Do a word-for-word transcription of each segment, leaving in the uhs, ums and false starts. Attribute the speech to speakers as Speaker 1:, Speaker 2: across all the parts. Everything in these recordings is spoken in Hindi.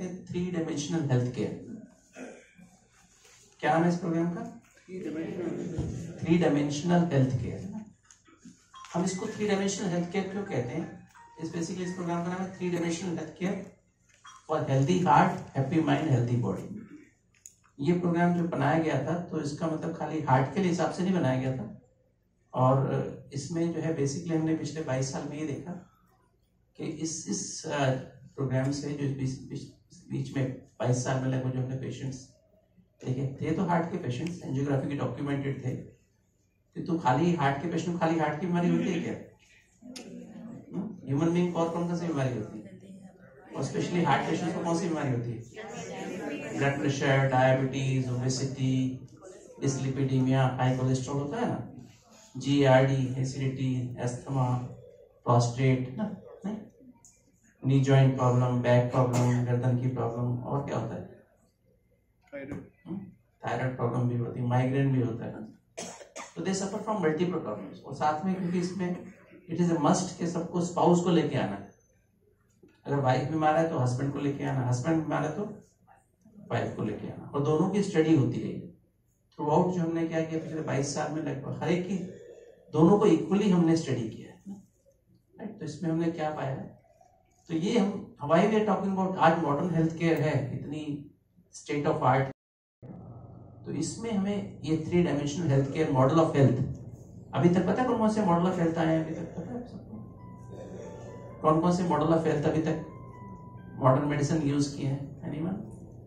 Speaker 1: कहते हैं थ्री डायमेंशनल हेल्थ केयर। क्या नाम है इस प्रोग्राम का? Three dimensional health care. हम इसको थ्री डायमेंशनल हेल्थ केयर क्यों कहते हैं? इस बेसिकली इस प्रोग्राम का नाम है three dimensional health care for healthy heart, happy mind, healthy body. ये प्रोग्राम जो बनाया गया था तो इसका मतलब खाली हार्ट के हिसाब से नहीं बनाया गया था, और इसमें जो है बेसिकली हमने पिछले बाईस साल में ये देखा कि इस इस प्रोग्राम से जो बीच, बीच में बाईस साल में लगभग जो हमने पेशेंट्स देखे थे तो हार्ट के पेशेंट्स एंजियोग्राफी के डॉक्यूमेंटेड थे कि तो खाली हार्ट के पेशेंट खाली हार्ट की बीमारी होती है क्या? ह्यूमन बीइंग को और कौन कौन सी बीमारी होती है, और स्पेशली हार्ट पेशेंट्स को कौन सी बीमारी होती है? Blood pressure, diabetes, obesity, dyslipidemia, high cholesterol होता है ना, G R D, acidity, asthma, prostate ना, knee joint problem, back problem, गर्दन की प्रॉब्लम, और क्या होता है? थायराइड प्रॉब्लम भी होती है, माइग्रेन भी होता है ना। तो they suffer from multiple problems. और साथ में क्योंकि इसमें इट इज ए मस्ट के सबको स्पाउस को लेके आना है। अगर वाइफ बीमार है तो हस्बैंड को लेके आना, हस्बैंड बीमार है तो वाइफ को लेके आना, और दोनों की स्टडी होती रही थ्रू आउट। जो हमने क्या किया पिछले बाईस साल में लगभग हर एक की दोनों को इक्वली हमने स्टडी किया है, राइट। तो इसमें हमने क्या पाया है, तो ये हम हवाई वे टॉकिंग अबाउट आज मॉडर्न हेल्थ केयर है, इतनी स्टेट ऑफ आर्ट, तो इसमें हमें ये three dimensional health care model of health, अभी तक पता है कौन कौन से मॉडल ऑफ हेल्थ आए हैं? अभी तक पता है सबको कौन कौन से मॉडल ऑफ हेल्थ अभी तक मॉडर्न मेडिसिन यूज किए हैं? एनीवन?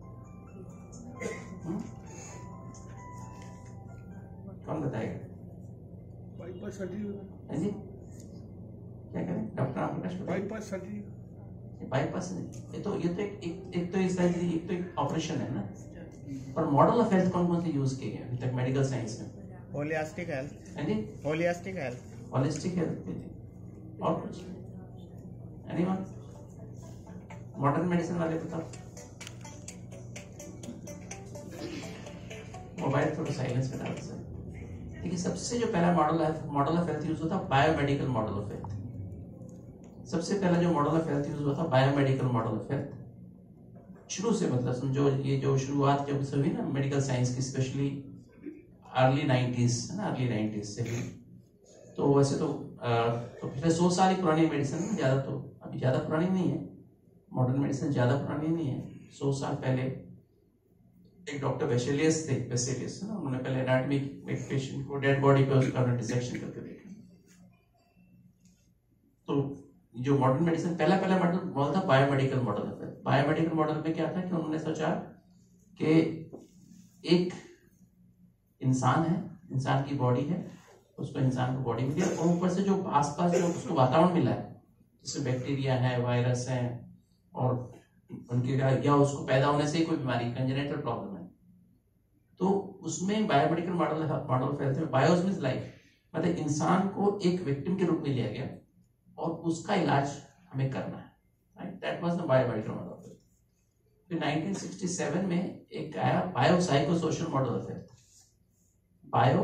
Speaker 1: कौन बताएगा?
Speaker 2: Bypass surgery.
Speaker 1: जी क्या करें डॉक्टर आपको प्रश्न?
Speaker 2: Bypass surgery.
Speaker 1: बाईपास नहीं, ये तो ये तो एक एक, एक तो सर्जरी, एक तो एक ऑपरेशन है ना। पर मॉडल ऑफ हेल्थ कौन कौन से यूज किए गए अभी तक मेडिकल साइंस में?
Speaker 3: Holistic health.
Speaker 1: है जी,
Speaker 3: होलिस्टिक हेल्थ।
Speaker 1: होलिस्टिक हेल्थ और कुछ? एनीवन? मॉडर्न मेडिसिन वाले बताओ। मोबाइल थोड़ा साइलेंस में डाल सकते। देखिए सबसे जो पहला मॉडल है मॉडल ऑफ हेल्थ यूज होता है बायोमेडिकल मॉडल ऑफ हेल्थ। सबसे पहला जो मॉडल ऑफ हेल्थ यूज हुआ था बायोमेडिकल मॉडल ऑफ हेल्थ। शुरू से मतलब समझो ये जो शुरुआत जब से हुई ना मेडिकल साइंस की, स्पेशली अर्ली नाइन्टीज है ना, अर्ली नाइन्टीज से हुई। तो वैसे तो आ, तो पिछले सौ साल ही पुरानी मेडिसिन है, ज्यादा तो अभी ज्यादा पुरानी नहीं है, मॉडर्न मेडिसिन ज्यादा पुरानी नहीं है। सौ साल पहले एक डॉक्टर वेसेलियस थे, वेसेलियस है ना, उन्होंने पहले एनाटॉमी एक पेशेंट को डेड बॉडी पे उसका डिसेक्शन करके देखा। तो जो मॉडर्न मेडिसिन पहला पहला मॉडल मॉडल था बायोमेडिकल मॉडल। बायोमेडिकल मॉडल में क्या था कि उन्होंने सोचा कि एक इंसान है, इंसान की बॉडी है, उसको इंसान को बॉडी मिली और ऊपर से जो आसपास जो उसको वातावरण मिला है, जैसे बैक्टीरिया है, वायरस है, और उनके या उसको पैदा होने से ही कोई बीमारी कंजेनिटल प्रॉब्लम है, तो उसमें biomedical model model of health में बायोस मींस लाइफ, मतलब इंसान को एक विक्टिम के रूप में लिया गया और उसका इलाज हमें करना है, right. That was the biomedical model of health. फिर नाइनटीन सिक्सटी सेवन में एक आया bio psycho social model of health. Bio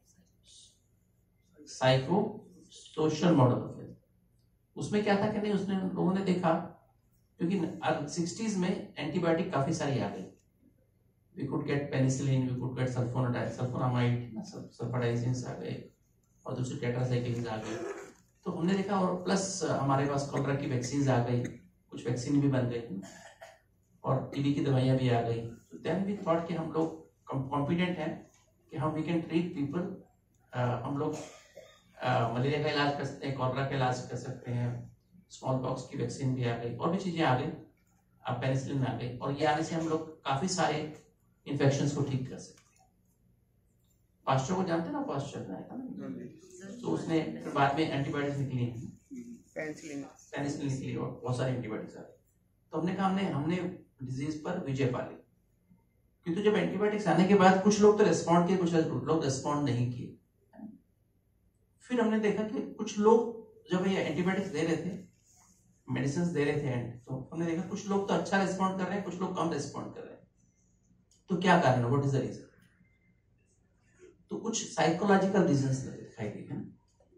Speaker 1: psycho social model of health, उसमें क्या था कि नहीं, उसने लोगों ने देखा क्योंकि सिक्सटीज में एंटीबायोटिक काफी सारी आ गई। We could get penicillin, we could get sulfonamide, sulfonamide, sulfadiazines आ गए और दूसरे टेट्रासाइक्लिन्स आ गए। तो हमने देखा, और प्लस हमारे पास कॉलरा की वैक्सीन आ गई, कुछ वैक्सीन भी बन गई और टीबी की दवाइयां भी आ गई। तो देन वी थॉट कि हम लोग कॉम्पिटेंट हैं कि हम वी कैन ट्रीट पीपल। हम लोग मलेरिया का इलाज कर सकते हैं, कॉलरा का इलाज कर सकते हैं, स्मॉल पॉक्स की वैक्सीन भी आ गई और भी चीजें आ गई, अब पेनिसिलिन आ गई, और ये आने से हम लोग काफी सारे इन्फेक्शंस को ठीक कर सकते हैं। पास्चर को जानते हैं ना, पास्चर आया था ना, तो उसने फिर बाद में एंटीबायोटिक्स निकली, पेनिसिलिन पेनिसिलिन निकली और बहुत सारे एंटीबायोटिक्स आ गए। तो हमने कहा हमने हमने डिजीज पर विजय पा ली, क्योंकि जब एंटीबायोटिक्स आने के बाद कुछ लोग तो रेस्पॉन्ड किए, कुछ लोग रेस्पॉन्ड नहीं किए। फिर हमने देखा कि कुछ लोग जब ये एंटीबायोटिक्स दे रहे थे, मेडिसिन दे रहे थे, तो हमने देखा कुछ लोग तो अच्छा रेस्पॉन्ड कर रहे हैं, कुछ लोग कम रेस्पॉन्ड कर रहे हैं। तो क्या कारण है, व्हाट इज द रीजन? तो कुछ साइकोलॉजिकल रीजंस दिखाई दिए हैं,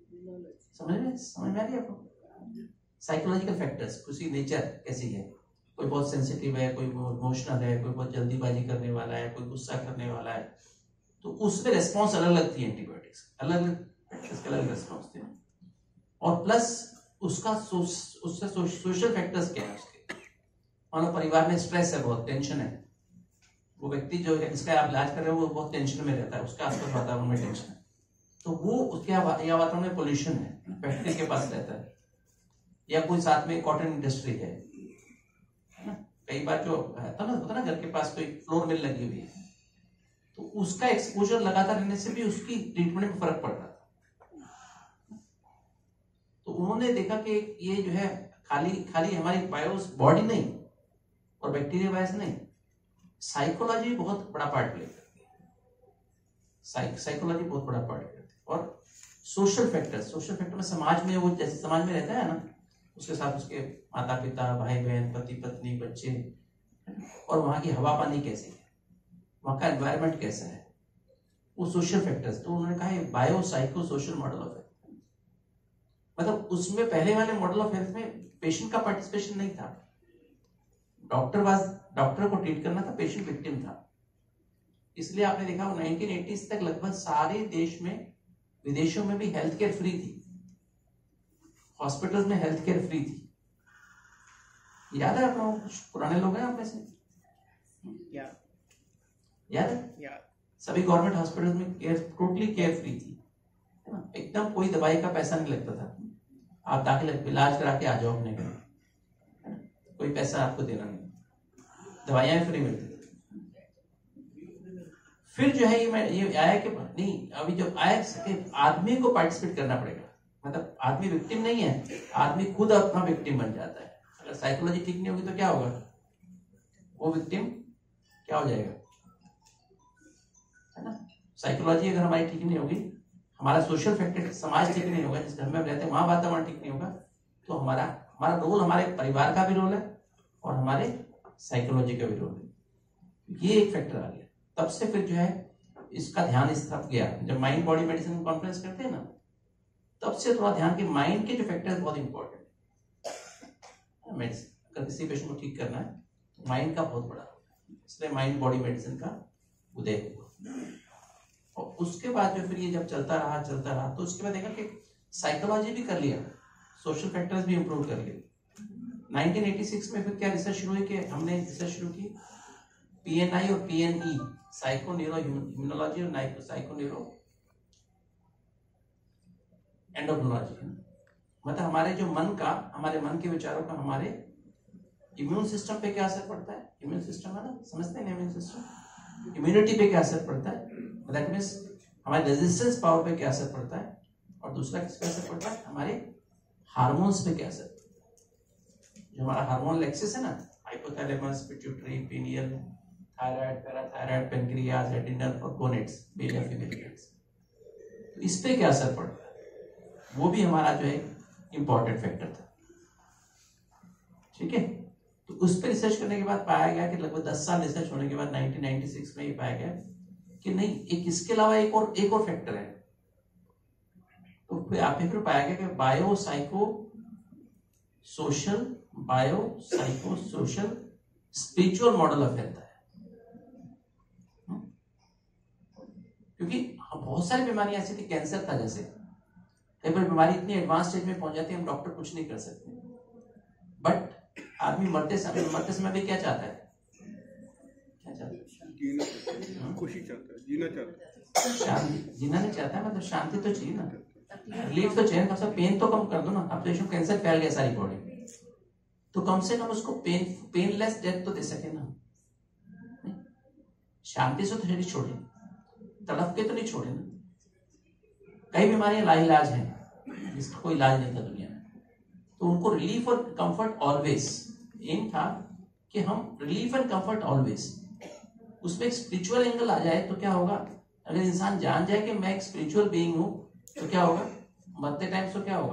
Speaker 1: समझ में समझ में आ रही है आपको? साइकोलॉजिकल फैक्टर्स, उसकी नेचर कैसी है, कोई बहुत सेंसिटिव है, कोई बहुत इमोशनल है, कोई बहुत जल्दीबाजी करने वाला है, कोई गुस्सा करने वाला है, तो उसमें रेस्पॉन्स अलग अलग थी एंटीबायोटिक्स, अलग अलग अलग रेस्पॉन्स थे। और प्लस उसका उससे सोशल फैक्टर्स क्या है उसके, मानो परिवार में स्ट्रेस है, बहुत टेंशन है, वो व्यक्ति जो इसका आप इलाज कर रहे हो वो बहुत टेंशन में रहता है, उसके आसपास वातावरण में टेंशन है, तो वो उसके या वातावरण में पोल्यूशन है, फैक्ट्री के पास रहता है, या कोई साथ में कॉटन इंडस्ट्री है, कई बार जो है तो ना होता ना घर के पास कोई फ्लोर मिल लगी हुई है, तो उसका एक्सपोजर लगातार रहने से भी उसकी ट्रीटमेंट में फर्क पड़ रहा था। तो उन्होंने देखा कि ये जो है खाली खाली हमारी बायोस बॉडी नहीं और बैक्टीरिया वायरस नहीं, साइकोलॉजी बहुत बड़ा पार्ट प्ले करती है, साइकोलॉजी बहुत बड़ा पार्ट करती है। और सोशल फैक्टर, सोशल फैक्टर में समाज में वो जैसे समाज में रहता है ना, उसके साथ उसके माता पिता, भाई बहन, पति पत्नी, बच्चे, और वहां की हवा पानी कैसी है, वहां का एनवायरनमेंट कैसा है, वो सोशल फैक्टर्स। तो उन्होंने कहा bio psycho social model of health, मतलब उसमें पहले वाले मॉडल ऑफ हेल्थ में पेशेंट का पार्टिसिपेशन नहीं था, डॉक्टर वाज डॉक्टर को ट्रीट करना था, पेशेंट विक्टिम था। इसलिए आपने देखा नाइनटीन एटीज़ तक लगभग सारे देश में, विदेशों में भी हेल्थ केयर फ्री थी, हॉस्पिटल्स में हेल्थ केयर फ्री थी। याद है आप लोगों को? पुराने लोग हैं आप में से?
Speaker 3: या,
Speaker 1: याद है?
Speaker 3: या।
Speaker 1: सभी गवर्नमेंट हॉस्पिटल्स में केयर टोटली केयर फ्री थी, है ना, एकदम कोई दवाई का पैसा नहीं लगता था, आप दाखिल इलाज करा के आ जाओ अपने घर, कोई पैसा आपको देना नहीं, दवाइयां फ्री मिलती थी। फिर जो है ये मैं ये आया कि नहीं, अभी जब आया कि आदमी को पार्टिसिपेट करना पड़ेगा, मतलब आदमी विक्टिम नहीं है, आदमी खुद अपना विक्टिम बन जाता है। अगर साइकोलॉजी ठीक नहीं होगी तो क्या होगा, वो विक्टिम क्या हो जाएगा, है ना। साइकोलॉजी अगर हमारी ठीक नहीं होगी, हमारा सोशल फैक्टर, समाज ठीक नहीं होगा, जिस घर में हम रहते हैं वहां वातावरण ठीक नहीं होगा, तो हमारा हमारा रोल, हमारे परिवार का भी रोल है और हमारे साइकोलॉजी का भी रोल है। ये एक फैक्टर आ गया, तब से फिर जो है इसका ध्यान इस तरफ गया। जब माइंड बॉडी मेडिसिन कॉन्फ्रेंस करते हैं ना, तब से थोड़ा ध्यान के माइंड के जो फैक्टर्स बहुत इंपॉर्टेंट है, मेडिसिन अगर किसी पेशेंट को ठीक करना है तो माइंड का बहुत बड़ा रोल है, इसलिए माइंड बॉडी मेडिसिन का उदय हुआ। और उसके बाद जो फिर ये जब चलता रहा चलता रहा तो उसके बाद देखा कि साइकोलॉजी भी कर लिया, सोशल फैक्टर्स भी इंप्रूव कर लिए। नाइनटीन एटी सिक्स में फिर क्या रिसर्च शुरू हुई कि हमने रिसर्च शुरू की पीएनआई और पीएनई, साइको न्यूरो इम्यूनोलॉजी और साइको न्यूरो एंडोक्रिनोलॉजी, मतलब हमारे जो मन का, हमारे मन के विचारों का हमारे इम्यून सिस्टम पे क्या असर पड़ता है। इम्यून सिस्टम है ना, समझते हैं इम्यून सिस्टम, इम्यूनिटी पे क्या असर पड़ता है, दैट मींस हमारे रेजिस्टेंस पावर पे क्या असर पड़ता है, और दूसरा किस पे असर पड़ता है, हमारे हार्मोन्स पे क्या असर पड़ता है। जो हमारा हार्मोनल एक्सिस है ना, hypothalamus, pituitary, pineal, thyroid, parathyroid, pancreas, adrenal और गोनेट्स, मेल या फीमेल ग्लैंड्स, तो इस पे क्या असर पड़ता है, वो भी हमारा जो है इंपॉर्टेंट फैक्टर था। ठीक है, तो उस पर रिसर्च करने के बाद पाया गया कि लगभग दस साल रिसर्च होने के बाद नाइनटीन नाइंटी सिक्स में ये पाया गया कि नहीं, एक इसके अलावा एक और एक और फैक्टर है। तो फिर आपने फिर पाया गया कि bio psycho social, bio psycho social spiritual model of health है। क्योंकि बहुत सारी बीमारियां ऐसी थी, कैंसर था जैसे, कई बार बीमारी इतनी एडवांस स्टेज में पहुंच जाती है हम डॉक्टर कुछ नहीं कर सकते, बट आदमी मरते समय मरते समय भी क्या चाहता है, क्या चाहता है,
Speaker 2: जीना, खुशी चाहता है, जीना चाहता है,
Speaker 1: शांति, जीना नहीं चाहता है, मतलब शांति तो चाहिए ना, रिलीफ तो चाहिए ना, पेन तो कम कर दो ना। अब तो इसमें कैंसर फैल गया सारी बॉडी में, तो कम से कम उसको पेन पेनलेस डेथ तो दे सके ना, शांति से तो शरीर छोड़े, तड़प के तो नहीं छोड़े ना। कई बीमारियां लाइलाज हैं जिसका कोई इलाज नहीं था दुनिया में, तो उनको रिलीफ और कंफर्ट ऑलवेज, एम था कि हम रिलीफ एंड कंफर्ट ऑलवेज, उसमें एक स्पिरिचुअल एंगल आ जाए तो क्या होगा, अगर इंसान जान जाए कि मैं एक स्पिरिचुअल बीइंग हूं तो क्या होगा, मरते टाइम तो क्या होगा,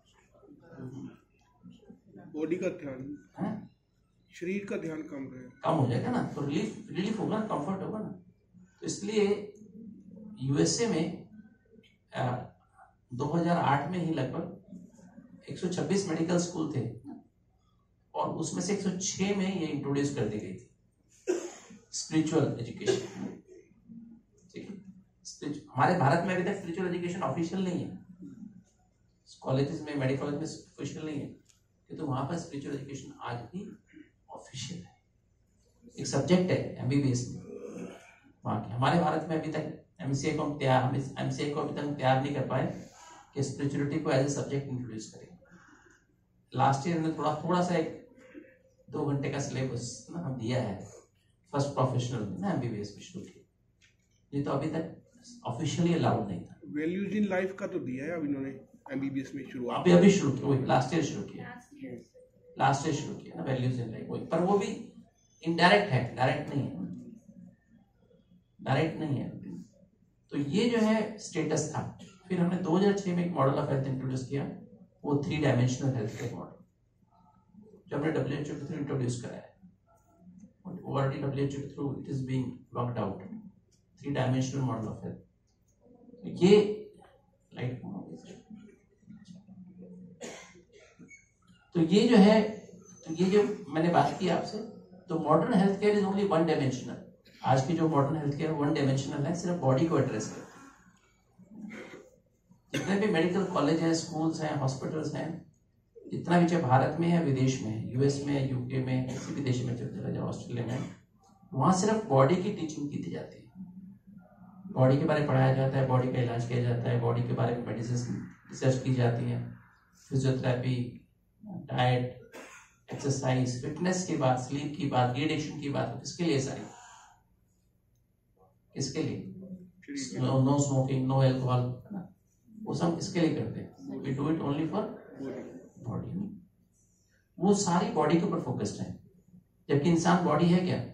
Speaker 2: बॉडी का ध्यान
Speaker 1: है?
Speaker 2: शरीर का ध्यान कम रहे,
Speaker 1: कम हो जाएगा ना, तो रिलीफ रिलीफ होगा, कंफर्ट होगा ना। तो इसलिए यूएसए में आ, दो हज़ार आठ में ही लगभग एक सौ छब्बीस मेडिकल स्कूल थे और उसमें से एक सौ छह में ये इंट्रोड्यूस कर दी गई थी स्पिरिचुअल एजुकेशन। ठीक है, हमारे भारत में अभी तक स्पिरिचुअल एजुकेशन ऑफिशियल नहीं है, कॉलेजेस में, मेडिकल कॉलेज में ऑफिशियल नहीं है, किंतु वहां पर स्पिरिचुअल एजुकेशन आज भी ऑफिशियल है, एक सब्जेक्ट है एमबीबीएस में वहां के। हमारे भारत में अभी तक एमसीए को हम तैयार हम एमसीए को अभी तक तैयार नहीं कर पाए कि स्पिरिचुअलिटी को एज ए सब्जेक्ट इंट्रोड्यूस करें। लास्ट ईयर में थोड़ा थोड़ा सा एक दो घंटे का सिलेबस ना हम दिया है फर्स्ट प्रोफेशनल में ना एमबीबीएस में शुरू किया, ये तो अभी तक ऑफिशियली अलाउड नहीं था।
Speaker 2: वैल्यूज इन लाइफ का तो दिया है अब इन्होंने एमबीबीएस में शुरुआत,
Speaker 1: अभी अभी शुरू किया, वही लास्ट ईयर शुरू किया लास्ट ईयर शुरू किया ना वैल्यूज इन लाइफ, वही, पर वो भी इनडायरेक्ट है, डायरेक्ट नहीं है, डायरेक्ट नहीं है। तो ये जो है स्टेटस था। फिर हमने दो हज़ार छह में एक मॉडल ऑफ हेल्थ इंट्रोड्यूस किया, वो three dimensional health care model जो हमने डब्ल्यूएचओ के थ्रू इंट्रोड्यूस कराया है, ऑलरेडी डब्ल्यूएचओ के through it is being worked out, three dimensional model of health. ये लाइट तो ये जो है, तो ये जो मैंने बात की आपसे, तो modern health care is only one dimensional. आज की जो modern health care one dimensional है, सिर्फ बॉडी को एड्रेस करती है। जितने भी मेडिकल कॉलेज हैं, स्कूल्स हैं, हॉस्पिटल्स हैं, जितना भी चाहे भारत में है, विदेश में है, यूएस में, यूके में, किसी भी देश में चले जाओ, ऑस्ट्रेलिया में, वहां सिर्फ बॉडी की टीचिंग की जाती है, बॉडी के बारे में पढ़ाया जाता है, बॉडी का इलाज किया जाता है, बॉडी के बारे में मेडिसिन रिसर्च की जाती है, फिजियोथेरेपी, डाइट, एक्सरसाइज, फिटनेस की बात, स्लीप की बात, डी एडिक्शन की बात, किसके लिए सारी, किसके लिए? नो स्मोकिंग, नो एल्कोहल, वो सब किसके लिए करते हैं? We do it only for body. वो सारी बॉडी के ऊपर फोकस्ड है, जबकि इंसान बॉडी है क्या?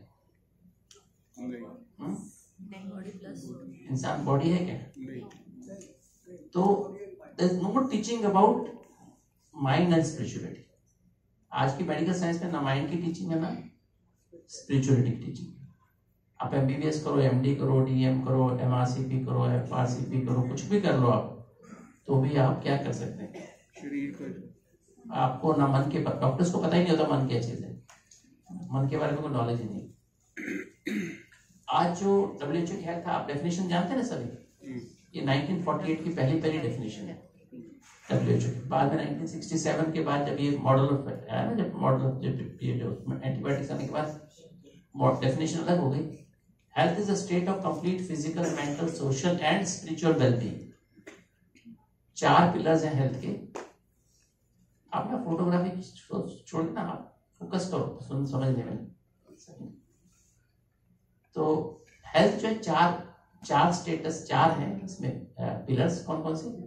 Speaker 1: नहीं। इंसान बॉडी है क्या? नहीं। तो there is no teaching about mind and spirituality. आज की मेडिकल साइंस में ना माइंड की टीचिंग है ना स्पिरिचुअलिटी की टीचिंग। आप एमबीबीएस करो, एमडी करो, डीएम करो, एमआरसीपी करो, एफआरसीपी करो, कुछ भी कर लो आप, तो भी आप क्या कर सकते हैं? शरीर को आपको ना मन के, डॉक्टर्स को पता ही नहीं होता मन क्या चीज है, मन के बारे में कोई नॉलेज ही नहीं। आज जो डब्ल्यूएचओ की हेल्थ था, आप डेफिनेशन जानते हैं ना सभी, ये नाइनटीन फोर्टी एट की पहली पहली डेफिनेशन है डब्ल्यूएचओ की। बाद में नाइनटीन सिक्सटी सेवन के बाद जब ये मॉडल ऑफ आया ना, जब मॉडल ऑफ जब ये जो एंटीबायोटिक्स आने के बाद डेफिनेशन अलग हो गई। Health is a state of complete physical, mental, social and spiritual wellbeing. चार पिलर्स हैं हेल्थ के। आप ना फोटोग्राफी छोड़ देना, आप फोकस करो सुन समझने में। तो हेल्थ जो है चार चार स्टेटस चार हैं इसमें, पिलर्स कौन कौन से?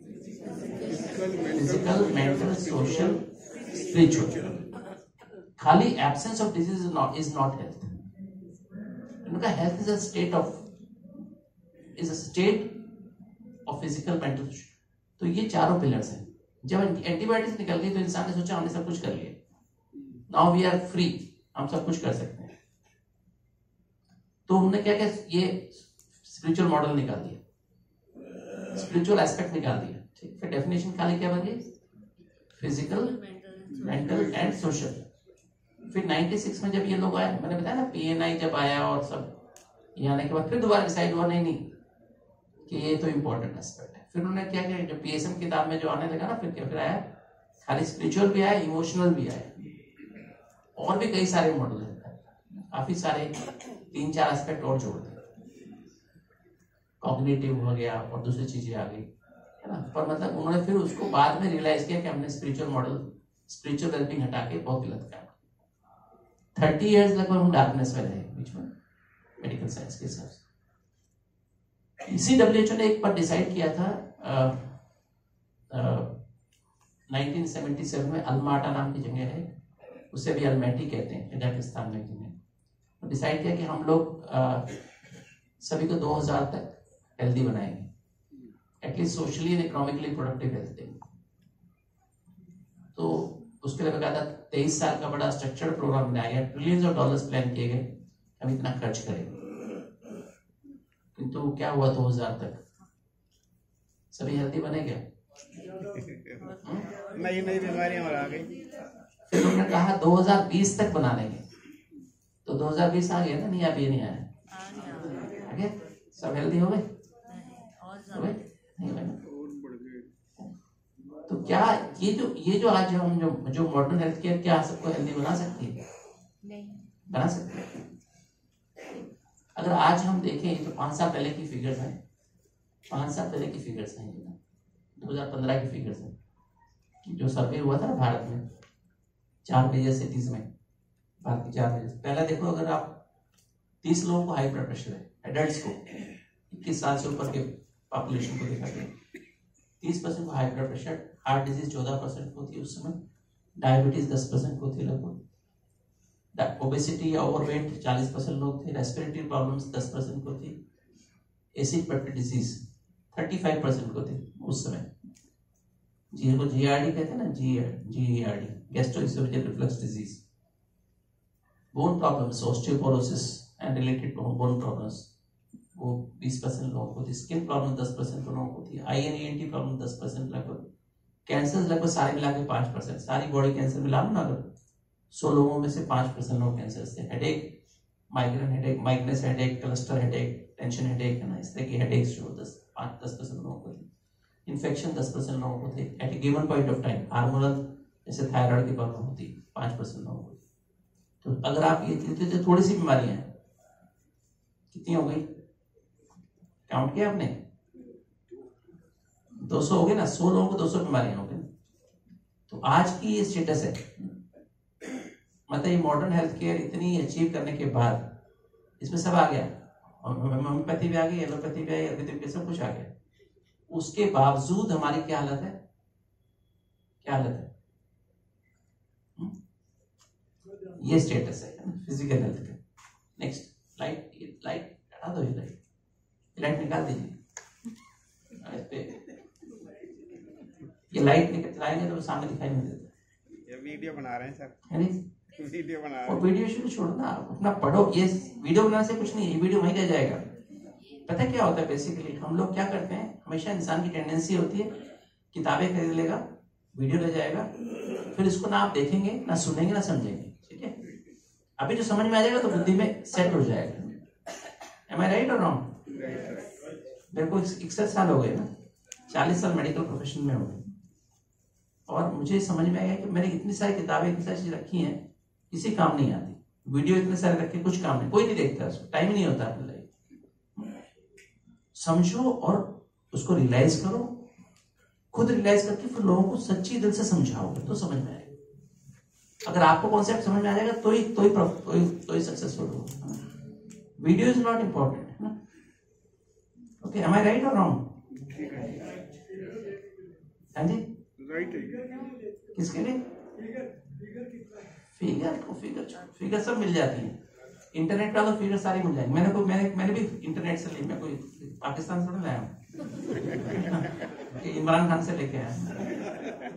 Speaker 1: Physical, mental, social, spiritual. खाली absence of disease is not is not health. उनका health is a state of is a state of physical, mental. तो ये चारों पिलर्स हैं। जब एंटीबायोटिक्स निकल गई तो इंसान ने सोचा हमने सब कुछ कर लिया, नाउ वी आर फ्री, हम सब कुछ कर सकते हैं। तो उन्होंने क्या क्या ये स्पिरिचुअल मॉडल निकाल दिया, स्पिरिचुअल एस्पेक्ट निकाल दिया। ठीक, फिर डेफिनेशन खाली क्या बन गई? Physical, mental and social. फिर छियानवे में जब ये लोग आए, मैंने बताया ना पीएनआई जब आया और सब ये आने के बाद फिर दोबारा डिसाइड हुआ नहीं नहीं कि ये तो इम्पोर्टेंट एस्पेक्ट है। फिर उन्होंने क्या किया, जो पीएसएम किताब में जो आने लगा ना, फिर क्या फिर आया खाली स्पिरिचुअल भी आया, इमोशनल भी आया, और भी कई सारे मॉडल है, काफी सारे तीन चार एस्पेक्ट और जोड़ दिए, कॉग्निटिव हो गया और दूसरी चीजें आ गई, है ना। पर मतलब उन्होंने फिर उसको बाद में रियलाइज किया कि हमने स्पिरिचुअल मॉडल, स्पिरिचुअल वेलबींग हटा के बहुत गलत काम। थर्टी इयर्स लगभग हम डार्कनेस में रहे बीच में मेडिकल साइंस के हिसाब से। इसी डब्ल्यूएचओ ने एक बार डिसाइड किया था आ, आ, नाइनटीन सेवेंटी सेवन में, अल्माटा नाम की जगह है, उसे भी अल्मेटी कहते हैं, कजाकिस्तान में जगह। तो डिसाइड किया कि हम लोग आ, सभी को दो हज़ार तक हेल्दी बनाएंगे, at least socially and economically productive health देंगे। तो उसके लिए बकायदा तेईस साल का बड़ा स्ट्रक्चर्ड प्रोग्राम बनाया गया, ट्रिलियंस ऑफ डॉलर्स प्लान किए गए, हम इतना खर्च करेंगे। किंतु क्या हुआ, दो हज़ार तक सभी हेल्दी बने क्या?
Speaker 3: नई नई बीमारियां और आ गई।
Speaker 1: फिर उन्होंने कहा दो हज़ार बीस तक बना लेंगे, तो दो हज़ार बीस आ गया ना, नहीं अभी नहीं आया, आ गया, सब हेल्दी हो गए, हो गए नहीं बने। तो क्या ये जो ये जो आज जो हम जो जो मॉडर्न हेल्थ केयर क्या सबको हेल्दी बना सकती है? नहीं बना सकती है। अगर आज हम देखें तो पाँच साल पहले की फिगर्स हैं, पाँच साल पहले की फिगर्स हैं, दो हज़ार पंद्रह की फिगर्स हैं, जो सर्वे हुआ था ना भारत में चार मेजर सिटीज में, भारत की चार मेजर। पहला देखो, अगर आप तीस लोगों को हाई ब्लड प्रेशर है, एडल्ट्स को, इक्कीस साल से ऊपर के पॉपुलेशन को देखा गया, तीस परसेंट को high blood pressure, heart disease चौदह परसेंट को थी उस समय, डायबिटीज दस परसेंट को थी लगभग, ओबेसिटी या ओवरवेट चालीस परसेंट लोग थे, रेस्पिरेटरी प्रॉब्लम्स दस परसेंट को थी, एसिड पेट डिजीज पैंतीस परसेंट को थे उस समय, जिसको जीआरडी कहते हैं ना, G GERD, gastroesophageal reflux disease, bone problems, osteoporosis and related bone problems, वो बीस परसेंट लोगों को थी, स्किन प्रॉब्लम दस परसेंट लोगों को थी, eye and E N T problem दस परसेंट लगभग, कैंसर लगभग सारे मिला के पांच परसेंट, सारी बॉडी कैंसर मिला लो ना, अगर सौ लोगों में से पांच परसेंट लोग कैंसर से, headache, migraine headache, migraines headache, cluster headache, tension headache है ना, इस तरह की हेडेक्स जो दस पाँच दस परसेंट लोगों को थी, इन्फेक्शन दस परसेंट लोगों को थे at a given point of time, hormonal जैसे थायराइड की प्रॉब्लम होती है पांच परसेंट लोगों को। तो अगर आप ये जो थोड़ी सी बीमारियां हैं, कितनी हो गई, काउंट किया आपने, दो सौ हो गए ना, सौ लोगों को दो सौ बीमारियां हो गई। तो आज की ये स्टेटस है, मतलब ये मॉडर्न हेल्थ केयर इतनी अचीव करने के बाद इसमें सब आ गया, होम्योपैथी भी आ गई, एलोपैथी भी आई, आयुर्वेदिक सब कुछ आ गया, उसके बावजूद हमारी क्या हालत है, क्या हालत है, हुँ? ये स्टेटस है फिजिकल हेल्थ का। नेक्स्ट लाइट, लाइट हटा दो, ये लाइट लाइट निकाल दीजिए, ये लाइट निकल चलाएंगे तो सामने दिखाई नहीं देता।
Speaker 2: ये वीडियो बना रहे हैं सर,
Speaker 1: है नहीं,
Speaker 2: वीडियो बना रहे
Speaker 1: और वीडियो शुरू छोड़ो ना, अपना पढ़ो, ये वीडियो बनाने से कुछ नहीं, ये वीडियो वहीं रह जाएगा। पता क्या होता है, बेसिकली हम लोग क्या करते हैं, हमेशा इंसान की टेंडेंसी होती है किताबें खरीद लेगा, वीडियो ले जाएगा, फिर इसको ना आप देखेंगे, ना सुनेंगे, ना समझेंगे, ठीक है, अभी जो समझ में आ जाएगा तो बुद्धि में सेट हो जाएगा। एम आई राइट और रॉन्ग? मेरे को इकसठ साल हो गए ना, चालीस साल मेडिकल प्रोफेशन में हो गए, और मुझे समझ में आया कि मैंने इतनी सारी किताबें, इतनी सारी चीज रखी हैं, किसी काम नहीं आती, वीडियो इतने सारे रखे, कुछ काम नहीं, कोई नहीं देखता, उसको टाइम नहीं होता अपने लाइफ। समझो और उसको रियलाइज करो, खुद रियलाइज करके फिर लोगों को सच्ची दिल से समझाओगे तो समझ में आएगा। अगर आपको कॉन्सेप्ट समझ में आ जाएगा तो ही तो ही तो ही, तो ही सक्सेसफुल होगा। वीडियो इज नॉट इम्पोर्टेंट, है ना? ओके, एम आई राइट और रॉन्ग? हाँ जी,
Speaker 2: राइट है।
Speaker 1: किसके लिए? फिगर को फिगर फिगर सब मिल जाती है, इंटरनेट का तो फिगर सारी मिल जाएंगी। मैंने कोई मैंने मैंने भी इंटरनेट से ली, मैं कोई पाकिस्तान से लाया हूँ, इमरान खान से लेके आया।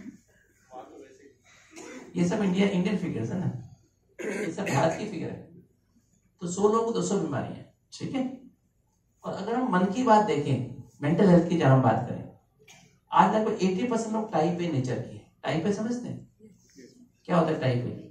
Speaker 1: ये सब इंडिया इंडियन फिगर्स है ना, ये सब भारत की फिगर है। तो सौ लोगों को दो सौ बीमारी है, ठीक है। और अगर हम मन की बात देखें, मेंटल हेल्थ की जहां हम बात करें, आज लगभग अस्सी परसेंट लोग टाइप ए नेचर की है। टाइप ए समझते हैं क्या होता है? टाइप ए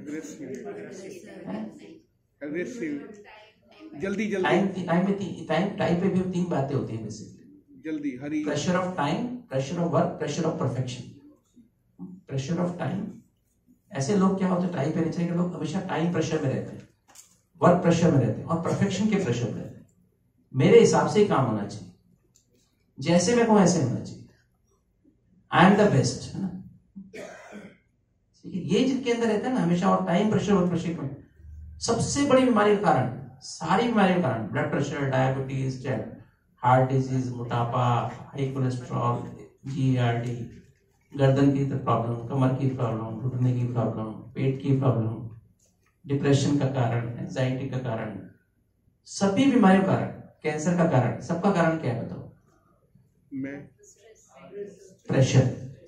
Speaker 2: जल्दी जल्दी
Speaker 1: टाइम टाइम में टाइम टाइप पे भी तीन बातें होती हैं बेसिकली।
Speaker 2: जल्दी, hurry,
Speaker 1: pressure of time, pressure of work, pressure of perfection. Pressure of time, ऐसे लोग क्या होते हैं, टाइप ए नेचर के लोग हमेशा टाइम प्रेशर में रहते हैं, वर्क प्रेशर में रहते हैं और परफेक्शन के प्रेशर में रहते हैं। मेरे हिसाब से ही काम होना चाहिए, जैसे मैं कहूं ऐसे होना चाहिए, आई एम द बेस्ट, है ना। ये जिनके अंदर रहता है ना हमेशा, और टाइम प्रेशर वर्क प्रेशर में सबसे बड़ी बीमारी का कारण, सारी बीमारी का कारण, blood pressure, diabetes, heart disease, मोटापा, हाई कोलेस्ट्रॉल, जीआरडी, गर्दन की प्रॉब्लम, कमर की प्रॉब्लम, घुटने की प्रॉब्लम, पेट की प्रॉब्लम, डिप्रेशन का कारण, एंजाइटी का कारण, सभी बीमारियों का कारण, कैंसर का कारण, सबका कारण क्या है बताओ?
Speaker 2: मैं
Speaker 1: प्रेशर,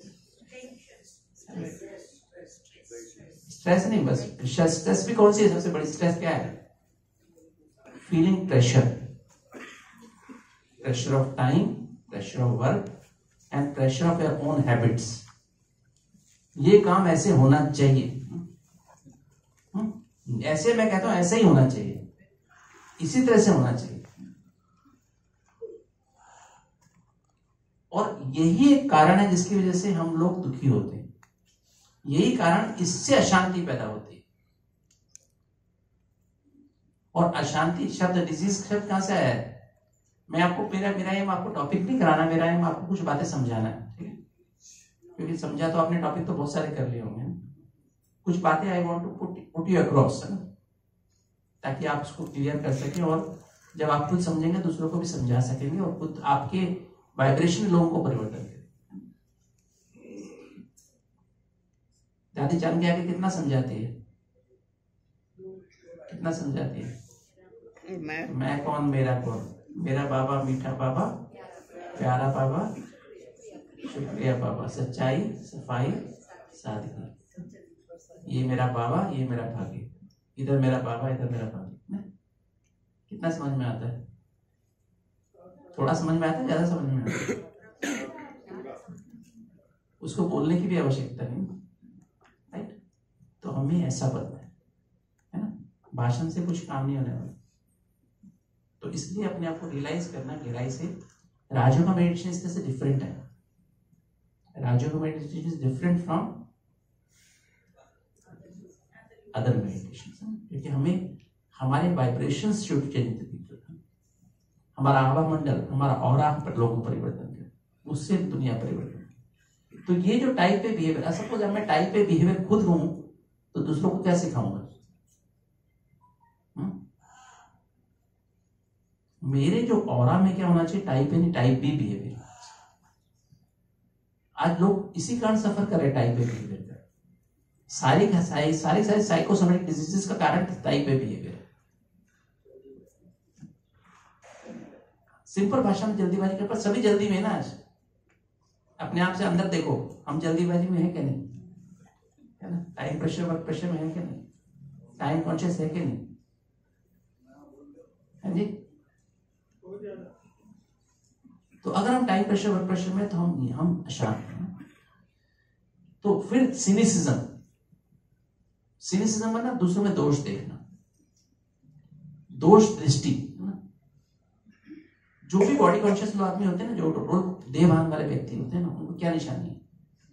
Speaker 1: स्ट्रेस नहीं, बस स्ट्रेस भी कौन सी है सबसे बड़ी? स्ट्रेस क्या है? Feeling pressure, pressure of time, pressure of work and pressure of your own habits. ये काम ऐसे होना चाहिए, ऐसे मैं कहता हूं ऐसे ही होना चाहिए, इसी तरह से होना चाहिए। और यही एक कारण है जिसकी वजह से हम लोग दुखी होते हैं, यही कारण, इससे अशांति पैदा होती है। और अशांति शब्द, डिजीज शब्द कहां से आया है? मैं आपको मेरा मेरा एम आपको टॉपिक नहीं कराना, मेरा एम आपको कुछ बातें समझाना है, ठीक है? क्योंकि समझा तो आपने टॉपिक तो बहुत सारे कर लिए होंगे, कुछ बातें I want to put put you across, ताकि आप उसको क्लियर कर सकें, और जब आप खुद समझेंगे दूसरों को भी समझा सकेंगे, और खुद आपके वाइब्रेशन लोगों को परिवर्तन करें। दादी जान के आगे कितना समझाती है, कितना समझाती है?
Speaker 3: मैं
Speaker 1: मैं कौन, मेरा कौन, मेरा बाबा मीठा बाबा, प्यारा बाबा, शुक्रिया बाबा, सच्चाई, सफाई, सादगी। ये मेरा बाबा, ये मेरा भाग्य, इधर मेरा बाबा, इधर मेरा भाग्य। कितना समझ में आता है? थोड़ा समझ में आता है, ज्यादा समझ में आता है? उसको बोलने की भी आवश्यकता नहीं, राइट? तो हमें ऐसा बनना है, है ना? भाषण से कुछ काम नहीं होने वाला। तो इसलिए अपने आप को रियलाइज करना गहराई से। राजयोगा मेडिटेशन इस तरह से डिफरेंट है। Rajyoga meditation is different from other meditation, क्योंकि हमें हमारे वाइब्रेशंस जो चेंज, हमारा आभा मंडल, हमारा ऑरा पर लोगों को परिवर्तन करे, उससे दुनिया परिवर्तन। तो ये जो टाइप ए बिहेवियर, सपोज मैं टाइप ए बिहेवियर खुद हूं तो दूसरों को क्या सिखाऊंगा? मेरे जो ऑरा में क्या होना चाहिए? टाइप ए नहीं, टाइप बी बिहेवियर। आज लोग इसी कारण सफर कर रहे हैं, टाइप ए बिहेवियर का। सारी सारी सारी सारी साइकोसोमेटिक डिजीजेस का कारण टाइप ए बिहेवियर। सिंपल भाषा में जल्दीबाजी कर, पर सभी जल्दी में है ना। आज अपने आप से अंदर देखो, हम जल्दीबाजी में है क्या नहीं, है ना? टाइम प्रेशर, वर्क प्रेशर में है क्या नहीं? टाइम कॉन्शियस है क्या नहीं? है जी? तो अगर हम टाइम प्रेशर, वर्क प्रेशर में, तो हम हम अशांत हैं। तो फिर सिनिसिज्म, सिनिसिज्म मतलब दूसरों में दोष देखना, दोष दृष्टि। जो भी बॉडी कॉन्शियस लोग आदमी होते हैं ना, जो रोल देहभान वाले व्यक्ति होते हैं ना, उनको क्या निशानी है?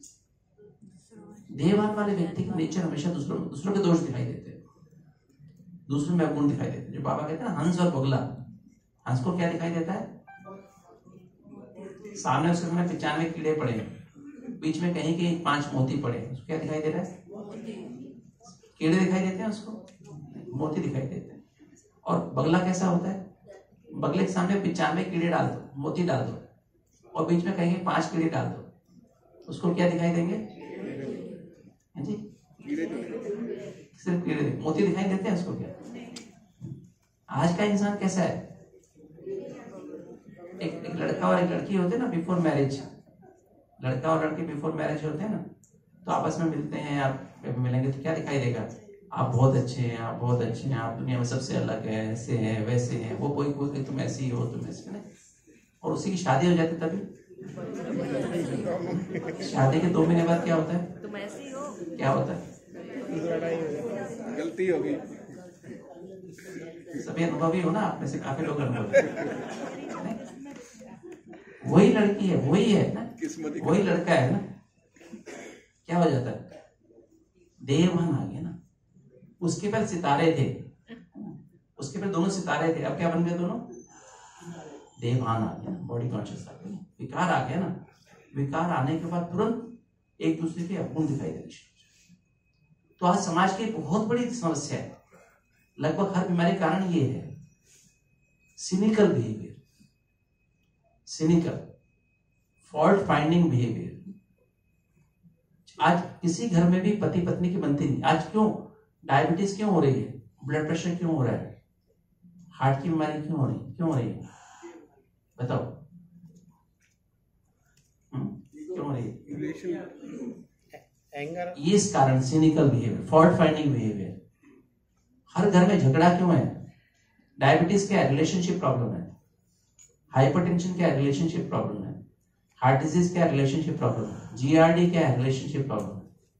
Speaker 1: देहभान वाले व्यक्ति का नेचर हमेशा दूसरों दूसरों के दोष दिखाई देते हैं, दूसरों में अवगुण दिखाई देते हैं। जो बाबा कहते हैं ना, हंस और बगला, हंस को क्या दिखाई देता है? सामने उसके सामने पिचानवे कीड़े पड़े, बीच में कहीं कहीं पांच मोती पड़े, उसको क्या दिखाई दे रहा है? कीड़े दिखाई देते हैं उसको, मोती दिखाई देते हैं। और बगला कैसा होता है? बगले के सामने पिचानवे कीड़े डाल दो, मोती डाल दो, और बीच में कहेंगे पांच कीड़े डाल दो, उसको क्या दिखाई देंगे? है जी? सिर्फ कीड़े, मोती दिखाई देते हैं उसको क्या? आज का इंसान कैसा है? एक, एक लड़का और एक लड़की होते हैं ना बिफोर मैरिज, लड़का और लड़की बिफोर मैरिज होते हैं ना, तो आपस में मिलते हैं, आप मिलेंगे तो क्या दिखाई देगा? आप बहुत अच्छे हैं, आप बहुत अच्छे हैं, आप दुनिया में सबसे अलग है, ऐसे हैं, वैसे हैं। वो कोई कोई तुम ऐसी हो, तुम ऐसे नहीं। और उसी की शादी हो जाती, तभी शादी के दो महीने बाद क्या होता है? तुम ऐसी हो, क्या होता है?
Speaker 2: गलती हो गई।
Speaker 1: सभी अनुभवी हो ना, आप में से काफी लोग अनुभवी। वही लड़की है, वही है ना, वही लड़का है ना, क्या हो जाता है? देवभान आ गया ना। उसके पर सितारे थे, उसके पर दोनों सितारे थे, अब क्या बन गए दोनों? देवभान आ गया ना, बॉडी कॉन्शियस आ गया, विकार आ गया ना। विकार आने के बाद तुरंत एक दूसरे के अवगुण दिखाई देने। तो आज समाज की बहुत बड़ी समस्या है, लगभग हर बीमारी का कारण ये है, cynical behaviour, cynical fault finding behaviour. आज किसी घर में भी पति पत्नी की बनती नहीं। आज क्यों? डायबिटीज क्यों हो रही है? ब्लड प्रेशर क्यों हो रहा है? हार्ट की बीमारी क्यों हो रही है? क्यों हो रही है? बताओ, क्यों हो रही है?
Speaker 3: एंगर,
Speaker 1: ये इस कारण cynical behaviour, fault finding behaviour. हर घर में झगड़ा क्यों है? डायबिटीज क्या है? रिलेशनशिप प्रॉब्लम है। हाइपरटेंशन क्या है? रिलेशनशिप प्रॉब्लम है। हार्ट डिजीज क्या है? रिलेशनशिप प्रॉब्लम है। जीआरडी क्या है? रिलेशनशिप प्रॉब्लम है।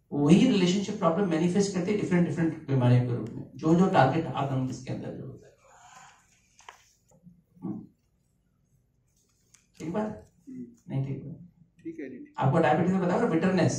Speaker 1: वही रिलेशनशिप प्रॉब्लम मैनिफेस्ट करती है डिफरेंट डिफरेंट बीमारियों के रूप में, जो जो टारगेट ऑर्गन इसके अंदर जो होता है। ठीक बात नहीं? ठीक बात,
Speaker 2: ठीक है जी।
Speaker 1: आपको डायबिटीज में बताओ ना, बिटरनेस,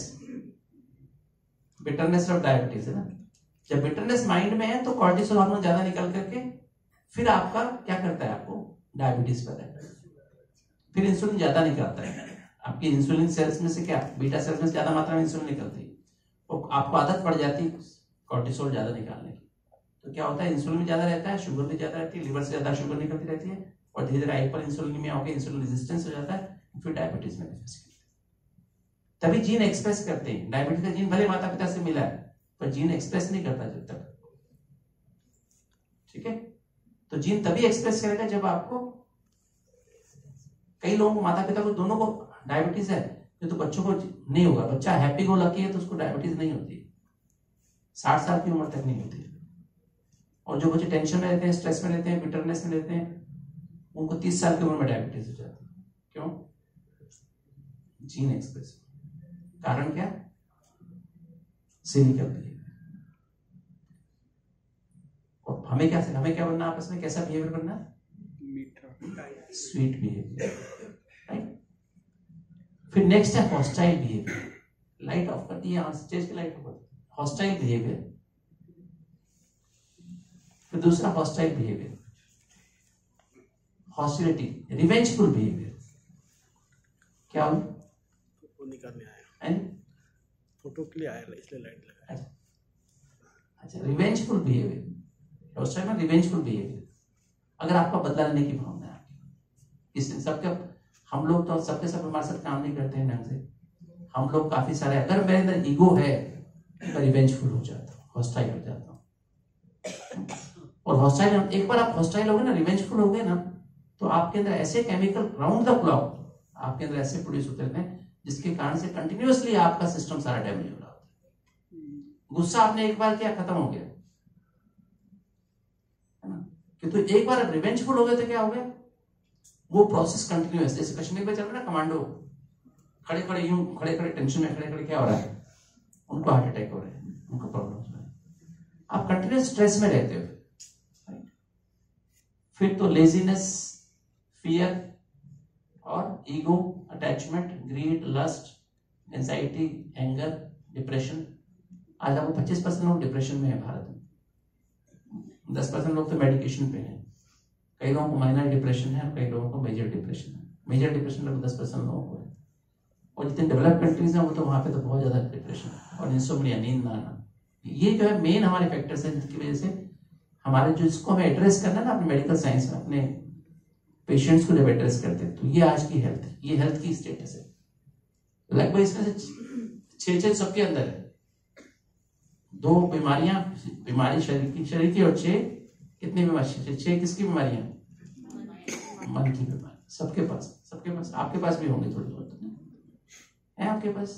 Speaker 1: बिटरनेस ऑफ डायबिटीज है ना। जब बिटरनेस माइंड में है तो कॉर्टिसोल हार्मोन ज्यादा निकल करके फिर आपका क्या करता है, आपको डायबिटीज पर है, फिर इंसुलिन ज्यादा निकलता है। आपकी इंसुलिन सेल्स में से क्या, बीटा सेल्स में ज्यादा मात्रा में इंसुलिन निकलती है, तो आपको आदत पड़ जाती है कॉर्टिसोल ज्यादा निकालने की। तो क्या होता है, इंसुलिन भी ज्यादा रहता है, शुगर भी ज्यादा रहती है, लिवर से ज्यादा शुगर निकलती रहती है, और धीरे धीरे हाइपर इंसुलिनीमिया होकर इंसुलिन रेजिस्टेंस हो जाता है, फिर डायबिटीज मैनिफेस्ट करती है। तभी जीन एक्सप्रेस करते हैं। डायबिटीज का जीन भले माता पिता से मिला है, पर जीन एक्सप्रेस नहीं करता जब तक। ठीक है, तो जीन तभी एक्सप्रेस करेगा जब आपको, कई लोगों को माता पिता को दोनों को डायबिटीज है, तो बच्चों को नहीं होगा। बच्चा हैप्पी गो लकी है तो उसको डायबिटीज नहीं होती, साठ साल की उम्र तक नहीं होती। और जो बच्चे टेंशन में रहते हैं, स्ट्रेस में रहते हैं, बिटरनेस में रहते हैं, उनको तीस साल की उम्र में डायबिटीज हो जाती है। क्यों? Gene express. कारण क्या? Cynical behaviour. और हमें क्या हमें क्या बनना, आपस में कैसा बिहेवियर बनना है?
Speaker 2: मीठा,
Speaker 1: स्वीट बिहेवियर, राइट। फिर नेक्स्ट है हॉस्टाइल बिहेवियर। लाइट ऑफ कर दी, यहां स्टेज की लाइट ऑफ कर दी। Hostile behaviour. फिर दूसरा hostile behaviour, hostility, revengeful behaviour. क्या हो?
Speaker 3: फोटो निकालने आया, फोटो के लिए आया, इसलिए लाइट लगा।
Speaker 1: अच्छा अच्छा, रिवेंजफुल बिहेवियर, हॉस्टाइल में रिवेंजफुल बिहेवियर। अगर आपका बदला लेने की भावना है आपकी, इसलिए सबके, हम लोग तो सबके सब हमारे साथ काम नहीं करते हैं ढंग से। हम लोग काफी सारे, अगर मेरे अंदर ईगो है तो रिवेंजफुल हो जाता हूँ, हॉस्टाइल हो जाता हूँ। और हॉस्टाइल, एक बार आप हॉस्टाइल हो गए ना, रिवेंजफुल हो गए ना, तो आपके अंदर ऐसे केमिकल राउंड द क्लॉक आपके अंदर ऐसे प्रोड्यूस होते रहते हैं, जिसके कारण से कंटिन्यूअसली आपका सिस्टम सारा डैमेज हो रहा होता है। गुस्सा आपने एक बार किया, खत्म हो गया, है ना। कि तो एक बार आप रिवेंजफुल हो गए तो क्या हो गया, वो प्रोसेस कंटिन्यूअस। जैसे कश्मीर में चल रहा है ना, कमांडो खड़े खड़े यूं खड़े खड़े टेंशन में खड़े खड़े क्या हो रहा है, उनको हार्ट अटैक हो रहे हैं, उनको प्रॉब्लम हो रहा है। आप कंटिन्यूअस स्ट्रेस में रहते हो। फिर तो लेजीनेस, फियर और ego, attachment, greed, lust, anxiety, anger, depression. आज आपको पच्चीस परसेंट लोग डिप्रेशन में है भारत में, दस परसेंट लोग तो मेडिकेशन पे हैं। कई लोगों को माइनर डिप्रेशन है और कई लोगों को मेजर डिप्रेशन है। मेजर डिप्रेशन लगभग दस परसेंट लोगों को है, और जितने डेवलप कंट्रीज हैं वो तो वहां पे तो बहुत ज्यादा डिप्रेशन है और इंसोम्निया, नींद ना आना। ये जो है मेन हमारे फैक्टर्स हैं, जिसकी वजह से हमारे जो इसको हमें एड्रेस करना है ना अपने मेडिकल साइंस में, अपने पेशेंट्स को जब एड्रेस करते हैं, तो ये आज की हेल्थ, ये हेल्थ की स्टेटस है। लगभग इसमें से छह छह सबके अंदर है। दो बीमारियां, बीमारी शरीर की शरीर की और छह कितनी बीमारी, छह किसकी बीमारियां? मन की बीमारी। सबके पास, सबके पास, आपके पास भी होंगे थोड़ी बहुत है, आपके पास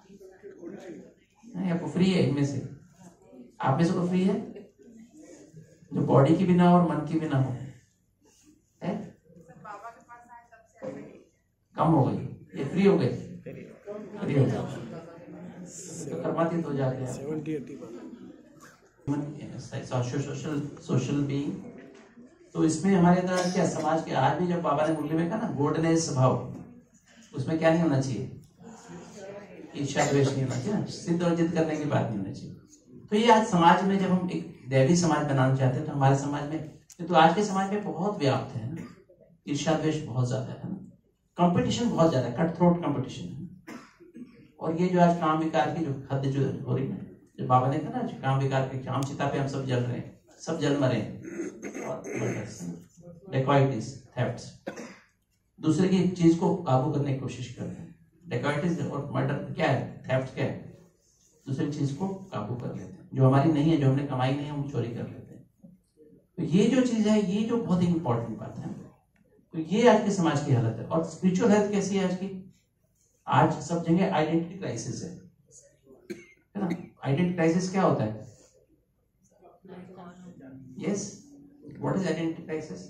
Speaker 1: नहीं? आपको फ्री है इनमें से? आप में से को फ्री है जो बॉडी की भी ना हो और मन की भी ना हो? है? कम हो गई, ये फ्री हो गई, फ्री हो गई तो कर्मातीत हो जाते हैं। Social social being. तो इसमें हमारे अंदर क्या, समाज के आज भी जब बाबा ने मुरली में कहा ना, गोडनेस स्वभाव, उसमें क्या नहीं होना चाहिए, ईर्ष्या द्वेष नहीं होना चाहिए, सिद्ध और जिद करने की बात नहीं होनी चाहिए। तो ये आज समाज में जब हम एक दैवी समाज बनाना चाहते हैं, तो हमारे समाज में, तो आज के समाज में बहुत व्याप्त है ना, ईर्ष्या द्वेष बहुत ज्यादा है ना, कंपटीशन बहुत ज्यादा है, कट थ्रोट कंपटीशन है। और ये जो आज काम विकार की जो हद जो हो रही है, जो बाबा ने कहा ना, काम विकार के काम चिता पे हम सब जल रहे हैं, सब जल मरे हैं, और डेकॉइटीज, थेफ्ट्स, दूसरे की चीज को काबू करने की कोशिश कर रहे हैं। डेकॉइटीज और मर्डर क्या है, थेफ्ट क्या है, दूसरी चीज को काबू कर लेते हैं, जो हमारी नहीं है, जो हमने कमाई नहीं है, हम चोरी कर लेते हैं। तो ये जो चीज है, ये जो बहुत ही इंपॉर्टेंट बात है, तो ये आज के समाज की हालत है। और स्पिरिचुअल हेल्थ कैसी है आज की? आज सब जगह आइडेंटिटी क्राइसिस है, है ना। आइडेंटिटी क्राइसिस क्या होता है? Yes, what is identity crisis?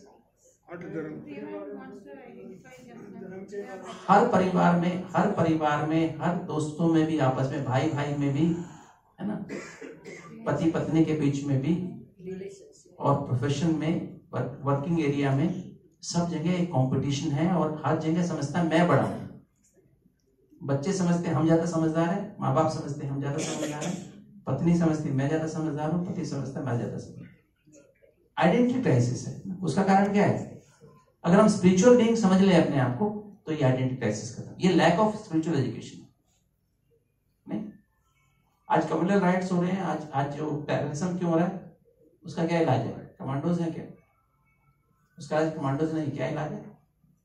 Speaker 1: हर परिवार में, हर परिवार में, हर दोस्तों में भी, आपस में, भाई भाई में भी है ना, पति पत्नी के बीच में भी, और प्रोफेशन में, वर्क, वर्किंग एरिया में, सब जगह एक कंपटीशन है और हर जगह समझता है मैं बड़ा हूं। बच्चे समझते हैं हम ज्यादा समझदार हैं, माँ बाप समझते हैं हम ज्यादा समझदार हैं, पत्नी समझती है मैं ज्यादा समझदार हूँ, पति समझता है मैं ज्यादा समझदार। आइडेंटिटी क्राइसिस है। उसका कारण क्या है? अगर हम स्पिरिचुअल बीइंग समझ ले अपने आप को तो ये आइडेंटिटी क्राइसिस खत्म। ये लैक ऑफ स्पिरिचुअल एजुकेशन नहीं। आज कम्युनल राइट्स हो रहे हैं, आज आज जो टेररिज्म क्यों हो रहा है, उसका क्या इलाज है? कमांडोज है क्या? उसका आज कमांडोज नहीं, क्या इलाज है?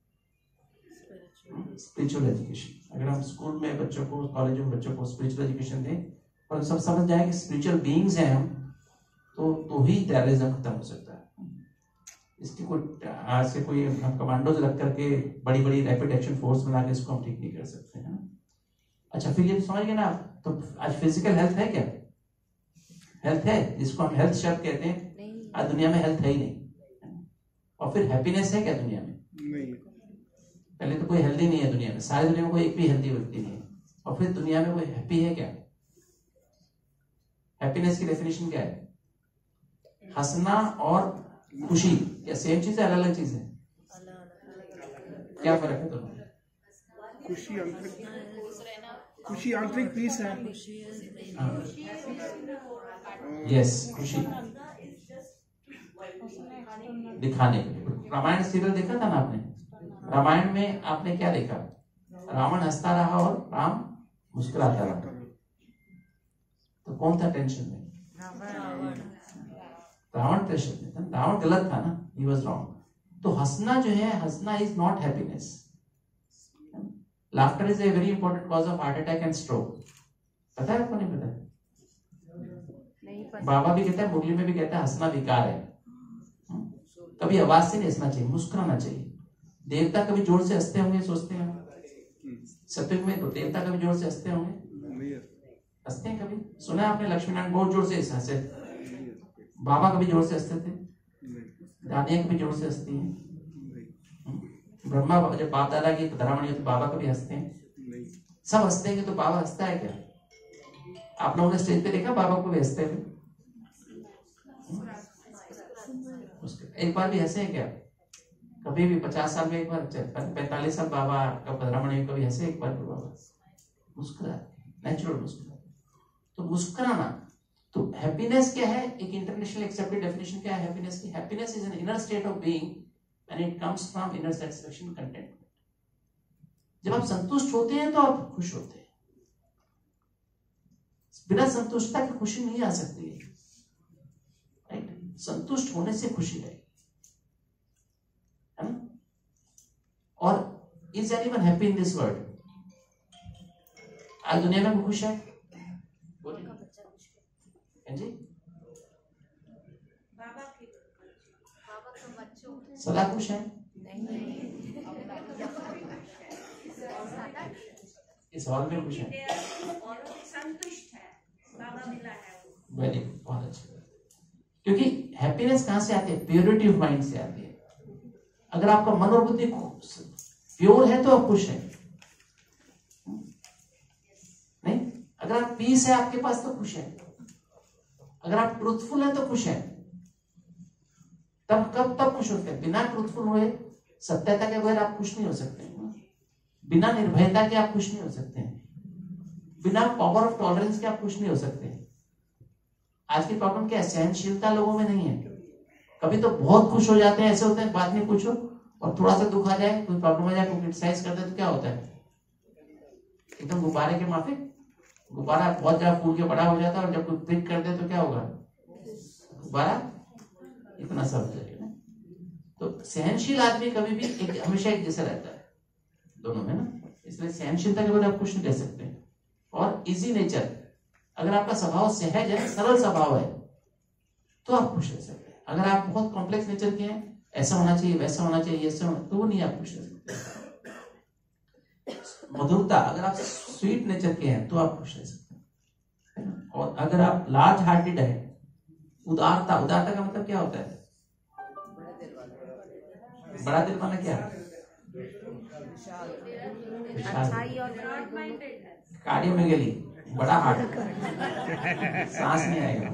Speaker 1: Spiritual education. अगर हम स्कूल में बच्चों को, कॉलेज में बच्चों को स्पिरिचुअल एजुकेशन दें और सब समझ जाए कि स्पिरिचुअल बीइंग्स हैं हम, तो तो ही टेररिज्म खत्म हो सकता है। इसकी कोई आज से कोई हम कमांडोज रख करके बड़ी बड़ी रैपिड एक्शन फोर्स बना के इसको हम ठीक नहीं कर सकते हैं ना। अच्छा, फिर ये समझ गए ना आप? तो आज फिजिकल हेल्थ है क्या? हेल्थ है, जिसको हम हेल्थ शब्द कहते हैं, आज दुनिया में हेल्थ है ही नहीं। और फिर हैप्पीनेस है क्या दुनिया में?
Speaker 2: नहीं।
Speaker 1: पहले तो कोई हेल्दी नहीं है दुनिया में, सारी दुनिया में कोई एक भी हेल्दी व्यक्ति नहीं है। और फिर दुनिया में कोई हैप्पी है क्या? हैप्पीनेस की डेफिनेशन क्या है? हंसना और खुशी क्या सेम चीज है, अलग अलग चीज है? क्या फर्क है दोनों?
Speaker 2: खुशी आंतरिक, खुशी आंतरिक पीस है।
Speaker 1: यस, खुशी दिखाने के लिए। रामायण सीरियल देखा था ना आपने? रामायण में आपने क्या देखा? रावण हंसता रहा और राम मुस्कुराता रहा। तो कौन था टेंशन में? रावण टेंशन में था। रावण गलत था ना, ही वाज रॉन्ग। तो हंसना जो है, हंसना is not happiness. Laughter is a very important cause of heart attack and stroke. पता है आपको? नहीं पता? बाबा भी कहता है, मुरली में भी कहता है, हंसना विकार है। कभी आवाज से नहीं हंसना चाहिए, मुस्कुराना चाहिए। देवता कभी जोर से हंसते होंगे, सोचते हैं सतयुग में तो देवता कभी जोर से हंसते होंगे? हंसते हैं कभी? सुना है आपने लक्ष्मी नारायण बहुत जोर से हंसे? बाबा कभी जोर से हंसते थे? दादियां कभी जोर से हंसती हैं? ब्रह्मा जब बाप दादा की धरामणी होती, बाबा कभी हंसते हैं? सब हंसते हैं, तो बाबा हंसता है क्या? आप लोगों ने स्टेज पे देखा बाबा को भी हंसते हुए? एक बार भी हंसे क्या? कभी भी? पचास साल में एक बार, पैंतालीस साल बाबा का धरामणी कभी हंसे एक बार? बाबा मुस्कुरा, नेचुरल मुस्कुरा। तो मुस्कुराना, तो हैप्पीनेस क्या है? एक इंटरनेशनल एक्सेप्टेड डेफिनेशन क्या है हैप्पीनेस की? Happiness is an inner state of being and it comes from inner satisfaction, contentment. जब आप संतुष्ट होते हैं तो आप खुश होते हैं। बिना संतुष्टता की खुशी नहीं आ सकती है, राइट? संतुष्ट होने से खुशी है, है ना? और is anyone happy in this world? आज दुनिया में खुश है? जी, सदा खुश है? इस हॉल में खुश है? वेरी गुड, बहुत अच्छा। क्योंकि हैप्पीनेस कहां से आती है? प्योरिटी ऑफ माइंड से आती है। अगर आपका मन और बुद्धि प्योर है तो आप खुश हैं, नहीं? अगर आप पीस है आपके पास तो खुश है। अगर आप ट्रूथफुल हैं तो खुश हैं। तब कब तब खुश होते हैं? बिना ट्रूथफुल हुए, सत्यता के बगैर आप खुश नहीं हो सकते। बिना निर्भयता के आप खुश नहीं हो सकते हैं। बिना पावर ऑफ टॉलरेंस के आप खुश नहीं हो सकते। आज की प्रॉब्लम क्या है? सहनशीलता लोगों में नहीं है। कभी तो बहुत खुश हो जाते हैं, ऐसे होते हैं बात नहीं पूछो, और थोड़ा सा दुख आ जाए, कोई प्रॉब्लम आ जाए, कोई क्रिटिसाइज करते हैं तो क्या होता है? एकदम गुब्बारे के माफिक। गुब्बारा बहुत ज्यादा फूल के बड़ा हो जाता है, और जब कोई पिक कर दे तो क्या होगा? गुब्बारा इतना सा हो जाएगा ना। तो सहनशील आदमी कभी भी एक, हमेशा एक जैसा रहता है दोनों में ना। इसलिए सहनशीलता के बगैर आप कुछ नहीं कह सकते। और इजी नेचर, अगर आपका स्वभाव सहज है, सरल स्वभाव है, तो आप खुश रह सकते हैं। अगर आप बहुत कॉम्प्लेक्स नेचर के हैं, ऐसा होना चाहिए, वैसा होना चाहिए, ऐसा होना, तो वो नहीं आप खुश रह सकते। मधुरता, अगर आप स्वीट नेचर के हैं तो आप खुश रह सकते हैं। और अगर आप लार्ज हार्टेड है, उदारता, उदारता का मतलब क्या होता है? बड़ा दिल वाला क्या? कार्डियोमेगेली, बड़ा हार्ट, सांस नहीं आएगा।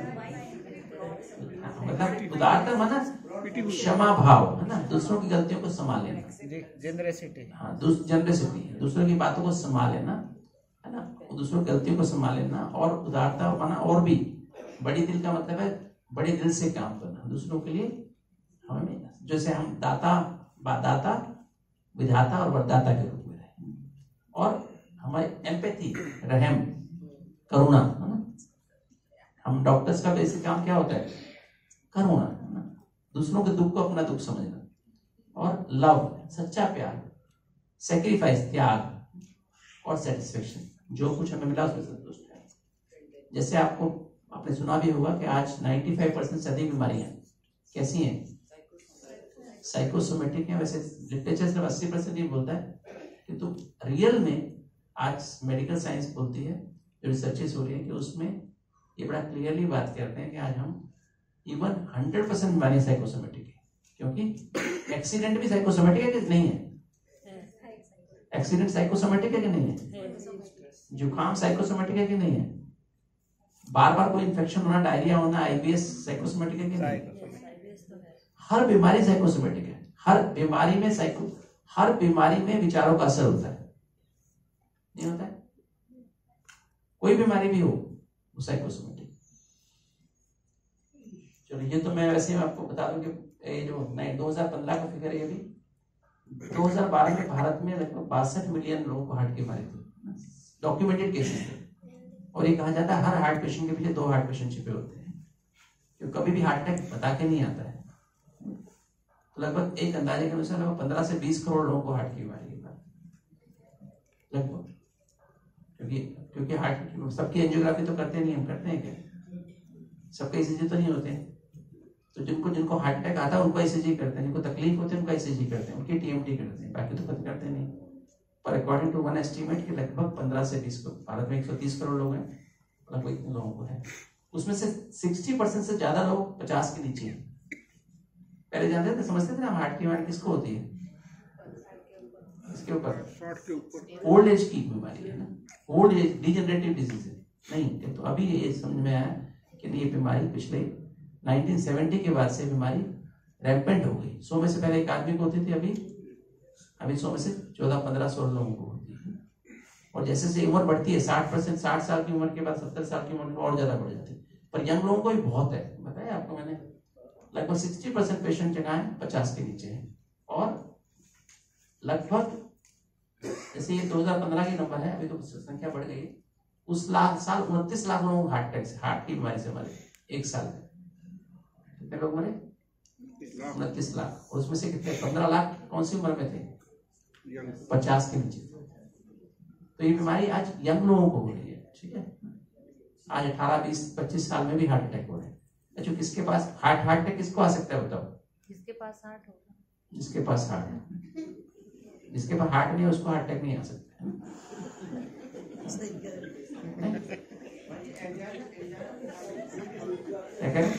Speaker 1: मतलब उदारता माना क्षमा भाव है ना, दूसरों की गलतियों को संभाल लेना,
Speaker 3: जनरसिटी।
Speaker 1: हाँ, जनरसिटी, दूसरों की बातों को संभाल लेना है ना, दूसरों की गलतियों को संभाल लेना। और उदारता माना और भी बड़ी दिल का मतलब है बड़े दिल से काम करना दूसरों के लिए। हमें जैसे हम दाता दाता विधाता और वरदाता के रूप में रहे, और हमारी एम्पैथी, रहम, करुणा है ना। हम डॉक्टर्स का बेसिक काम क्या होता है? करुणा है ना, दूसरों के दुख को अपना दुख समझना, और लव, सच्चा प्यार, सेक्रीफाइस, त्याग, और सेटिस्फेक्शन, जो कुछ हमें मिला उसमें संतुष्ट है। जैसे आपको आपने सुना भी होगा कि आज पचानवे परसेंट से अधिक बीमारियां कैसी हैं? साइकोसोमेटिक है। वैसे लिटरेचर सिर्फ अस्सी परसेंट ही बोलता है, किंतु तो रियल में आज मेडिकल साइंस बोलती है, जो रिसर्चेस हो रही है कि उसमें ये बड़ा क्लियरली बात करते हैं कि आज हम इवन हंड्रेड परसेंट बीमारी साइकोसोमेटिक है। क्योंकि एक्सीडेंट भी साइकोसोमेटिक है कि नहीं है? एक्सीडेंट साइकोसोमेटिक है कि नहीं है? जुकाम साइकोसोमेटिक है कि नहीं है? बार बार कोई इन्फेक्शन होना, डायरिया होना, आईबीएस साइकोसोमेटिक है कि नहीं? हर बीमारी साइकोसोमेटिक है। हर बीमारी में साइको हर बीमारी में विचारों का असर होता है, नहीं होता है? कोई बीमारी भी हो वो साइकोसोमेटिक। चलो, ये तो मैं वैसे आपको बता दूं कि ये जो दो हजार पंद्रह का फिगर है, अभी दो हजार बारह में भारत में लगभग बासठ मिलियन लोगों को हार्ट की बीमारी थी, डॉक्यूमेंटेड केसेस थे। और ये कहा जाता है हर हार्ट पेशेंट के पीछे दो हार्ट पेशेंट छिपे होते हैं, क्योंकि कभी भी हार्ट अटैक बता के नहीं आता है। तो लगभग एक अंदाजे के अनुसार लगभग पंद्रह से बीस करोड़ लोगों को हार्ट की बीमारी है लगभग। क्योंकि क्योंकि हार्ट सबकी एंजियोग्राफी तो करते नहीं, हम करते हैं क्या? सबके ईसीजी तो नहीं होते। तो जिनको जिनको हार्ट अटैक आता है उनको ईसीजी करते हैं, जिनको तकलीफ होती है उनका ईसीजी करते हैं, उनकी टीएमटी करते हैं, बाकी तो कभी करते नहीं। पर अकॉर्डिंग टू वन एस्टीमेट कि लगभग पंद्रह से बीस को, भारत में एक सौ तीस करोड़ लोग हैं, लगभग इतने लोगों को है। उसमें से साठ परसेंट से ज्यादा लोग पचास के नीचे हैं। पहले जानते थे, समझते थे ना हार्ट की बीमारी किसको होती है? इसके ऊपर ओल्ड एज की बीमारी है ना, ओल्ड एज डिजेनरेटिव डिजीज है। नहीं, तो अभी ये समझ में आया कि ये बीमारी पिछले उन्नीस सौ सत्तर के बाद से बीमारी रैम्पेंट हो गई। सौ में से पहले एक आदमी को होती थी, अभी अभी सौ में से चौदह पंद्रह सोलह लोगों को होती है। और जैसे जैसे उम्र बढ़ती है, साठ परसेंट साठ साल की उम्र के बाद सत्तर साल की उम्र में और ज्यादा बढ़ जाती है। पर यंग लोगों को भी बहुत है, बताया आपको मैंने, लगभग साठ परसेंट पेशेंट जगह है पचास के नीचे है। और लगभग जैसे ये दो हजार पंद्रह की नंबर है, अभी तो संख्या बढ़ गई, उस लाख साल उनतीस लाख लोगों को हार्ट अटैक से, हार्ट की बीमारी से मरे एक साल में। कितने लोग मरे? उनतीस लाख। और उसमें से कितने, पंद्रह लाख कौन सी उम्र में थे? पचास के नीचे। तो ये बीमारी आज यंग लोगों को हो रही है, ठीक है। आज अठारह बीस पच्चीस साल में भी हार्ट अटैक हो रहे हैं। अच्छा, किसके पास हार्ट हार्ट अटैक किसको आ सकता है बताओ? जिसके पास हार्ट होगा, जिसके पास हार्ट है। जिसके पास हार्ट नहीं है उसको हार्ट अटैक नहीं आ सकता है। क्या करें?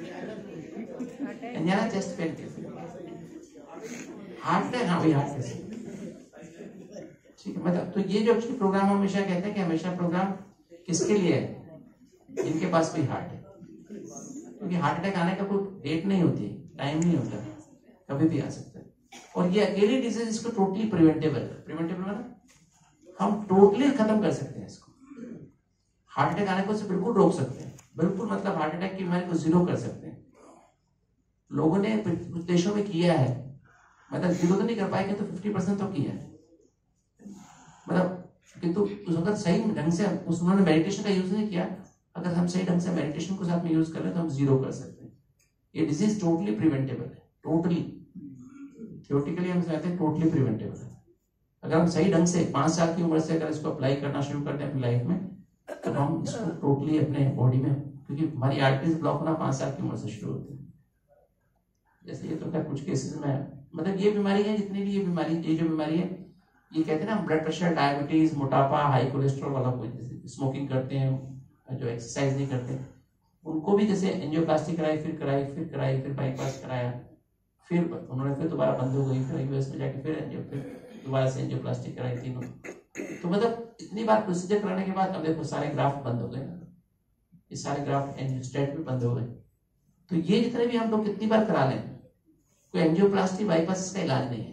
Speaker 1: चेस्ट पेन के हार्ट अटैक, हाँ भाई हार्ट कैसे, ठीक है। मतलब तो ये जो एक्चुअली प्रोग्राम हमेशा कहते हैं कि हमेशा प्रोग्राम किसके लिए है? जिनके पास कोई हार्ट है। क्योंकि हार्ट अटैक आने का कोई डेट नहीं होती, टाइम नहीं होता, कभी भी आ सकता है। और ये अकेली डिजीज इसको टोटली प्रिवेंटेबल है। प्रिवेंटेबल मतलब हम टोटली खत्म कर सकते हैं इसको। हार्ट अटैक आने को से बिल्कुल रोक सकते हैं, बिल्कुल, मतलब हार्ट अटैक की बीमारी को जीरो कर सकते हैं। लोगों ने कुछ देशों में किया है, मतलब जीरो तो नहीं कर पाए तो फिफ्टी परसेंट तो किया है, मतलब किंतु उस वक्त सही ढंग से उस उन्होंने मेडिटेशन का यूज नहीं किया। अगर हम सही ढंग से मेडिटेशन को साथ में यूज कर ले तो हम जीरो कर सकते हैं। ये डिजीज टोटली प्रिवेंटेबल है, टोटली थियोरेटिकली हम कहते हैं टोटली प्रिवेंटेबल है। अगर हम सही ढंग से पांच साल की उम्र से अगर इसको अप्लाई करना शुरू कर दें अपनी लाइफ में, तो हम इसको टोटली अपने बॉडी में, क्योंकि हमारी आर्टरीज ब्लॉक होना पांच साल की उम्र से शुरू होती है। जैसे ये तो क्या कुछ केसेस में, मतलब ये बीमारी है, जितनी भी ये बीमारी, ये जो बीमारी है, ये कहते हैं ना ब्लड प्रेशर, डायबिटीज, मोटापा, हाई कोलेस्ट्रॉल वाला, कोई स्मोकिंग करते हैं, जो एक्सरसाइज नहीं करते, उनको भी जैसे एंजियोप्लास्टी कराई, फिर कराई, फिर कराई, फिर बाईपास कराया, फिर उन्होंने फिर दोबारा बंद हो गई, फिर यूएस में जाके फिर एंजियो फिर दोबारा से एंजियोप्लास्टी कराई, तीनों तो मतलब इतनी बार प्रोसीजर कराने के बाद अब देखो सारे ग्राफ बंद हो गए ना, ये सारे ग्राफ एंजियोस्टेट भी बंद हो गए। तो ये जितने भी हम लोग कितनी बार करा लें, कोई एंजियोप्लास्टी बाईपास का इलाज नहीं है।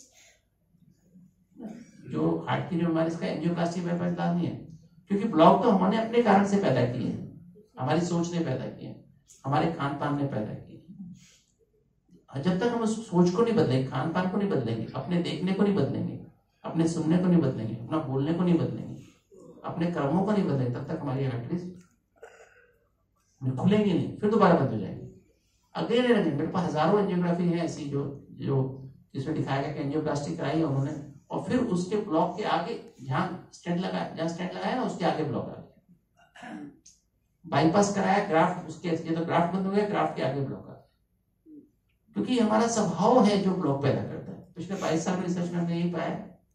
Speaker 1: जो हार्ट की जो बीमारी, इसका एंजियोप्लास्टी बाईपास इलाज नहीं है, क्योंकि ब्लॉक तो हमने अपने कारण से पैदा किए हैं, हमारी सोच ने पैदा किए, हमारे खान पान ने पैदा किए। जब तक हम उस सोच को नहीं बदलेंगे, खान पान को नहीं बदलेंगे, अपने देखने को नहीं बदलेंगे, अपने सुनने को नहीं बदलेंगे, अपना बोलने को नहीं बदलेंगे, अपने कर्मों को नहीं बदलेंगे, तब तक हमारी आर्टरीज खुलेंगे नहीं, फिर दोबारा बंद हो जाएंगे। अगले रहेंगे। मेरे पास हजारों एंजियोग्राफी है ऐसी जो जो जिसमें दिखाया गया कि एंजियोप्लास्टी कराई है उन्होंने, और फिर उसके ब्लॉक के आगे जहाँ स्टेंट लगाया जहाँ स्टेंट लगाया ना उसके आगे ब्लॉक आ गया। बाईपास कराया, ग्राफ्ट उसके ये तो ग्राफ्ट बंद हो गया, ग्राफ्ट के आगे ब्लॉक आ गया, क्योंकि हमारा स्वभाव है जो ब्लॉक पैदा करता है। पिछले बाईस साल में रिसर्च में हमने यही पाया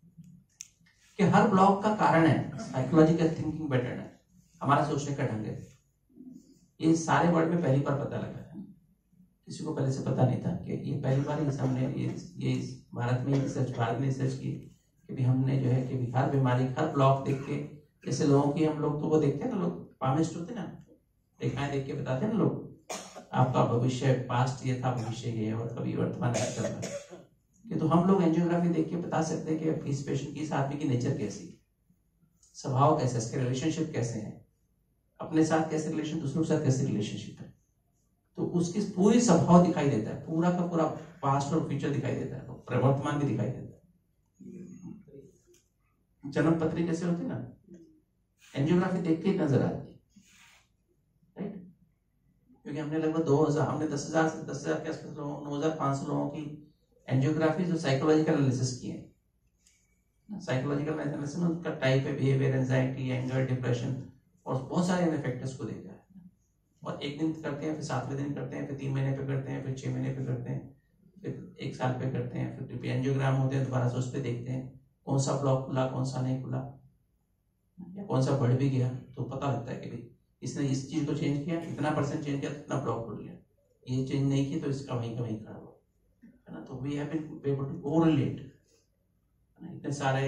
Speaker 1: कि हर ब्लॉक का कारण है साइकोलॉजिकल थिंकिंग पैटर्न है, हमारा सोचने का ढंग है। ये सारे वर्ड में पहली बार पता लगा है, किसी को पहले से पता नहीं था कि ये पहली बार ही हमने ये ये भारत में रिसर्च भारत में रिसर्च की कि भी हमने जो है कि हर बीमारी हर ब्लॉक देख के, जैसे लोगों की हम लोग तो वो देखते हैं ना, लोग पामिस्ट होते ना, रेखाएं देख के बताते हैं ना लोग, आपका भविष्य पास्ट ये था, भविष्य ये, और कभी वर्तमान चल रहा है। कि तो हम लोग एंजियोग्राफी देख के बता सकते हैं कि इस पेशेंट की, इस आदमी की नेचर कैसी, स्वभाव कैसा, इसके रिलेशनशिप कैसे हैं, अपने साथ कैसे रिलेशन, दूसरों के साथ कैसे रिलेशनशिप है। तो उसकी पूरी स्वभाव दिखाई देता है, पूरा का पूरा पास्ट और फ्यूचर दिखाई देता है, तो वर्तमान भी दिखाई देता है। जन्म पत्री जैसे होती है ना, एंजियोग्राफी देख के नजर आती है, राइट? क्योंकि हमने लगभग दो हजार हमने दस हजार से दस हजार के आसपास लोगों नौ हजार पांच सौ लोगों की एंजियोग्राफी जो साइकोलॉजिकल एनालिसिस की है। साइकोलॉजिकल एनालिसिस में उनका टाइप है, बिहेवियर, एंजाइटी, एंगर, डिप्रेशन, और बहुत सारे फैक्टर्स को देखा है। और एक दिन करते हैं, फिर सातवें दिन करते हैं, फिर तीन महीने पे करते हैं, फिर छह महीने पे करते हैं, फिर एक साल पे करते हैं, फिर एंजियोग्राम होते हैं, दोबारा से उस पर देखते हैं कौन सा ब्लॉक खुला, कौन सा नहीं खुला, या कौन सा बढ़ भी गया। तो पता लगता है कि भाई इसने इस चीज को चेंज किया, इतना परसेंट चेंज किया, इतना ब्लॉक खुल गया, ये चेंज नहीं की तो इसका वहीं का वहीं खड़ा हुआ, है ना। तो we have been able to correlate इतने सारे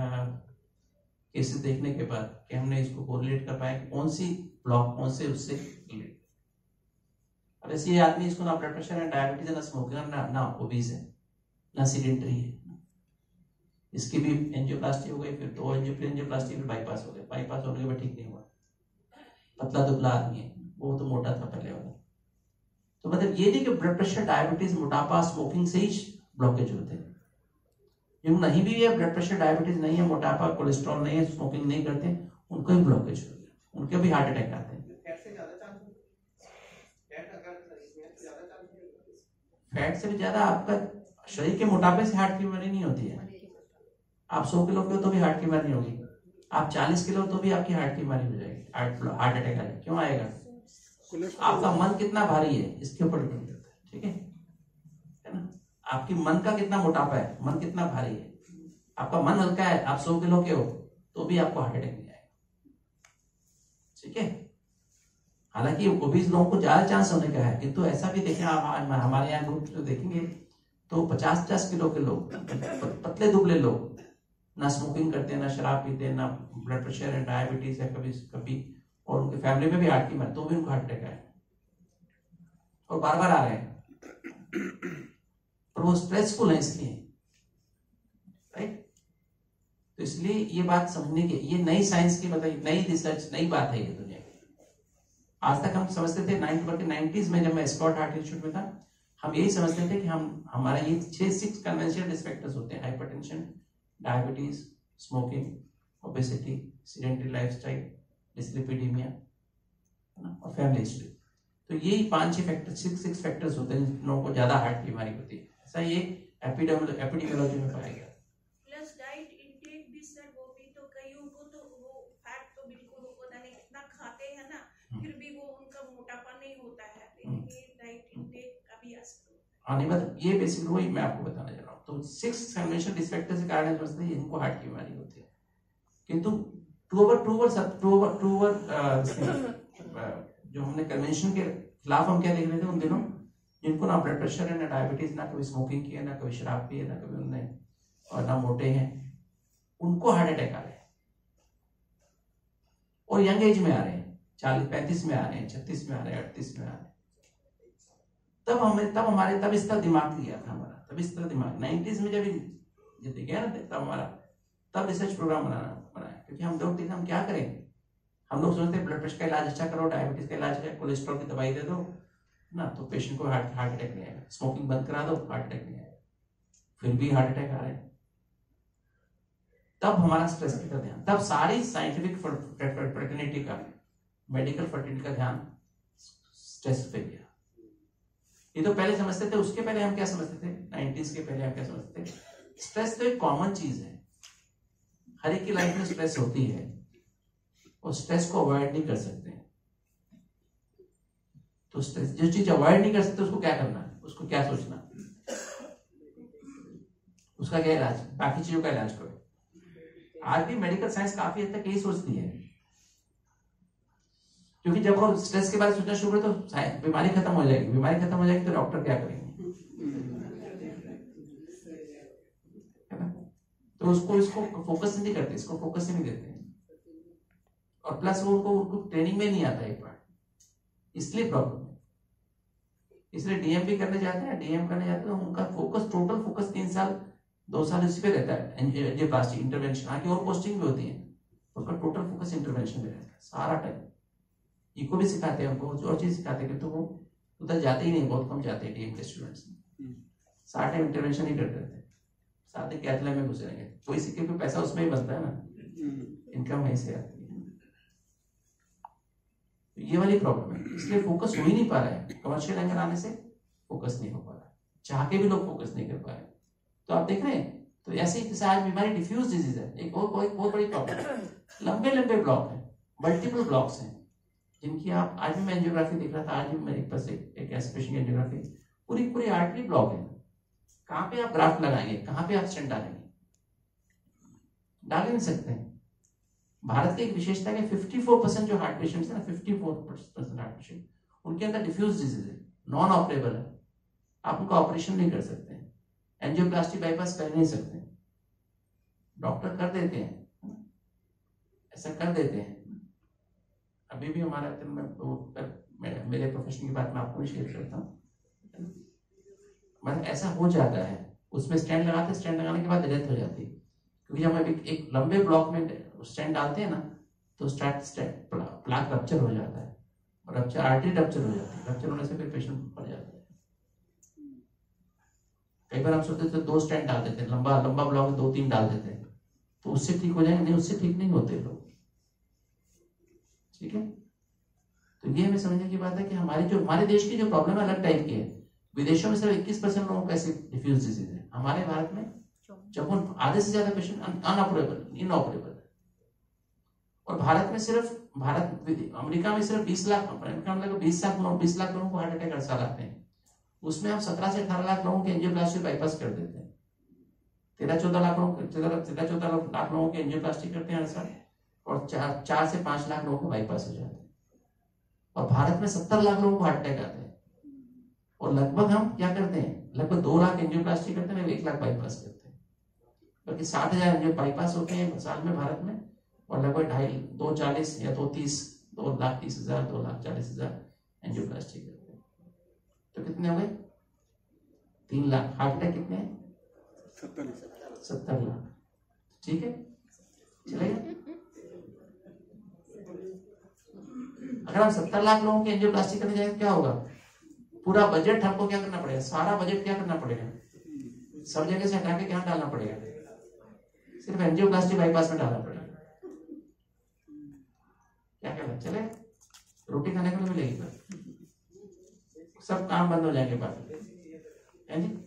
Speaker 1: केसेस देखने के बाद कि हमने इसको कोरिलेट कर पाया कि कौन सी ब्लॉक कौन से उससे रिलेट। अब ऐसे ये आदमी, इसको ना ब्लड प्रेशर है, डायबिटीज है, ना स्मोकिंग, ना ना ओबीज है, ना सीडेंटरी है, इसकी भी एंजियोप्लास्टी हो गई, फिर दो एंजियोप्लास्टी, फिर बाईपास हो गए, बाईपास होने के बाद ठीक नहीं हुआ, पतला दुबला आदमी है, वो तो मोटा था पहले वाला। तो मतलब ये नहीं कि ब्लड प्रेशर, डायबिटीज, मोटापा, स्मोकिंग से ही ब्लॉकेज होते हैं। जो नहीं भी है, ब्लड प्रेशर, डायबिटीज नहीं है, मोटापा, कोलेस्ट्रॉल नहीं है, स्मोकिंग नहीं करते, उनको भी ब्लॉकेज हो गया, उनके भी हार्ट अटैक आते हैं। फैट से भी ज्यादा आपका शरीर के मोटापे से हार्ट की बीमारी नहीं होती है। आप सौ किलो के हो तो भी हार्ट की बीमारी नहीं होगी, आप चालीस किलो तो भी आपकी हार्ट की बीमारी हो जाएगी, हार्ट अटैक आएगा। क्यों आएगा? आपका मन कितना भारी है इसके ऊपर डिपेंड करता है, ठीक है है ना। आपकी मन का कितना मोटापा है, मन कितना भारी है। आपका मन हल्का है, आप सौ किलो के हो तो भी आपको हार्ट अटैक नहीं आएगा, ठीक है। हालांकि ओबीज लोगों को ज्यादा चांस होने का है, किंतु ऐसा भी देखें आप, हमारे यहाँ ग्रुप जो देखेंगे तो पचास पचास किलो के लोग, पतले दुबले लोग, ना स्मोकिंग करते हैं, ना शराब पीते हैं, ना ब्लड प्रेशर है, डायबिटीज है कभी कभी, और उनके फैमिली में भी हार्ट की बीमारी, तो भी उनको हार्ट अटैक है और बार बार आ रहे हैं, पर वो स्ट्रेसफुल है इसलिए, राइट। तो इसलिए ये बात समझने की, ये नई साइंस की मतलब नई रिसर्च, नई बात है ये दुनिया की। आज तक हम समझते थे नाइनटीज में, जब मैं स्कॉट हार्ट इंस्टीट्यूट में था, हम यही समझते थे कि हम हमारा ये छह सिक्स कन्वेंशनल रिस्क फैक्टर्स होते हैं, hypertension, diabetes, smoking, obesity, sedentary lifestyle, dyslipidemia, है ना, और फैमिली हिस्ट्री। तो यही पांच छह फैक्टर, सिक्स सिक्स फैक्टर्स होते हैं जिन लोगों को ज्यादा हार्ट की बीमारी होती है। ऐसा ये एपिडेमियोलॉजी में पाया गया।
Speaker 4: प्लस डाइट इंटेक भी सर, वो भी तो कईयों को तो वो फैट तो बिल्कुल पता नहीं कितना खाते हैं ना, फिर भी वो उनका मोटापा नहीं होता है, लेकिन ये डाइट इंटेक का भी असर होता है।
Speaker 1: हाँ नहीं मतलब ये बेसिकली वही मैं आपको बताना चाह रहा हूँ। तो सिक्स कन्वेंशनल रिस्क फैक्टर्स के कारण समझते हैं इनको हार्ट की बीमारी होती है, किंतु two over two over two over two over जो हमने कन्वेंशन के खिलाफ हम क्या देख रहे थे उन दिनों, जिनको ना ब्लड प्रेशर है, ना डायबिटीज, ना कभी स्मोकिंग की है, ना कभी शराब पी है, ना कभी उनने, और ना मोटे हैं, उनको हार्ट अटैक आ रहे हैं। और यंग एज में आ रहे हैं, चालीस पैंतीस में आ रहे हैं, छत्तीस में आ रहे हैं, अड़तीस में आ रहे हैं। तब हमें तब हमारे तब इस तरह दिमाग गया था हमारा, तब इस तरह दिमाग नाइन्टीज में जब जब गया ना तब हमारा तब रिसर्च प्रोग्राम बनाना बनाया, क्योंकि हम लोग हम क्या करें, हम लोग सोचते हैं ब्लड प्रेशर का इलाज अच्छा करो, डायबिटीज का इलाज है, कोलेस्ट्रॉल की दवाई दे दो ना तो पेशेंट को हार्ट हार्ट अटैक नहीं आएगा, स्मोकिंग बंद करा दो हार्ट अटैक नहीं आएगा, फिर भी हार्ट अटैक आ रहे हैं। तब हमारा स्ट्रेस पे ध्यान, तब सारी साइंटिफिक फर्टिलिटी का मेडिकल फर्टिलिटी का ध्यान स्ट्रेस पे गया। ये तो पहले समझते थे, उसके पहले हम क्या समझते थे, नाइन्टीज के पहले हम क्या समझते थे, स्ट्रेस तो एक कॉमन चीज है, हर एक की लाइफ में स्ट्रेस होती है और स्ट्रेस को अवॉइड नहीं कर सकते। तो स्ट्रेस जो चीज अवॉइड नहीं कर सकते उसको क्या करना है, उसको क्या सोचना, उसका क्या इलाज, बाकी चीजों का इलाज करो। आज भी मेडिकल साइंस काफी हद तक यही सोचती है, क्योंकि जब वो स्ट्रेस के बारे में सोचना शुरू करो तो बीमारी खत्म हो जाएगी, बीमारी खत्म हो जाएगी तो डॉक्टर क्या करेंगे, है ना? तो उसको इसको फोकस नहीं करते, इसको फोकस ही नहीं देते, और प्लस वो उनको उनको ट्रेनिंग में नहीं आता एक बार, इसलिए प्रॉब्लम है। इसलिए डीएम भी करने जाते हैं, डीएम करने जाते हैं उनका फोकस, टोटल फोकस तीन साल दो साल इसी पे रहता है, एंजियोप्लास्टी इंटरवेंशन, आगे और पोस्टिंग भी होती है, उनका टोटल फोकस इंटरवेंशन में रहता है सारा टाइम। इको भी सिखाते हैं उनको, और चीज सिखाते हैं, तो वो उधर जाते ही नहीं, बहुत कम जाते हैं डीएम के स्टूडेंट्स, सारा टाइम इंटरवेंशन ही करते रहते हैं, साथ ही कैथलैब में घुसे रहेंगे, कोई सिक्के पे पैसा उसमें ही बनता है ना, इनकम वहीं से आती है। ये वाली प्रॉब्लम है, इसलिए फोकस हो ही नहीं पा रहा है, कमर्शियल एंगल आने से फोकस नहीं हो पा रहा है, चाह के भी लोग फोकस नहीं कर पा रहे। तो आप देख रहे हैं, तो ऐसे ही आज बीमारी डिफ्यूज डिजीज है, एक और कोई बहुत बड़ी प्रॉब्लम, लंबे लंबे ब्लॉक है, मल्टीपल ब्लॉक्स हैं, जिनकी आप आज भी मैं एंजियोग्राफी देख रहा था, आज भी मेरे पास एक, एक ऐसे पेशेंट की एंजियोग्राफी, पूरी पूरी आर्टरी ब्लॉक है, कहाँ पे आप ग्राफ्ट लगाएंगे, कहाँ पे आप स्टेंट डालेंगे, डाल ही नहीं सकते हैं। भारत की एक विशेषता है चौवन परसेंट जो हार्ट पेशेंट्स है ना, चौवन परसेंट हार्ट पेशेंट उनके अंदर डिफ्यूज डिजीज है, नॉन ऑपरेबल है, आप उनका ऑपरेशन नहीं कर सकते हैं, एंजियोप्लास्टी बाईपास कर नहीं सकते, डॉक्टर कर देते हैं, ऐसा कर देते हैं। अभी भी हमारा मैं मेरे प्रोफेशन की बात मैं आपको भी शेयर करता हूँ, मतलब ऐसा हो जाता है, उसमें स्टैंड लगाते, स्टैंड लगाने के बाद डेथ हो जाती है, क्योंकि जब हम एक लंबे ब्लॉक में स्टैंड डालते हैं ना तो स्टैंड प्लाक रप्चर हो जाता है, और रप्चर आर्टरी रप्चर हो जाती है, रप्चर होने से फिर पेशेंट मर जाता है। कई बार हम सोचते थे दो स्टैंड डाल देते हैं, लंबा लंबा ब्लॉक दो तीन डाल देते हैं तो उससे ठीक हो जाएंगे, नहीं उससे ठीक नहीं होते लोग, ठीक है। तो ये हमें समझने की बात है कि हमारी जो हमारे देश की जो प्रॉब्लम है अलग टाइप की है, विदेशों में सिर्फ इक्कीस परसेंट लोगों को ऐसे डिफ्यूज डिजीज है, हमारे भारत में जब आधे से ज्यादा पेशेंट अनऑपरेबल इनऑपरेबल है, और भारत में सिर्फ भारत अमेरिका में सिर्फ बीस लाख अमेरिका में बीस लाख लोग बीस लाख लोगों को हार्ट अटैक हर साल आते हैं, उसमें हम सत्रह से अठारह लाख लोगों के एंजियोप्लास्टी बाईपास कर देते हैं, तेरह चौदह लाख लोगों तेरह चौदह लाख लोगों की एंजियोप्लास्टी करते हैं हर साल, और चार चार से पांच लाख लोगों को बाईपास हो जाते हैं, और भारत में सत्तर लाख लोगों को हार्ट अटैक आते हैं, और लगभग हम क्या करते हैं, लगभग दो लाख एंजियोप्लास्टी करते हैं, एक लाख बाईपास करते हैं, क्योंकि साठ हजार एंजियो बाईपास होते हैं साल में भारत में, और लगभग ढाई दो चालीस या दो तीस दो लाख तीस हजार दो लाख चालीस हजार एंजियोप्लास्टी करते हैं, तो कितने हो गए, तीन लाख हार्ट अटैक कितने हैं, सत्तर लाख, ठीक है चलेगा। अगर हम सत्तर लाख लोगों की एंजियोप्लास्टी करने जाए क्या होगा, पूरा बजट हमको क्या करना पड़ेगा, सारा बजट क्या करना पड़ेगा, सब जगह से हटा के क्या डालना पड़ेगा, सिर्फ एंजियोप्लास्टी बाईपास में डालना पड़ेगा, क्या कहना चले, रोटी खाने को नहीं मिलेगी, सब काम बंद हो जाएंगे बाद है जी।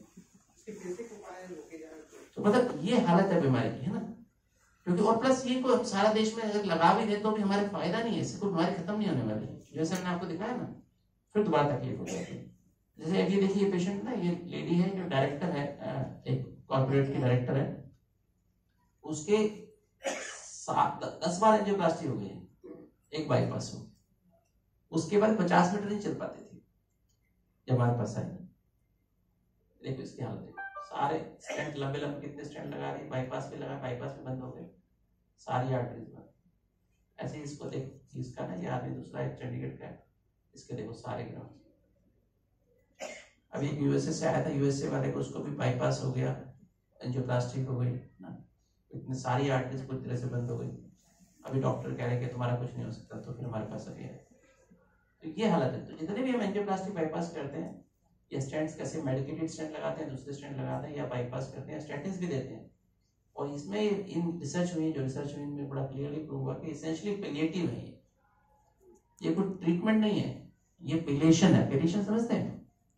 Speaker 1: तो मतलब ये हालत है बीमारी की, है ना, क्योंकि और प्लस ये को सारा देश में अगर लगा भी दे तो भी हमारे फायदा नहीं है, इससे कोई बीमारी खत्म नहीं होने वाली, जैसे मैंने आपको दिखाया ना, फिर दोबारा तकलीफ हो जाती है। जैसे अभी देखिए पेशेंट ना, ये लेडी है जो डायरेक्टर है, एक कॉर्पोरेट की डायरेक्टर है, उसके सात दस बार एंजियोप्लास्टी हो गई है, एक बाईपास हो, उसके बाद पचास मीटर नहीं चल पाती थी जब हमारे पास आई, देखो इसकी हालत देखो, सारे स्टेंट लंबे लंबे कितने स्टेंट लगा रही, बाईपास पे लगा, बाईपास पे बंद हो गए, सारी आर्टरीज बंद, ऐसे ही इसको देख, इसका ना ये आदमी दूसरा एक चंडीगढ़ का है, इसके देखो सारे ग्राफ। अभी एक यूएसए से आया था, यूएसए वाले को उसको भी बाईपास हो गया, एंजियोप्लास्टी हो गई ना, इतनी सारी आर्टरीज पूरी तरह से बंद हो गई। अभी डॉक्टर कह रहे हैं कि तुम्हारा कुछ नहीं हो सकता, तो फिर हमारे पास अभी है। तो ये हालत है। तो जितने भी हम एंजियोप्लास्टी बाईपास करते हैं या स्टेंट्स, कैसे मेडिकेटेड स्टेंट लगाते हैं, दूसरे स्टेंट लगाते हैं या बाईपास करते हैं, स्टेंट्स भी देते हैं। और इसमें इन रिसर्च हुई, जो रिसर्च हुई इनमें बड़ा क्लियरली प्रूव हुआ कि इसेंशियली पैलिएटिव है ये ये कोई ट्रीटमेंट नहीं है, ये पिलेशन है। पिलेशन समझते हैं?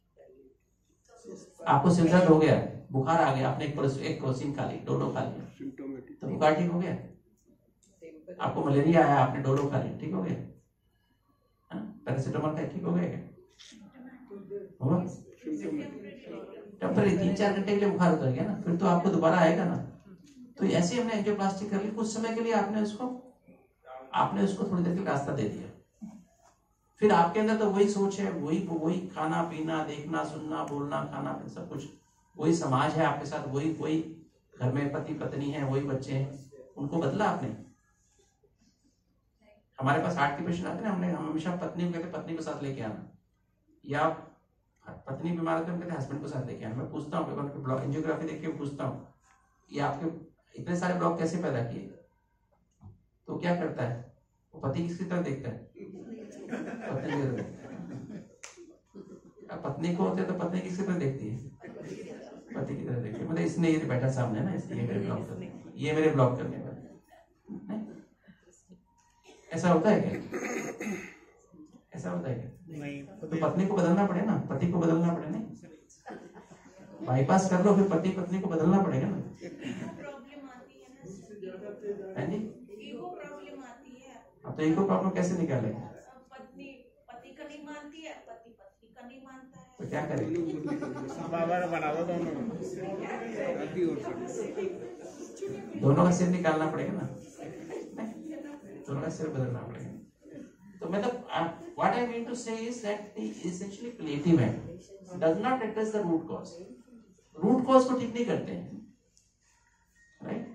Speaker 1: आपको सिर दर्द हो गया, बुखार आ गया, आपने एक एक क्रोसिन खा ली, डोलो खा लिया, तो बुखार ठीक हो गया। आपको मलेरिया आया, आपने डोलो खा ली, ठीक हो गया। पैरासिटामोल का ठीक हो गया क्या? होगा टेम्पररी, तीन चार घंटे के लिए बुखार उतर गया ना, फिर तो आपको दोबारा आएगा ना। तो ऐसे हमने एंजियोप्लास्टी कर ली, कुछ समय के लिए आपने उसको आपने उसको थोड़ी देर के रास्ता दे दिया। फिर आपके अंदर तो वही सोच है, वही वही खाना पीना, देखना सुनना, बोलना, खाना पीना, सब कुछ वही समाज है आपके साथ, वही वही घर में पति पत्नी है, वही बच्चे हैं, उनको बदला आपने। हमारे पास हार्ट के पेशेंट आते हैं, हमने हम हमेशा पत्नी को कहते पत्नी को साथ लेके आना, या पत्नी बीमार होते हैं कहते हस्बैंड को साथ लेके आना। मैं पूछता हूँ उनके ब्लॉक एंजियोग्राफी देख के पूछता हूँ, ये आपके इतने सारे ब्लॉक कैसे पैदा किए? तो क्या करता है वो, पति किसकी तरफ देखता है? पत्नी की तरफ। पत्नी को होते है तो पत्नी किसकी तरफ देखती है? पति की तरफ देखती है। मतलब इसने ये बैठा सामने ना, इसलिए मेरे ब्लॉक करने, ये मेरे ब्लॉक करने वाले। ऐसा होता है क्या? ऐसा होता है क्या? नहीं। तो पत्नी को बदलना पड़े ना, पति को बदलना पड़े। नहीं बाईपास कर लो, फिर पति पत्नी को बदलना पड़ेगा ना।
Speaker 4: प्रॉब्लम आती है ना,
Speaker 1: है जी,
Speaker 4: ईगो प्रॉब्लम आती है।
Speaker 1: अब तो ईगो प्रॉब्लम कैसे निकालेंगे?
Speaker 4: पत्नी पति का नहीं मानती है, पति पत्नी का नहीं मानता है,
Speaker 1: तो क्या करेंगे?
Speaker 3: बना दो दोनों
Speaker 1: दोनों का सिर निकालना पड़ेगा ना, दोनों का सिर बदलना पड़ेगा। तो मतलब what I mean to say is that the essentially palliative end does not address the root cause. root cause को ठीक नहीं करते हैं, right?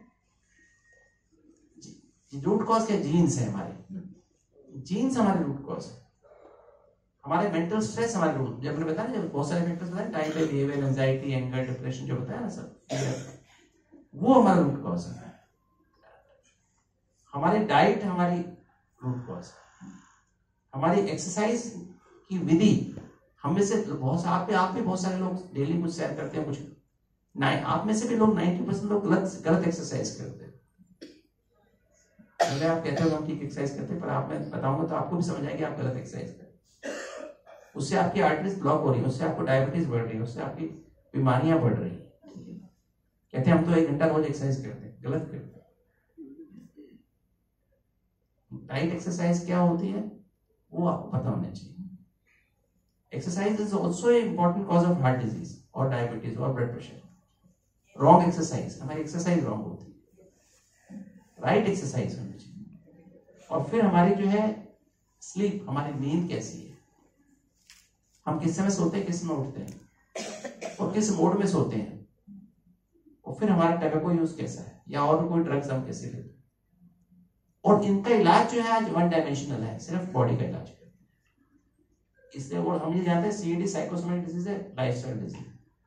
Speaker 1: रूट कॉज क्या? जीन्स है हमारे, जीन्स हमारे रूट कॉज है। हमारे मेंटल स्ट्रेस हमारे रूट, जब मैंने बताया जब बहुत सारे फैक्टर्स बताए, type A behaviour, anxiety, anger, depression, जो बताया ना सब, वो हमारा रूट कॉज है। हमारी डाइट हमारी रूट कॉज है। हमारी एक्सरसाइज की विधि, हम में से बहुत आप भी आप भी बहुत सारे लोग डेली कुछ सैर करते हैं, कुछ नहीं, आप में से भी लोग नाइन्टी परसेंट लोग गलत गलत एक्सरसाइज करते हैं। मतलब आप कहते हो हम ठीक एक्सरसाइज करते हैं, पर आप मैं बताऊंगा तो आपको भी समझ आएगी आप गलत एक्सरसाइज करते, उससे आपकी आर्टरीज ब्लॉक हो रही है, उससे आपको डायबिटीज बढ़ रही है, उससे आपकी बीमारियां बढ़ रही है। कहते हैं हम तो एक घंटा रोज एक्सरसाइज करते हैं, गलत करते हैं। राइट एक्सरसाइज क्या होती है वो आपको पता होना चाहिए। Exercise is also a important cause of heart disease और डायबिटीज और ब्लड प्रेशर। रॉन्ग एक्सरसाइज, हमारी एक्सरसाइज रॉन्ग होती है, राइट एक्सरसाइज होनी चाहिए। और फिर हमारी जो है स्लीप, हमारी नींद कैसी है, हम किस समय सोते हैं, किस समय उठते हैं और किस मोड में सोते हैं, और फिर हमारा टैबेको यूज कैसा है या और कोई ड्रग्स हम कैसे लेते हैं। और इनका इलाज जो है आज वन डायमेंशनल है, सिर्फ बॉडी का इलाज है। इसलिए वो हम ये जानते हैं सीएडी साइकोसोमेटिक डिजीज है, लाइफस्टाइल डिजीज।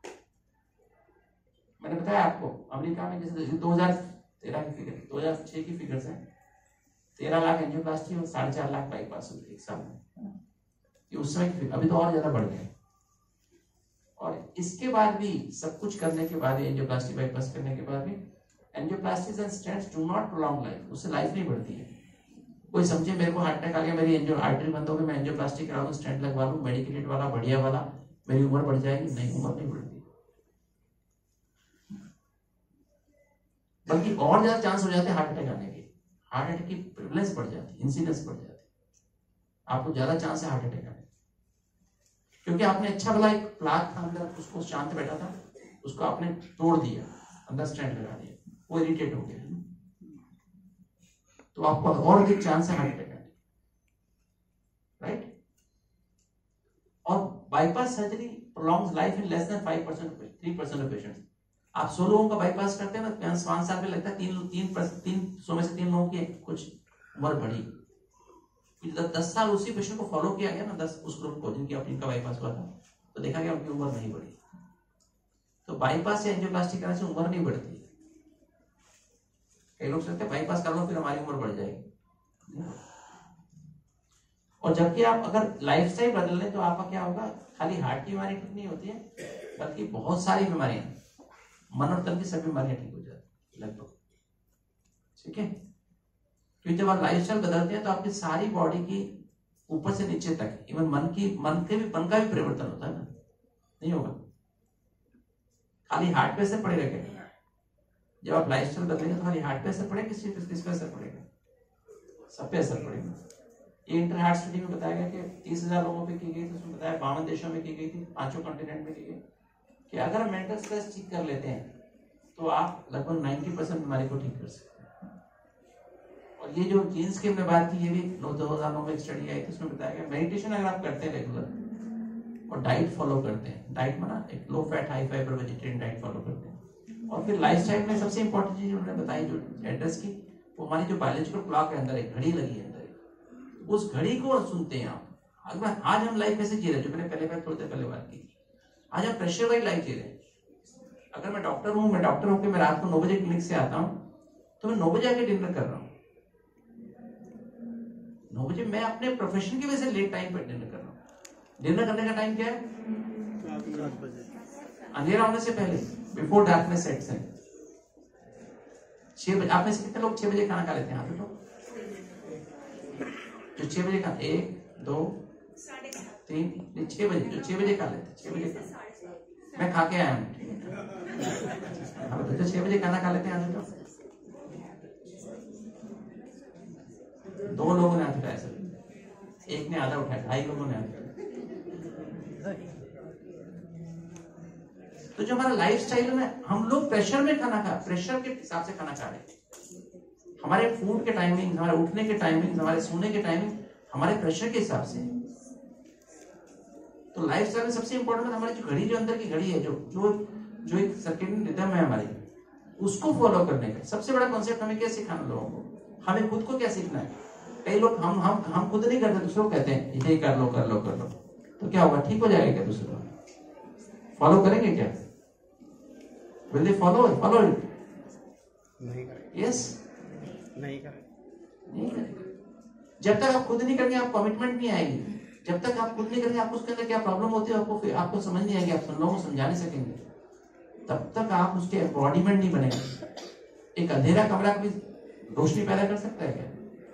Speaker 1: मैंने बताया आपको अमेरिका में जैसे दो हज़ार तेरह की फिगर, दो हज़ार छह की फिगर्स हैं, तेरह लाख एंजियोप्लास्टी और साढ़े चार लाख बाईपास हुई एक साल में। ये उस समय की फिगर, अभी तो और ज्यादा बढ़ गए। और इसके बाद भी सब कुछ करने के बाद, एंजियोप्लास्टी बाईपास करने के बाद भी angioplasties and stents do not prolong life, उससे लाइफ नहीं बढ़ती है। कोई समझे मेरे को हार्ट अटैक आ गया, मेरी एंजियो आर्टरी बंद हो गई, मैं एंजियोप्लास्टी करा दूं, स्टेंट लगवा लूं, मेडिकेटेड वाला बढ़िया वाला, मेरी उम्र बढ़ जाएगी? नहीं, उम्र नहीं बढ़ती, बल्कि और ज्यादा चांस हो जाते हैं हार्ट अटैक आने के। हार्ट अटैक की प्रेवलेंस बढ़ जाती है, इंसिडेंस बढ़ जाती है, आपको ज्यादा चांस है हार्ट अटैक आने, क्योंकि आपने अच्छा भला एक प्लाक था अंदर, उसको शांत बैठा था, उसको आपने तोड़ दिया, अंदर स्टेंट लगा दिया, वो इरिटेट हो गया, तो आपको और अधिक चांस है हार्ट अटैक आने, राइट? और bypass surgery prolongs life in less than five percent, three percent of patients. आप सौ लोगों का बाईपास करते हैं ना, पांच साल में लगता है तीन तीन तीन सौ में से तीन लोगों की कुछ उम्र बढ़ी। जब दस साल उसी पेशेंट को फॉलो किया गया ना, दस उस ग्रुप को जिनकी अपनी का बाईपास हुआ था, तो देखा गया उनकी उम्र नहीं बढ़ी। तो बाईपास या एंजियोप्लास्टी करने से उम्र नहीं बढ़ती। कई लोग सोचते हैं बाईपास कर लो फिर हमारी उम्र बढ़ जाएगी। और जबकि आप अगर लाइफस्टाइल बदल लें तो आपका क्या होगा, खाली हार्ट की बीमारी ठीक नहीं होती है, बल्कि बहुत सारी बीमारियां, मन और तन की सभी बीमारियां ठीक हो जाती है लगभग। ठीक है, क्योंकि जब आप लाइफस्टाइल बदलते हैं तो आपकी सारी बॉडी की ऊपर से नीचे तक, इवन मन की मन के भी मन का भी परिवर्तन होता है ना, नहीं होगा। खाली हार्ट पे असर पड़ेगा क्या? जब आप लाइफस्टाइल बदलेंगे तो खाली हार्ट पे असर पड़ेगा, किसी किस पे असर पड़ेगा? सब पे असर पड़ेगा। ये इंटर हार्ट स्टडी में बताया गया कि तीस हजार लोगों पे की गई थी, उसमें बताया बावन देशों में की गई थी, पांचों कॉन्टिनेंट में की गई, कि अगर मेंटल स्ट्रेस ठीक कर लेते हैं तो आप लगभग नब्बे परसेंट बीमारी को ठीक कर सकते हैं। और ये जो जीन्स की हमने बात की, ये भी दो हजार नौ में एक स्टडी आई थी, उसमें बताया गया मेडिटेशन अगर आप करते हैं रेगुलर और डाइट फॉलो करते हैं, डाइट माना एक low fat high fibre vegetarian diet follow करते हैं, और फिर लाइफस्टाइल में सबसे इंपॉर्टेंट चीज उन्होंने बताई जो एड्रेस की, वो हमारी जो बायोलॉजिकल क्लॉक है, अंदर एक घड़ी लगी है, उस घड़ी को सुनते हैं आप। अगर आज हम लाइफ कैसे जी रहे हैं, जो मैंने पहले पहले थोड़ी देर पहले बात की, आज हम प्रेशर वाली लाइफ जी रहे हैं। अगर मैं डॉक्टर हूं, मैं डॉक्टर होकर मैं रात को नौ बजे क्लिनिक से आता हूं, तो मैं नौ बजे आके डिनर कर रहा हूं। नौ बजे मैं अपने प्रोफेशन की वजह से लेट टाइम पर डिनर कर रहा हूं। डिनर करने का टाइम क्या है? अंधेरा होने से पहले, बिफोर डार्कनेस सेट्स इन। छह बजे, आप में से कितने लोग छह बजे खाना खा लेते हैं? आप तो जो छह बजे का, एक दो तीन नहीं, छह बजे, जो छह बजे खा लेते, छह बजे खा, मैं खा के आया हूँ, तो छह बजे खाना खा लेते हैं। आज तो दो लोगों ने हाथ उठाया सर, एक ने आधा उठाया, ढाई लोगों ने हाथ उठाया। तो जो हमारा लाइफस्टाइल है ना, हम लोग प्रेशर में खाना खा, प्रेशर के हिसाब से खाना खा रहे हैं। हमारे फूड के टाइमिंग, हमारे उठने के टाइमिंग, हमारे सोने के टाइमिंग हमारे प्रेशर के हिसाब से। तो लाइफस्टाइल में सबसे इंपॉर्टेंट है हमारी जो घड़ी, जो अंदर की घड़ी है, जो जो जो एक सर्केडियन रिदम है हमारी, उसको फॉलो करने का सबसे बड़ा कॉन्सेप्ट हमें क्या सिखाना लोगों को, हमें खुद को क्या सीखना है। कई लोग हम हम हम खुद नहीं करते, दूसरों को कहते हैं ये कर लो कर लो कर लो, तो क्या होगा? ठीक हो जाएगा क्या? दूसरों फॉलो करेंगे क्या? विल दे फॉलो फॉलो
Speaker 3: नहीं करेंगे।
Speaker 1: यस,
Speaker 3: नहीं करेंगे,
Speaker 1: नहीं करेंगे। जब तक आप खुद नहीं करेंगे, आप कमिटमेंट नहीं आएगी। जब तक आप खुद नहीं करेंगे, आपको उसके अंदर क्या प्रॉब्लम होती है आपको फिर आपको समझ नहीं आएगी, आप लोगों को समझा नहीं सकेंगे, तब तक आप उसके एम्बॉडीमेंट नहीं बनेंगे। एक अंधेरा कमरा भी रोशनी पैदा कर सकता है क्या?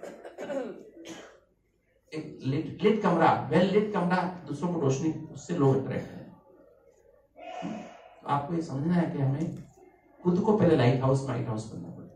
Speaker 1: एक लिट लिट कमरा, वेल लिट कमरा दूसरों को रोशनी, उससे लोग अट्रैक्ट है। आपको ये समझना है कि हमें खुद को पहले लाइट हाउस लाइट हाउस बनना पड़ेगा।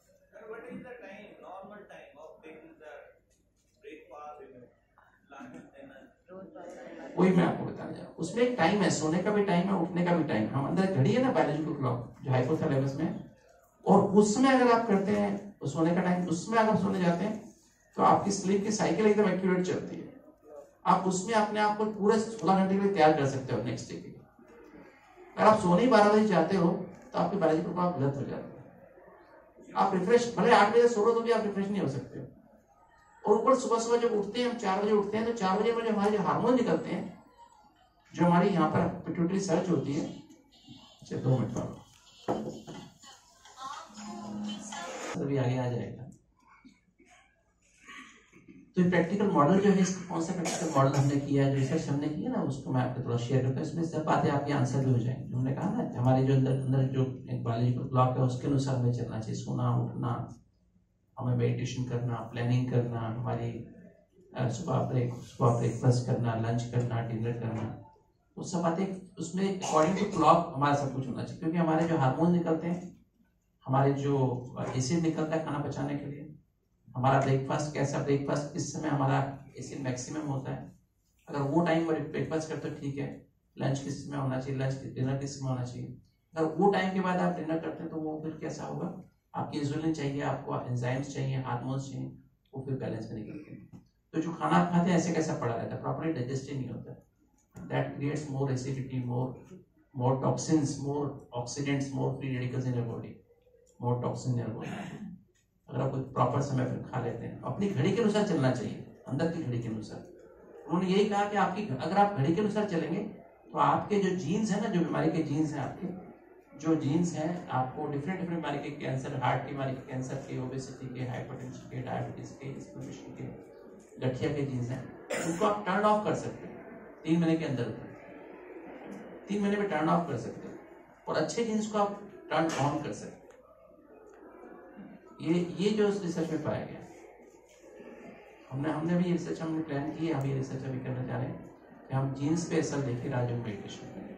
Speaker 1: वही मैं आपको बताने जा रहा हूँ, उसमें एक टाइम है, सोने का भी टाइम है, उठने का भी टाइम। हम अंदर घड़ी है ना बायोलॉजिकल क्लॉक जो हाइपोथैलेमस में, और उसमें अगर आप करते हैं तो सोने का टाइम, उसमें अगर सोने जाते हैं तो आपकी स्लीप की साइकिल एकदम एक्यूरेट चलती है। आप उसमें अपने आप को पूरे सोलह घंटे के लिए तैयार कर सकते हो नेक्स्ट डे के लिए। अगर आप सोने ही बारह बजे चाहते हो तो आपकी बायोलॉजिकल क्लॉक गलत हो जाती है। आप रिफ्रेश भले आठ बजे सो लो तो भी आप रिफ्रेश नहीं हो सकते। और ऊपर सुबह सुबह जब उठते हैं, हम चार बजे उठते हैं, तो चार बजे में जो हमारे जो हार्मोन निकलते हैं, जो हमारी यहाँ पर पिट्यूटरी सर्च होती है, अच्छा दो मिनट बाद अभी आगे आ जाएगा। तो प्रैक्टिकल मॉडल जो है, इसका कौन सा प्रैक्टिकल मॉडल हमने किया है, जो रिसर्च हमने किया ना, उसको मैं आपको थोड़ा शेयर करता हूँ। इसमें सब बातें आपके आंसर भी हो जाएंगे। हमने कहा ना हमारे जो अंदर अंदर जो एक बायोलॉजिकल क्लॉक है, उसके अनुसार हमें चलना चाहिए। सोना, उठना, हमें मेडिटेशन करना, प्लानिंग करना, हमारी सुबह ब्रेक सुबह ब्रेकफास्ट करना, लंच करना, डिनर करना, वो सब बातें उसमें अकॉर्डिंग टू क्लॉक हमारा सब कुछ होना चाहिए। क्योंकि हमारे जो हार्मोन निकलते हैं, हमारे जो एसिड निकलता है खाना पचाने के लिए, हमारा ब्रेकफास्ट कैसा, ब्रेकफास्ट किस समय हमारा एसिड मैक्सिमम होता है, अगर वो टाइम पर ब्रेकफास्ट करते हो ठीक है। लंच किस समय होना चाहिए, लंच डिनर किस समय होना चाहिए। अगर वो टाइम के बाद आप डिनर करते हैं तो वो फिर कैसा होगा, आपकी इंसुलिन चाहिए, आपको एंजाइम्स चाहिए, हार्मोन्स चाहिए, वो फिर बैलेंस में निकलते हैं। तो जो खाना आप खाते हैं ऐसे कैसा पड़ा रहता है, प्रॉपर्ली डाइजेस्ट ही नहीं होता। That creates more acidity, more more toxins, more oxidants, more free radicals in your body, more toxin in your body. अगर आप कोई प्रॉपर समय पर खा लेते हैं, अपनी घड़ी के अनुसार चलना चाहिए, अंदर की घड़ी के अनुसार। उन्होंने यही कहा कि आपकी अगर आप घड़ी के अनुसार चलेंगे तो आपके जो जीन्स है ना, जो बीमारी के जीन्स हैं, आपके जो जीन्स हैं, आपको डिफरेंट डिफरेंट बीमारी के, कैंसर, हार्ट की बीमारी के, कैंसर के, ओबेसिटी के, हाइपरटेंशन के, डायबिटीज के, इन्फ्लेमेशन के, गठिया के जीन्स हैं, उनको आप टर्न ऑफ कर सकते हैं तीन महीने के अंदर। तीन महीने में टर्न ऑफ कर सकते हैं और अच्छे जीन्स को आप टर्न ऑन कर सकते हैं। ये ये जो रिसर्च में पाया गया, हमने हमने भी रिसर्च हमने प्लान की है, हम ये रिसर्च अभी करना चाह रहे हैं कि हम जीन्स पे असर देखें राजयोग मेडिटेशन करें।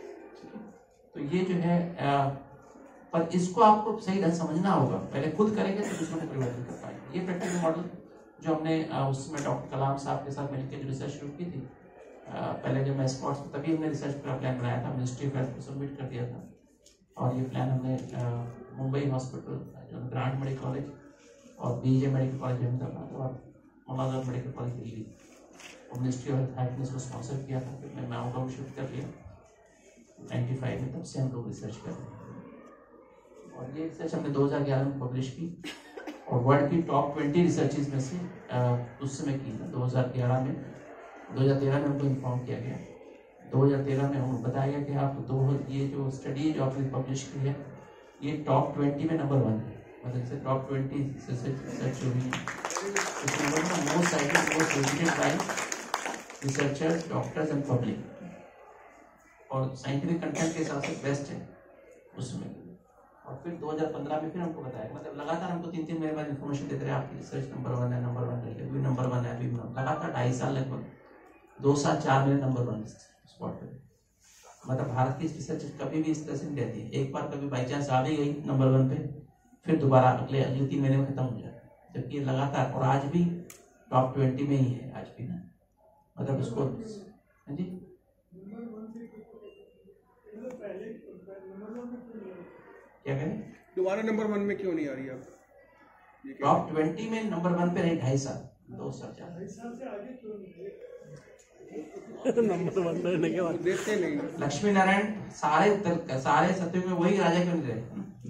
Speaker 1: तो ये जो है आ, पर इसको आपको सही ढंग समझना होगा, पहले खुद करेंगे तो दूसरों को परिवर्तन कर पाएंगे। ये प्रैक्टिकल मॉडल जो हमने उसमें डॉक्टर कलाम साहब के साथ मिलकर जो रिसर्च शुरू की थी, आ, पहले जब मैं स्पॉट्स तभी हमने रिसर्च का प्लान बनाया था, मिनिस्ट्री ऑफ हेल्थ को सबमिट कर दिया था और ये प्लान हमने मुंबई हॉस्पिटल, जो ग्रांट मेडिकल कॉलेज और बीजे मेडिकल कॉलेज अहमदाबाद और मौलाना मेडिकल कॉलेज दिल्ली और मिनिस्ट्री ऑफ हेल्थ ने इसको स्पॉन्सर किया था। फिर मैं आउट ऑफ शिफ्ट कर लिया नाइन्टी फाइव में, तब से हम लोग रिसर्च कर रहे हैं और ये रिसर्च हमने दो हज़ार ग्यारह में पब्लिश की और वर्ल्ड की टॉप ट्वेंटी रिसर्चेज में से उस समय की ना दो हज़ार ग्यारह में। दो हज़ार तेरह में हमको इन्फॉर्म किया गया, दो हज़ार तेरह में हमको बताया गया कि आप दो ये जो स्टडी जो आपने पब्लिश की है ये टॉप ट्वेंटी में नंबर वन है, मतलब जैसे टॉप ट्वेंटी रिसर्च जो हुई इस नंबर में most cited most visited by researchers, doctors and public, और साइंटिफिक कंटेंट के हिसाब से बेस्ट है उसमें। और फिर दो हज़ार पंद्रह में फिर हमको बताया, मतलब लगातार हमको तीन तीन महीने बाद इन्फॉर्मेशन देते रहे, आपकी रिसर्च नंबर वन है, नंबर वन है, अभी नंबर वन है, अभी लगातार ढाई साल लगभग दो साल चार महीने नंबर वन स्पॉट पे। मतलब भारत की रिसर्च कभी भी इस तरह से नहीं रहती है, एक बार कभी बाई चांस आ भी गई नंबर वन पे, फिर दोबारा अगले अगले तीन महीने में खत्म हो जाता है, जबकि ये लगातार और आज भी टॉप ट्वेंटी में ही है आज भी ना, मतलब इसको हाँ जी क्या कहें,
Speaker 2: दोबारा नंबर वन में क्यों नहीं आ रही आप?
Speaker 1: टॉप ट्वेंटी में नंबर वन पे रही ढाई साल दो साल चार
Speaker 3: नंबर वन रहने के बाद
Speaker 2: देखते नहीं।
Speaker 1: लक्ष्मी नारायण सारे सारे सत्युग में वही राजा क्यों नहीं रहे?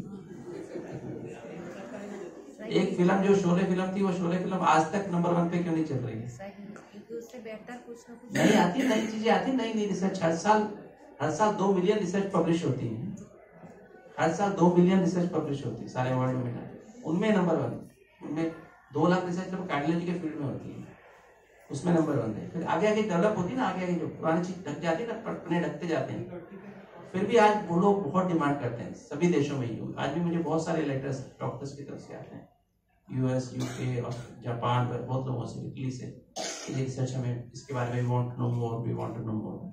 Speaker 1: एक फिल्म जो शोले फिल्म थी, वो शोले फिल्म आज तक नंबर वन पे क्यों नहीं चल रही है?
Speaker 4: उससे बेहतर कुछ ना कुछ
Speaker 1: नहीं आती, नई चीजें आती, नई नई रिसर्च हर साल हर साल दो मिलियन रिसर्च पब्लिश होती है, हर साल दो मिलियन रिसर्च पब्लिश होती है सारे वर्ल्ड में, उनमें नंबर वन, उनमें दो लाख रिसर्च कार्डियोलॉजी के फील्ड में होती है, उसमें नंबर वन है। फिर आगे आगे डेवलप होती है ना, आगे आगे जो पुरानी चीज ढक जाती है ना, पटने ढकते जाते हैं, फिर भी आज वो लोग बहुत डिमांड करते हैं सभी देशों में ही। आज भी मुझे बहुत सारे लेटर्स डॉक्टर्स की तरफ से आते हैं, यूएस, यूके और जापान, बहुत लोगों से, इटली से, ये रिसर्च हमें इसके बारे में, we want to know more, we want to know more.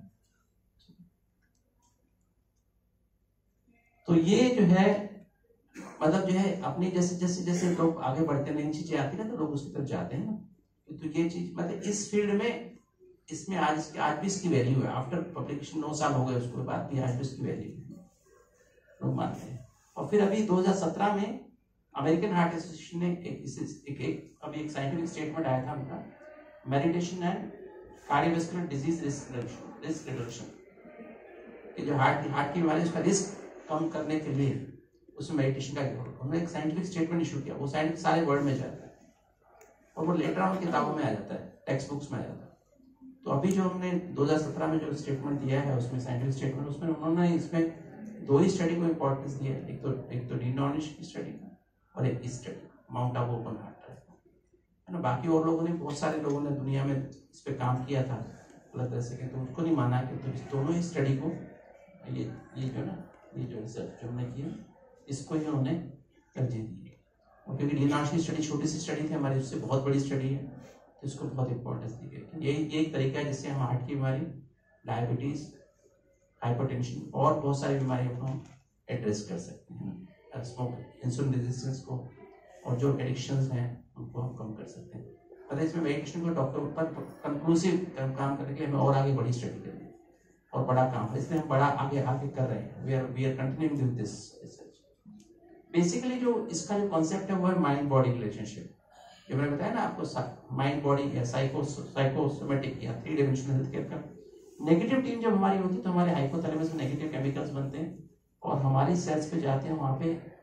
Speaker 1: तो ये जो है मतलब जो है अपनी जैसे जैसे जैसे लोग आगे बढ़ते हैं, नई चीजें आती है ना, तो लोग उसकी तरफ जाते हैं ना। तो ये चीज मतलब इस फील्ड में, इसमें आज इसके आज भी इसकी वैल्यू है, आफ्टर पब्लिकेशन नौ साल हो गए उसके बाद भी आज भी इसकी वैल्यू है, लोग मानते हैं। और फिर अभी दो हज़ार सत्रह में अमेरिकन हार्ट एसोसिएशन ने एक, एक, एक अभी एक साइंटिफिक स्टेटमेंट आया था उनका, meditation and cardiovascular disease risk risk reduction, कि जो हार्ट हार्ट की बीमारी उसका रिस्क कम करने के लिए उसमें मेडिटेशन का उन्होंने एक साइंटिफिक स्टेटमेंट इशू किया। वो साइंटिफिक सारे वर्ल्ड में जाता है और वो लेटर ऑन किताबों में आ जाता है, टेक्स्ट बुक्स में आ जाता है। तो अभी जो हमने दो हज़ार सत्रह में जो स्टेटमेंट दिया है उसमें साइंटिफिक स्टेटमेंट, उसमें उन्होंने इसमें दो ही स्टडी को इम्पोर्टेंस दिया है, एक तो एक तो डिनॉनिश की स्टडी और एक study Mount Abu open heart है ना। बाकी और लोगों ने, बहुत सारे लोगों ने दुनिया में इस पर काम किया था अलग तरह से, तो उसको नहीं माना कि तो इस दोनों ही स्टडी को, ये ये जो ना ये जो रिसर्च जो हमने किया इसको ही उन्होंने तरजीह दी है। और क्योंकि डिनॉनिश की स्टडी छोटी सी स्टडी थी हमारी, उससे बहुत बड़ी स्टडी है, तो इसको बहुत इंपॉर्टेंस दी गई। यही यही तरीका है जिससे हम हार्ट की बीमारी, डायबिटीज, हाइपरटेंशन और बहुत सारी बीमारियों को हम एड्रेस कर सकते हैं, स्मोक, इंसुलिन रेजिस्टेंस को और जो एडिक्शंस हैं उनको हम कम कर सकते हैं। मतलब इसमें मेडिटेशन को डॉक्टर पर कंक्लूसिव काम करने के लिए हमें और आगे बड़ी स्टडी करनी है और बड़ा काम है, इसलिए हम बड़ा आगे आगे कर रहे हैं। We are we are continuing with this research. Basically जो इसका जो कॉन्सेप्ट है वो है माइंड बॉडी रिलेशनशिप, जो मैंने बताया ना आपको, माइंड बॉडी या साइको साइकोसोमेटिक या थ्री डायमेंशनल हेल्थ केयर का। नेगेटिव टीम जब हमारी होती है तो हमारे हाइपोथैलेमस में नेगेटिव केमिकल्स बनते हैं और हमारी सेल्स पे जाते हैं, वहाँ पे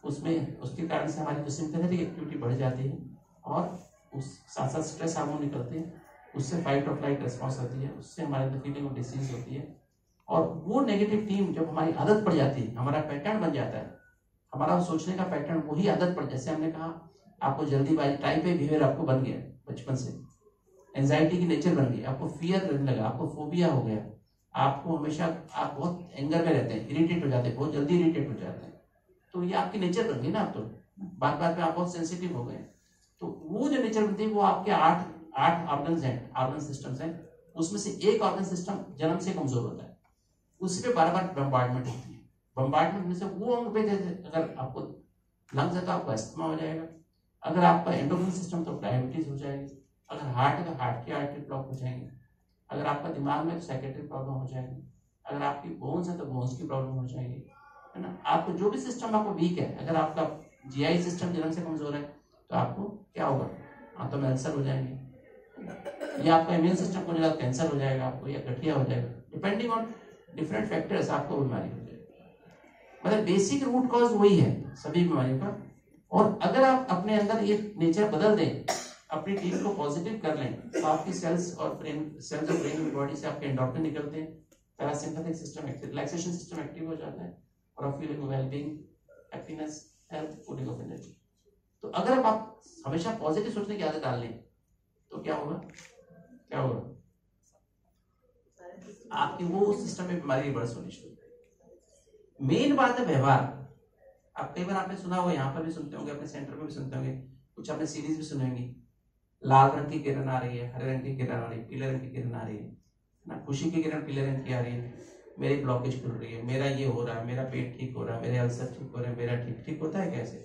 Speaker 1: उसमें उसके कारण से हमारी जो सिंपैथेटिक एक्टिविटी बढ़ जाती है और उस साथ साथ स्ट्रेस हार्मोन निकलते हैं, उससे फाइट और फ्लाइट रिस्पॉन्स होती है, उससे हमारे अंदर फीलिंग ऑफ डिसीज होती है। और वो नेगेटिव टीम जब हमारी आदत पड़ जाती है, हमारा पैटर्न बन जाता है, हमारा सोचने का पैटर्न वही आदत पड़, जैसे हमने कहा आपको जल्दीबाजी टाइप ए बिहेवियर आपको बन गया बचपन से, एंजाइटी की नेचर बन गई, आपको फियर लगने लगा, आपको फोबिया हो गया, आपको हमेशा आप बहुत एंगर में रहते हैं, इरिटेट हो जाते हैं, बहुत जल्दी इरिटेट हो जाते हैं, तो ये आपकी नेचर बन गई ना। आप तो बात बात में आप बहुत सेंसिटिव हो गए, तो वो जो नेचर बनती है वो आपके आठ आठ ऑर्गन्स हैं, ऑर्गन सिस्टम्स हैं, उसमें से एक ऑर्गन सिस्टम जन्म से कमजोर होता है, उसी पे बार बार बम्बार्डमेंट होती है। बम्बार्डमेंट में से वो अंग पे जैसे अगर आपको लंग्स है तो आपको अस्थमा हो जाएगा, अगर आपका एंडोक्राइन सिस्टम तो डायबिटीज हो जाएगी, अगर हार्ट है तो हार्ट की आर्टरी ब्लॉक हो जाएंगे, अगर आपका दिमाग में तो साइकेट्रिक प्रॉब्लम हो जाएगी, अगर आपकी बोन्स है तो बोन्स की प्रॉब्लम हो जाएगी, है ना। आपको जो भी सिस्टम आपको वीक है, अगर आपका जीआई सिस्टम जन्म से कमजोर है तो आपको क्या होगा, आंतों में अल्सर हो जाएंगे, या आपका इम्यून सिस्टम को जो कैंसर हो जाएगा आपको, या गठिया हो जाएगा, डिपेंडिंग ऑन डिफरेंट फैक्टर्स आपको बीमारी हो जाएगी। मतलब बेसिक रूट कॉज वही है सभी बीमारियों का। और अगर आप अपने अंदर ये नेचर बदल दें, अपनी टीम को पॉजिटिव कर लें, तो आपकी सेल्स और ब्रेन सेल्स और ब्रेन बॉडी से आपके एंडोर्फिन निकलते हैं, parasympathetic system active, relaxation system active हो जाता है और आप feeling wellbeing, happiness, health, feeling of energy. तो अगर आप हमेशा पॉजिटिव सोचने की आदत डाल लें तो क्या होगा, क्या होगा, आपकी वो सिस्टम में बीमारी रिवर्स होनी शुरू। मेन बात है व्यवहार। अब कई बार आपने सुना होगा, यहाँ पर भी सुनते होंगे, अपने सेंटर में भी सुनते होंगे, कुछ आपने सीरीज भी सुनी होंगी, लाल रंग की किरण आ रही है, हरे रंग की किरण आ रही है, पीले रंग की किरण आ रही है ना, खुशी की किरण पीले रंग की आ रही है, मेरी ब्लॉकेज खुल रही है, मेरा ये हो रहा है, मेरा पेट ठीक हो रहा है, मेरे अल्सर ठीक हो रहे हैं, मेरा ठीक ठीक होता है कैसे?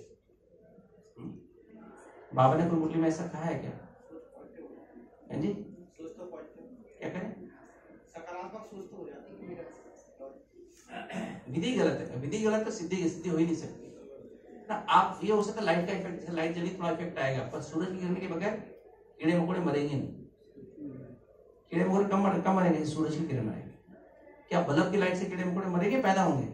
Speaker 1: बाबा ने कोई मुरली में ऐसा कहा है क्या? है जी, क्या करें?
Speaker 2: सकारात्मक सोच तो हो जाती है।
Speaker 1: विधि गलत है, विधि गलत तो सिद्धि सिद्धि हो ही नहीं सकती ना। आप ये हो सकता है लाइट का इफेक्ट, जैसे लाइट जली थोड़ा इफेक्ट आएगा, पर सूरज की किरण के बगैर कीड़े मकोड़े मरेंगे नहीं, कीड़े मकोड़े कम मर, कम मरेंगे, सूरज की किरण आएगी। क्या बल्ब की लाइट से कीड़े मकोड़े मरेंगे, पैदा होंगे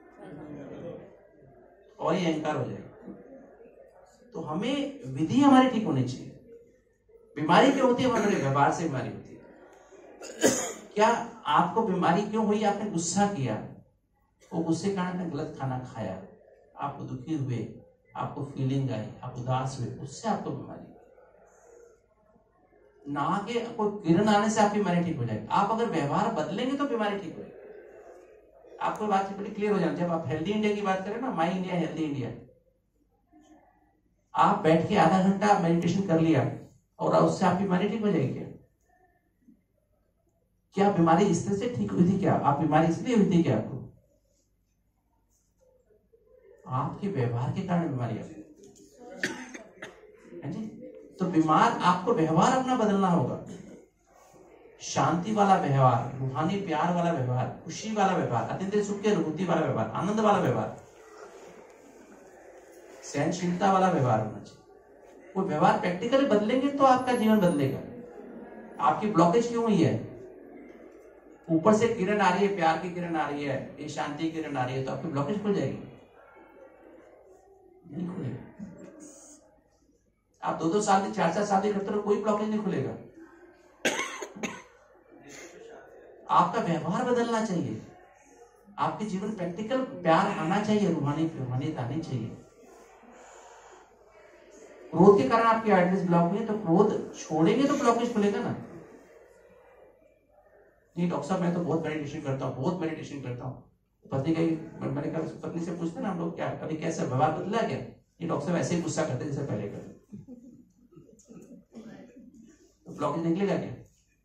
Speaker 1: और ये अहंकार हो जाएगा। तो हमें विधि हमारी ठीक होनी चाहिए। बीमारी क्यों होती है? हमारे व्यवहार से बीमारी होती है। क्या आपको बीमारी क्यों हुई? आपने गुस्सा किया, वो गुस्से के कारण आपने गलत खाना खाया, आपको दुखी हुए, आपको फीलिंग आई, आप उदास हुए, उससे आपको बीमारी ना के कोई किरण आने से आपकी बीमारी ठीक हो जाएगी। आप अगर व्यवहार बदलेंगे तो बीमारी ठीक हो जाएगी। आपको बात बड़ी क्लियर हो जाती है। जब आप हेल्दी इंडिया की बात करें ना, माई इंडिया हेल्दी इंडिया, आप बैठ के आधा घंटा मेडिटेशन कर लिया और उससे आपकी बीमारी ठीक हो जाएगी क्या? क्या बीमारी इस तरह से ठीक हुई थी क्या? आप बीमारी इसलिए हुई थी क्या? आपको आपके व्यवहार के कारण बीमारी है जी। तो बीमार आपको व्यवहार अपना बदलना होगा। शांति वाला व्यवहार, रूहानी प्यार वाला व्यवहार, खुशी वाला व्यवहार, अत्यंत सुख की अनुभूति वाला व्यवहार, आनंद वाला व्यवहार, सहनशीलता वाला व्यवहार होना चाहिए। वो व्यवहार प्रैक्टिकली बदलेंगे तो आपका जीवन बदलेगा। आपकी ब्लॉकेज क्यों हुई है? ऊपर से किरण आ रही है, प्यार की किरण आ रही है, ये शांति की किरण आ रही है, तो आपकी ब्लॉकेज खुल जाएगी? नहीं खुलेगा। आप दो दो साल चार चार शादी करते रहो, कोई ब्लॉकेज नहीं खुलेगा। आपका व्यवहार बदलना चाहिए। आपके जीवन प्रैक्टिकल प्यार आना चाहिए, रूहानी रूहानियत आनी चाहिए। क्रोध के कारण आपकी आर्टरीज ब्लॉक हुई, तो क्रोध छोड़ेंगे तो ब्लॉकेज खुलेगा ना। नहीं डॉक्टर साहब, मैं तो बहुत मेडिटेशन करता हूँ, बहुत मेडिटेशन करता हूँ। पत्नी का, मैंने कहा पत्नी से पूछते ना हम लोग, क्या कभी कैसा व्यवहार बदला क्या? ये डॉक्टर साहब ऐसे ही गुस्सा करते जैसे पहले करते, तो ब्लॉकेज निकलेगा क्या?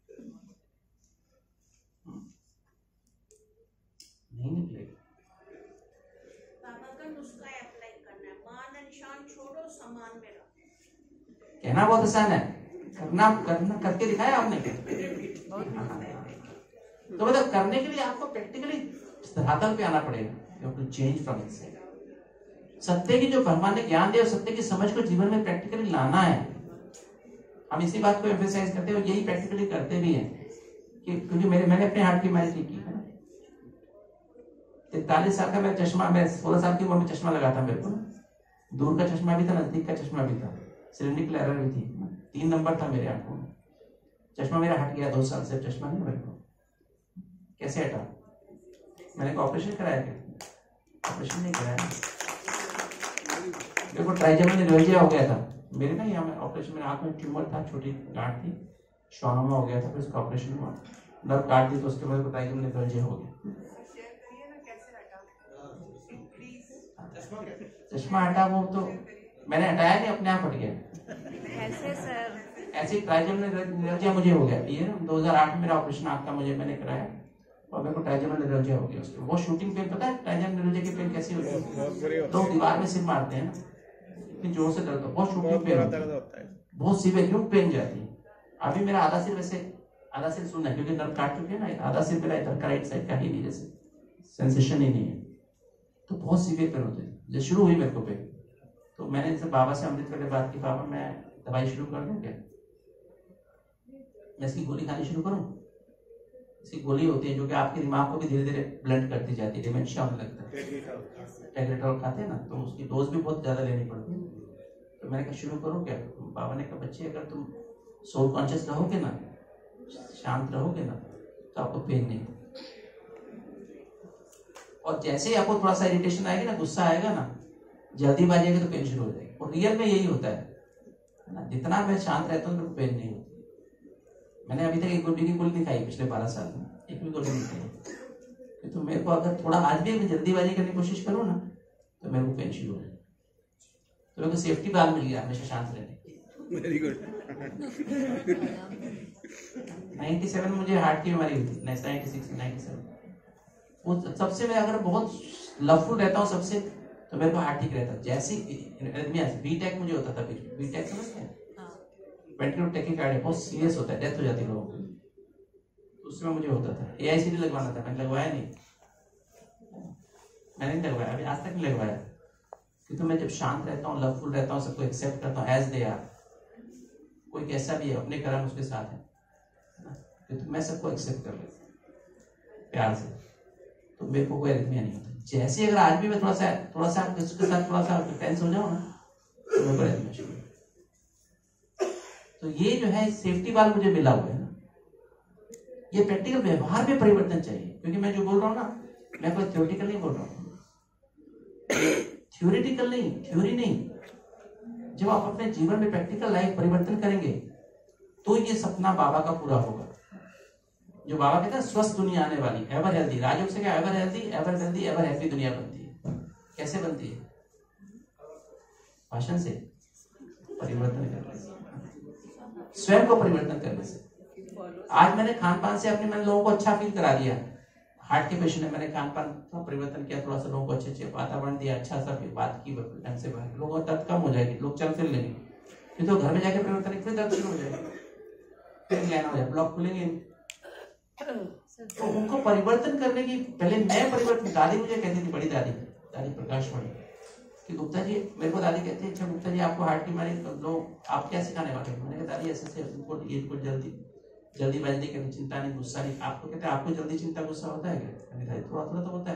Speaker 1: नहीं निकलेगा।
Speaker 4: बाबा का नुस्खा अप्लाई करना है, मान और निशान छोड़ो, समान में रहो।
Speaker 1: कहना बहुत आसान है, करना करना करके दिखाया आपने। तो मतलब करने के लिए आपको प्रैक्टिकली धरातल पे आना पड़ेगा। You have to change from inside. सत्य की जो भगवान ने ज्ञान दिया, सत्य की समझ को जीवन में प्रैक्टिकली लाना है। हम इसी बात को एम्फेसाइज करते हैं और यही प्रैक्टिकली करते भी हैं कि क्योंकि मेरे मैंने अपने हार्ट की बीमारी ठीक की है ना। तैतालीस साल का मैं चश्मा, मैं सोलह साल की उम्र में चश्मा लगा था मेरे को, दूर का चश्मा भी था, नजदीक का चश्मा भी था, सिलिंड्रिकल एरर भी थी, तीन नंबर था मेरे आंखों में। चश्मा मेरा हट गया, दो साल से चश्मा नहीं मेरे को। कैसे हटा? मैंने ऑपरेशन कराया क्या? ऑपरेशन नहीं कराया। मेरे को ट्राइजेमिनल न्यूरोलजिया हो गया था मेरे ना, यहाँ में ऑपरेशन, मेरे आंख में ट्यूमर था, छोटी गांठ थी, श्वानों में हो गया था, फिर उसका ऑपरेशन हुआ, नर्व काट दी, तो उसके बाद ट्राइजेमिनल न्यूरोलजिया हो गया। चश्मा हटा वो तो मैंने हटाया नहीं, अपने आप हट गया।
Speaker 4: ऐसे सर
Speaker 1: ऐसे ट्राइजेमिनल न्यूरोलजिया मुझे हो गया। ये ना दो हज़ार आठ में मेरा ऑपरेशन आंख का मुझे मैंने कराया और मेरे को ट्राइजेमिनल न्यूरोलजिया हो गया उसको। वो शूटिंग पेन, पता है ट्राइजेमिनल न्यूरोलजिया की पेन कैसी होती है? लोग दीवार में सिर मारते हैं ना, इतनी जोर से दर्द, बहुत शूटिंग पेन होता है, बहुत सीवियर क्यों पेन जाती है। अभी मेरा आधा सिर, वैसे आधा सिर सुनना है क्योंकि नर्व काट चुके हैं ना, आधा सिर मेरा इधर का राइट साइड का ही नहीं, जैसे सेंसेशन ही नहीं है, तो बहुत सीवियर पेन होते हैं। जब शुरू हुई मेरे को पेन, तो मैंने जैसे बाबा से अमृत करके बात की, बाबा मैं दवाई शुरू कर दूं क्या? मैं इसकी गोली खानी शुरू करूं? इसकी गोली होती है जो कि आपके दिमाग को भी धीरे धीरे ब्लंट करती जाती है, डिमेंशिया होने लगता है। टेग्रेटॉल खाते हैं ना, तो उसकी डोज भी बहुत ज्यादा लेनी पड़ती है। तो मैंने कहा शुरू करूं क्या? बाबा ने कहा बच्चे अगर तुम सोल कॉन्शियस रहोगे ना, शांत रहोगे ना, तो आपको पेन नहीं। और जैसे ही आपको थोड़ा सा इरिटेशन आएगी ना, गुस्सा आएगा ना, जल्दीबाजी आएगी, तो पेन शुरू हो जाएगी। और रियल में यही होता है ना, जितना मैं शांत रहता हूँ तो पेन नहीं होती। मैंने अभी तक एक गोली की गोली नहीं खाई पिछले बारह साल में, एक भी गोली नहीं खाई। तो मेरे को अगर थोड़ा आज भी जल्दीबाजी करने की कोशिश करूँ ना, तो मेरे को पेन शुरू हो जाए। तो मेरे को सेफ्टी बाल मिल गया हमेशा शांत रहने की।
Speaker 2: Very good.
Speaker 1: नाइन्टी सेवन में मुझे हार्ट की बीमारी हुई थी, नाइन्टी सिक्स में, नाइन्टी सेवन। वो सबसे मैं अगर बहुत लवफुल रहता हूँ सबसे, तो मेरे को हार्ट ठीक रहता है। जैसे बी टेक मुझे होता था, बी टेक समझते हैं, वेंट्रिकुलर टैकीकार्डिया, बहुत सीरियस होता है, डेथ हो जाती है लोगों की, तो उसमें मुझे होता था। ए आई सी डी लगवाना था, मैंने लगवाया नहीं, मैंने नहीं लगवाया, अभी आज तक नहीं लगवाया। क्योंकि मैं जब शांत रहता हूँ, लवफुल रहता हूँ, सबको एक्सेप्ट करता हूँ एज दे आर, कोई कैसा भी है, अपने कर्म उसके साथ है, तो मैं सबको एक्सेप्ट कर लेता हूँ प्यार से, तो मेरे को कोई एरिथमिया नहीं होता। जैसे अगर आज भी मैं थोड़ा सा थोड़ा सा उसके साथ थोड़ा सा टेंस हो जाऊँ ना, तो मेरे को एरिथमिया शुरू। तो ये जो है सेफ्टी वाल मुझे मिला हुआ है ना, ये प्रैक्टिकल व्यवहार में परिवर्तन चाहिए। क्योंकि मैं जो बोल रहा हूँ ना, मैं कोई थ्योरेटिकल नहीं बोल रहा हूँ, थ्योरेटिकल नहीं, थ्योरी नहीं। जब आप अपने जीवन में प्रैक्टिकल लाइफ परिवर्तन करेंगे, तो ये सपना बाबा का पूरा होगा। जो बाबा कहते हैं स्वस्थ दुनिया आने वाली, एवर हेल्दी। राजयोग से क्या? Ever healthy, ever healthy, ever happy दुनिया बनती है। कैसे बनती है? भाषण से, परिवर्तन करने से, स्वयं को परिवर्तन करने से। आज मैंने खान पान से अपने मैंने लोगों को अच्छा फील करा दिया। हार्ट के पेशेंट है, मैंने खान पान का परिवर्तन किया, थोड़ा सा लोगों को अच्छे अच्छे वातावरण दिया, अच्छा सा बात की ढंग से, लोगों को दर्द कम हो जाएगी, लोग चल फिर लेंगे। फिर तो घर में जाके परिवर्तन, फिर दर्द शुरू हो जाएगा, फिर लेना हो जाए, ब्लॉक खुलेंगे। तो उनको परिवर्तन करने की पहले मैं परिवर्तन, दादी मुझे कहती थी, बड़ी दादी दादी प्रकाशवाणी, कि गुप्ता जी, मेरे को दादी कहती है, अच्छा गुप्ता जी आपको हार्ट की बीमारी, लोग आप क्या सिखाने वाले? मैंने कहा दादी ऐसे से उनको ये जल्दी जल्दीबाजी नहीं करनी, चिंता नहीं, गुस्सा नहीं। आपको कहते हैं आपको जल्दी चिंता गुस्सा होता है क्या? मैंने कहा थोड़ा थोड़ा तो होता है।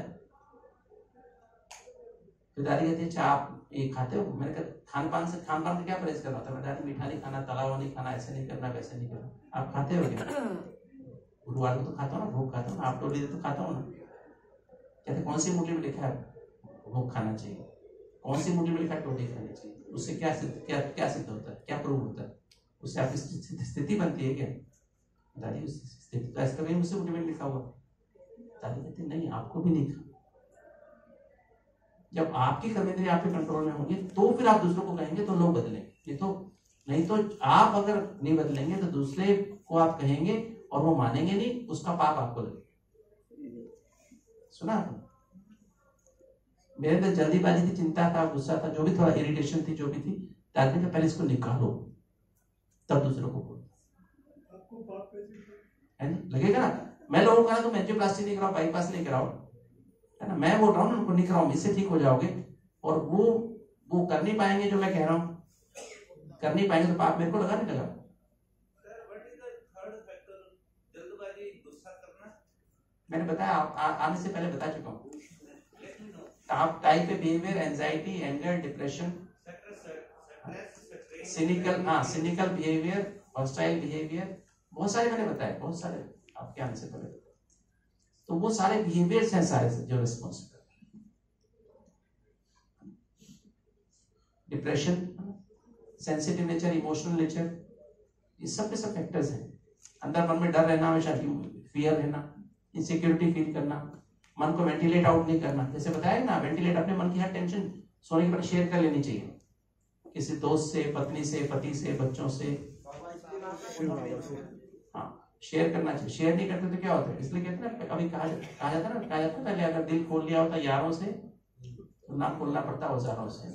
Speaker 1: फिर दादी कहती है अच्छा आप ये खाते हो? मैंने कहा खान पान से, खान पान से क्या परहेज करना था? मैं दादी मीठा नहीं खाना, तला हुआ नहीं खाना, ऐसे नहीं करना, वैसे नहीं करना। आप खाते हो क्या? गुरुवार को तो खाता हूँ ना, भोग खाता हूँ ना, आप टोली तो खाता हूँ ना। कहते कौन सी मुरली में लिखा है भोग खाना चाहिए? कौन सी मुरली में लिखा है टोली खानी चाहिए? उससे क्या सिद्ध, क्या क्या सिद्ध होता है, क्या प्रूव होता है? उससे आपकी स्थिति बनती है क्या? दादी उस स्थिति तो ऐसा कभी मुझसे मुरली में लिखा हुआ। दादी कहती नहीं, आपको भी नहीं खाना। जब आपकी कर्मेंद्रिय आपके कंट्रोल में होंगे, तो फिर आप दूसरों को कहेंगे, तो लोग बदलेंगे। नहीं तो नहीं तो आप अगर नहीं बदलेंगे, तो दूसरे को आप कहेंगे और वो मानेंगे नहीं, उसका पाप आपको लगेगा। सुना आपने? मेरे अंदर जल्दीबाजी थी, चिंता था, गुस्सा था, जो भी थोड़ा इरिटेशन थी, जो भी थी, दादी ने पहले इसको निकालो, तब दूसरों को बोलो। है ना? लगेगा ना? मैं लोगों को कहा तो एंजियोप्लास्टी नहीं कराओ, बाईपास नहीं कराओ, है ना? मैं बोल रहा हूँ ना उनको नहीं कराओ, इससे ठीक हो जाओगे। और वो वो कर नहीं पाएंगे जो मैं कह रहा हूँ, कर नहीं पाएंगे तो पाप मेरे को लगा नहीं लगा। मैंने बताया, आ, आने से पहले बता चुका हूँ। Type A behaviour, anxiety, anger, depression, cynical, हाँ सिनिकल बिहेवियर, हॉस्टाइल बिहेवियर, बहुत सारे मैंने बताए, बहुत सारे आपके आने से पहले। तो वो सारे बिहेवियर्स हैं सारे जो responsible. Depression, sensitive nature, emotional nature, ये सब के सब फैक्टर्स हैं। अंदर मन में डर रहना, हमेशा फियर रहना, इनसिक्योरिटी फील करना, मन को वेंटिलेट आउट नहीं करना। जैसे बताया ना, वेंटिलेट अपने मन की हर टेंशन सोने के बाद शेयर कर लेनी चाहिए, किसी दोस्त से, पत्नी से, पति से, बच्चों से, हाँ शेयर करना चाहिए। शेयर नहीं करते तो क्या होता है, इसलिए कहते हैं ना, अभी कहा कहा जाता है ना, कहा जाता है पहले अगर दिल खोल लिया होता यारों से तो ना खोलना पड़ता औजारों से।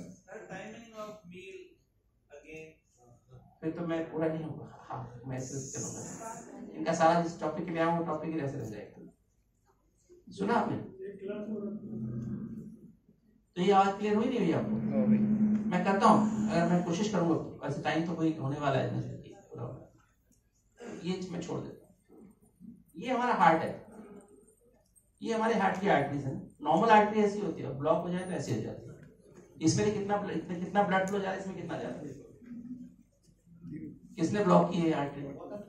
Speaker 1: फिर तो मैं पूरा नहीं होगा, हाँ मैसेज करूंगा इनका सारा, जिस टॉपिक के लिए आऊंगा टॉपिक ही ऐसे रह जाएगा। सुना आपने? तो ये आवाज क्लियर हुई नहीं हुई आपको? मैं करता हूँ, अगर मैं कोशिश करूंगा, वैसे टाइम तो कोई होने वाला है, ये मैं छोड़ देता हूँ। ये हमारा हार्ट है, ये हमारे हार्ट की आर्टरीज है। नॉर्मल आर्टरी ऐसी होती है, ब्लॉक हो जाए तो ऐसी हो जाती है। इसमें कितना कितना ब्लड फ्लो जा रहा है, इसमें कितना जा रहा है? किसने ब्लॉक की है आर्टरी?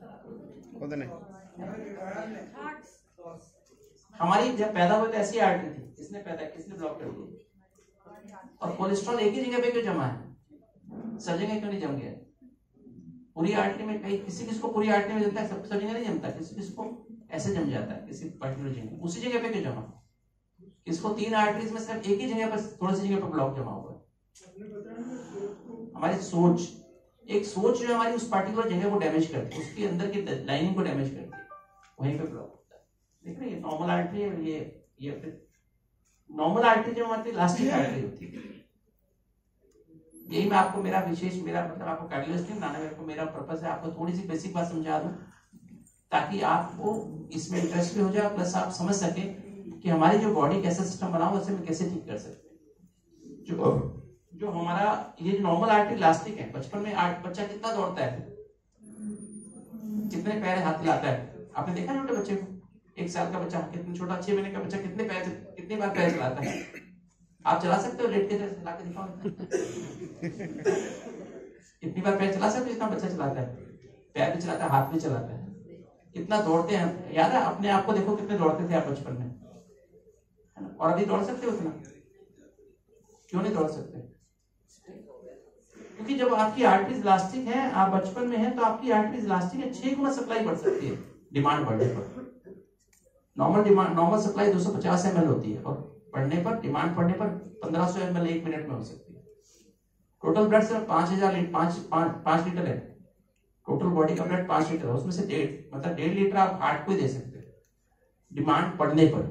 Speaker 1: हमारी जब पैदा हुए तो ऐसी आर्टरी थी, किसने पैदा, किसने ब्लॉक कर दी? और कोलेस्ट्रॉल एक ही जगह पे क्यों जमा है, सब जगह क्यों नहीं जम गया? पूरी आर्टरी में कहीं किसी किसी को पूरी आर्टरी में जमता है, सब सब जगह नहीं जमता, किसी किसी को ऐसे जम जाता है, किसी पर्टिकुलर जगह, उसी जगह पे क्यों जमा? किसको तीन आर्टरीज में सिर्फ एक ही जगह पर, थोड़ी सी जगह पर ब्लॉक जमा हुआ है? हमारी सोच, एक सोच जो हमारी उस पार्टिकुलर जगह को डैमेज करती है, उसके अंदर की लाइनिंग को डैमेज करती है, वहीं पे ब्लॉक होता है। देख रहे हैं, नॉर्मल आर्टरी है, ये ये फिर नॉर्मल आर्टरी जो हमारी इलास्टिक आर्टरी होती है। यही मैं आपको, मेरा विशेष, मेरा मतलब आपको कार्डियोलॉजिस्ट नहीं बनाना, मेरे को मेरा पर्पस है आपको थोड़ी सी बेसिक बात समझा दूं, ताकि आपको इसमें इंटरेस्ट भी हो जाए, प्लस आप समझ सके कि हमारी जो बॉडी कैसा सिस्टम बना हुआ, उसे हम कैसे ठीक कर सकते हैं। जो जो हमारा ये जो नॉर्मल आर्टरी इलास्टिक है, बचपन में आर्ट बच्चा कितना दौड़ता है, कितने पैर हाथ हिलाता है, आपने देखा छोटे बच्चे को? एक साल का बच्चा, कितने छोटा, छह महीने का बच्चा कितने पैर, कितनी बार पैर चलाता है? आप चला सकते हो? लेट के चला के दिखाओ कितनी बार पैर चला सकते हो जितना बच्चा चलाता है? पैर भी चलाता है, हाथ भी चलाता है, कितना दौड़ते हैं। याद है अपने आप को देखो, कितने दौड़ते थे आप बचपन में, है ना? और अभी दौड़ सकते हो उतना? क्यों नहीं दौड़ सकते? क्योंकि जब आपकी आर्टरीज इलास्टिक है, आप बचपन में हैं, तो आपकी आर्टरीज इलास्टिक है, छह गुना सप्लाई बढ़ सकती है डिमांड बढ़ने पर। नॉर्मल डिमांड, नॉर्मल सप्लाई दो सौ पचास एम एल होती है, और बढ़ने पर, डिमांड बढ़ने पर पंद्रह सौ एम एल एक मिनट में हो सकती है। टोटल ब्लड सिर्फ पांच हजार लीटर, पांच पांच लीटर है। टोटल बॉडी का ब्लड पांच लीटर है, उसमें से डेढ़ मतलब डेढ़ लीटर आप हार्ट को ही दे सकते हैं डिमांड बढ़ने पर।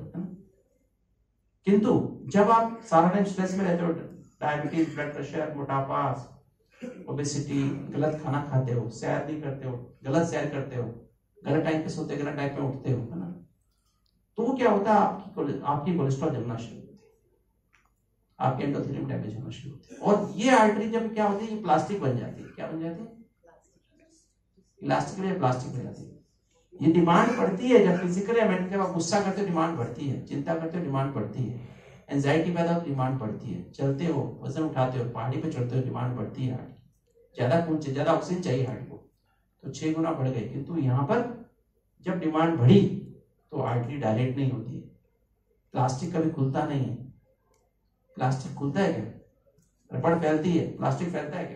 Speaker 1: किंतु जब आप सारा टाइम स्ट्रेस में रहते हो, डायबिटीज, ब्लड प्रेशर, मोटापा, ओबेसिटी, गलत खाना खाते हो, सैर नहीं करते हो, गलत सैर करते हो, गलत टाइम पे सोते, गलत टाइम पे उठते हो, है ना, तो क्या होता है, आपकी आपकी कोलेस्ट्रॉल जमना शुरू होती है, आपके एंडोथेलियम डैमेज होना शुरू होता है। और ये आर्टरी जब क्या होती है, ये प्लास्टिक बन जाती है। क्या बन जाती है? इलास्टिक में प्लास्टिक बन जाती है। ये डिमांड बढ़ती है जब फिजिकल या मेंटल, जब आप गुस्सा करते हो डिमांड बढ़ती है, चिंता करते हो डिमांड बढ़ती है, एंजाइटी पैदा हो डिमांड बढ़ती है, चलते हो, वजन उठाते हो, पहाड़ी पे चढ़ते हो, डिमांड बढ़ती है। हार्ट ज्यादा खून चाहिए, ज्यादा ऑक्सीजन चाहिए हार्ट को, तो छह गुना बढ़ गए। किंतु यहाँ पर जब डिमांड बढ़ी तो आर्टरी डायलेट नहीं होती है, प्लास्टिक कभी खुलता नहीं है। प्लास्टिक खुलता है क्या? रबड़ फैलती है, प्लास्टिक फैलता है क्या?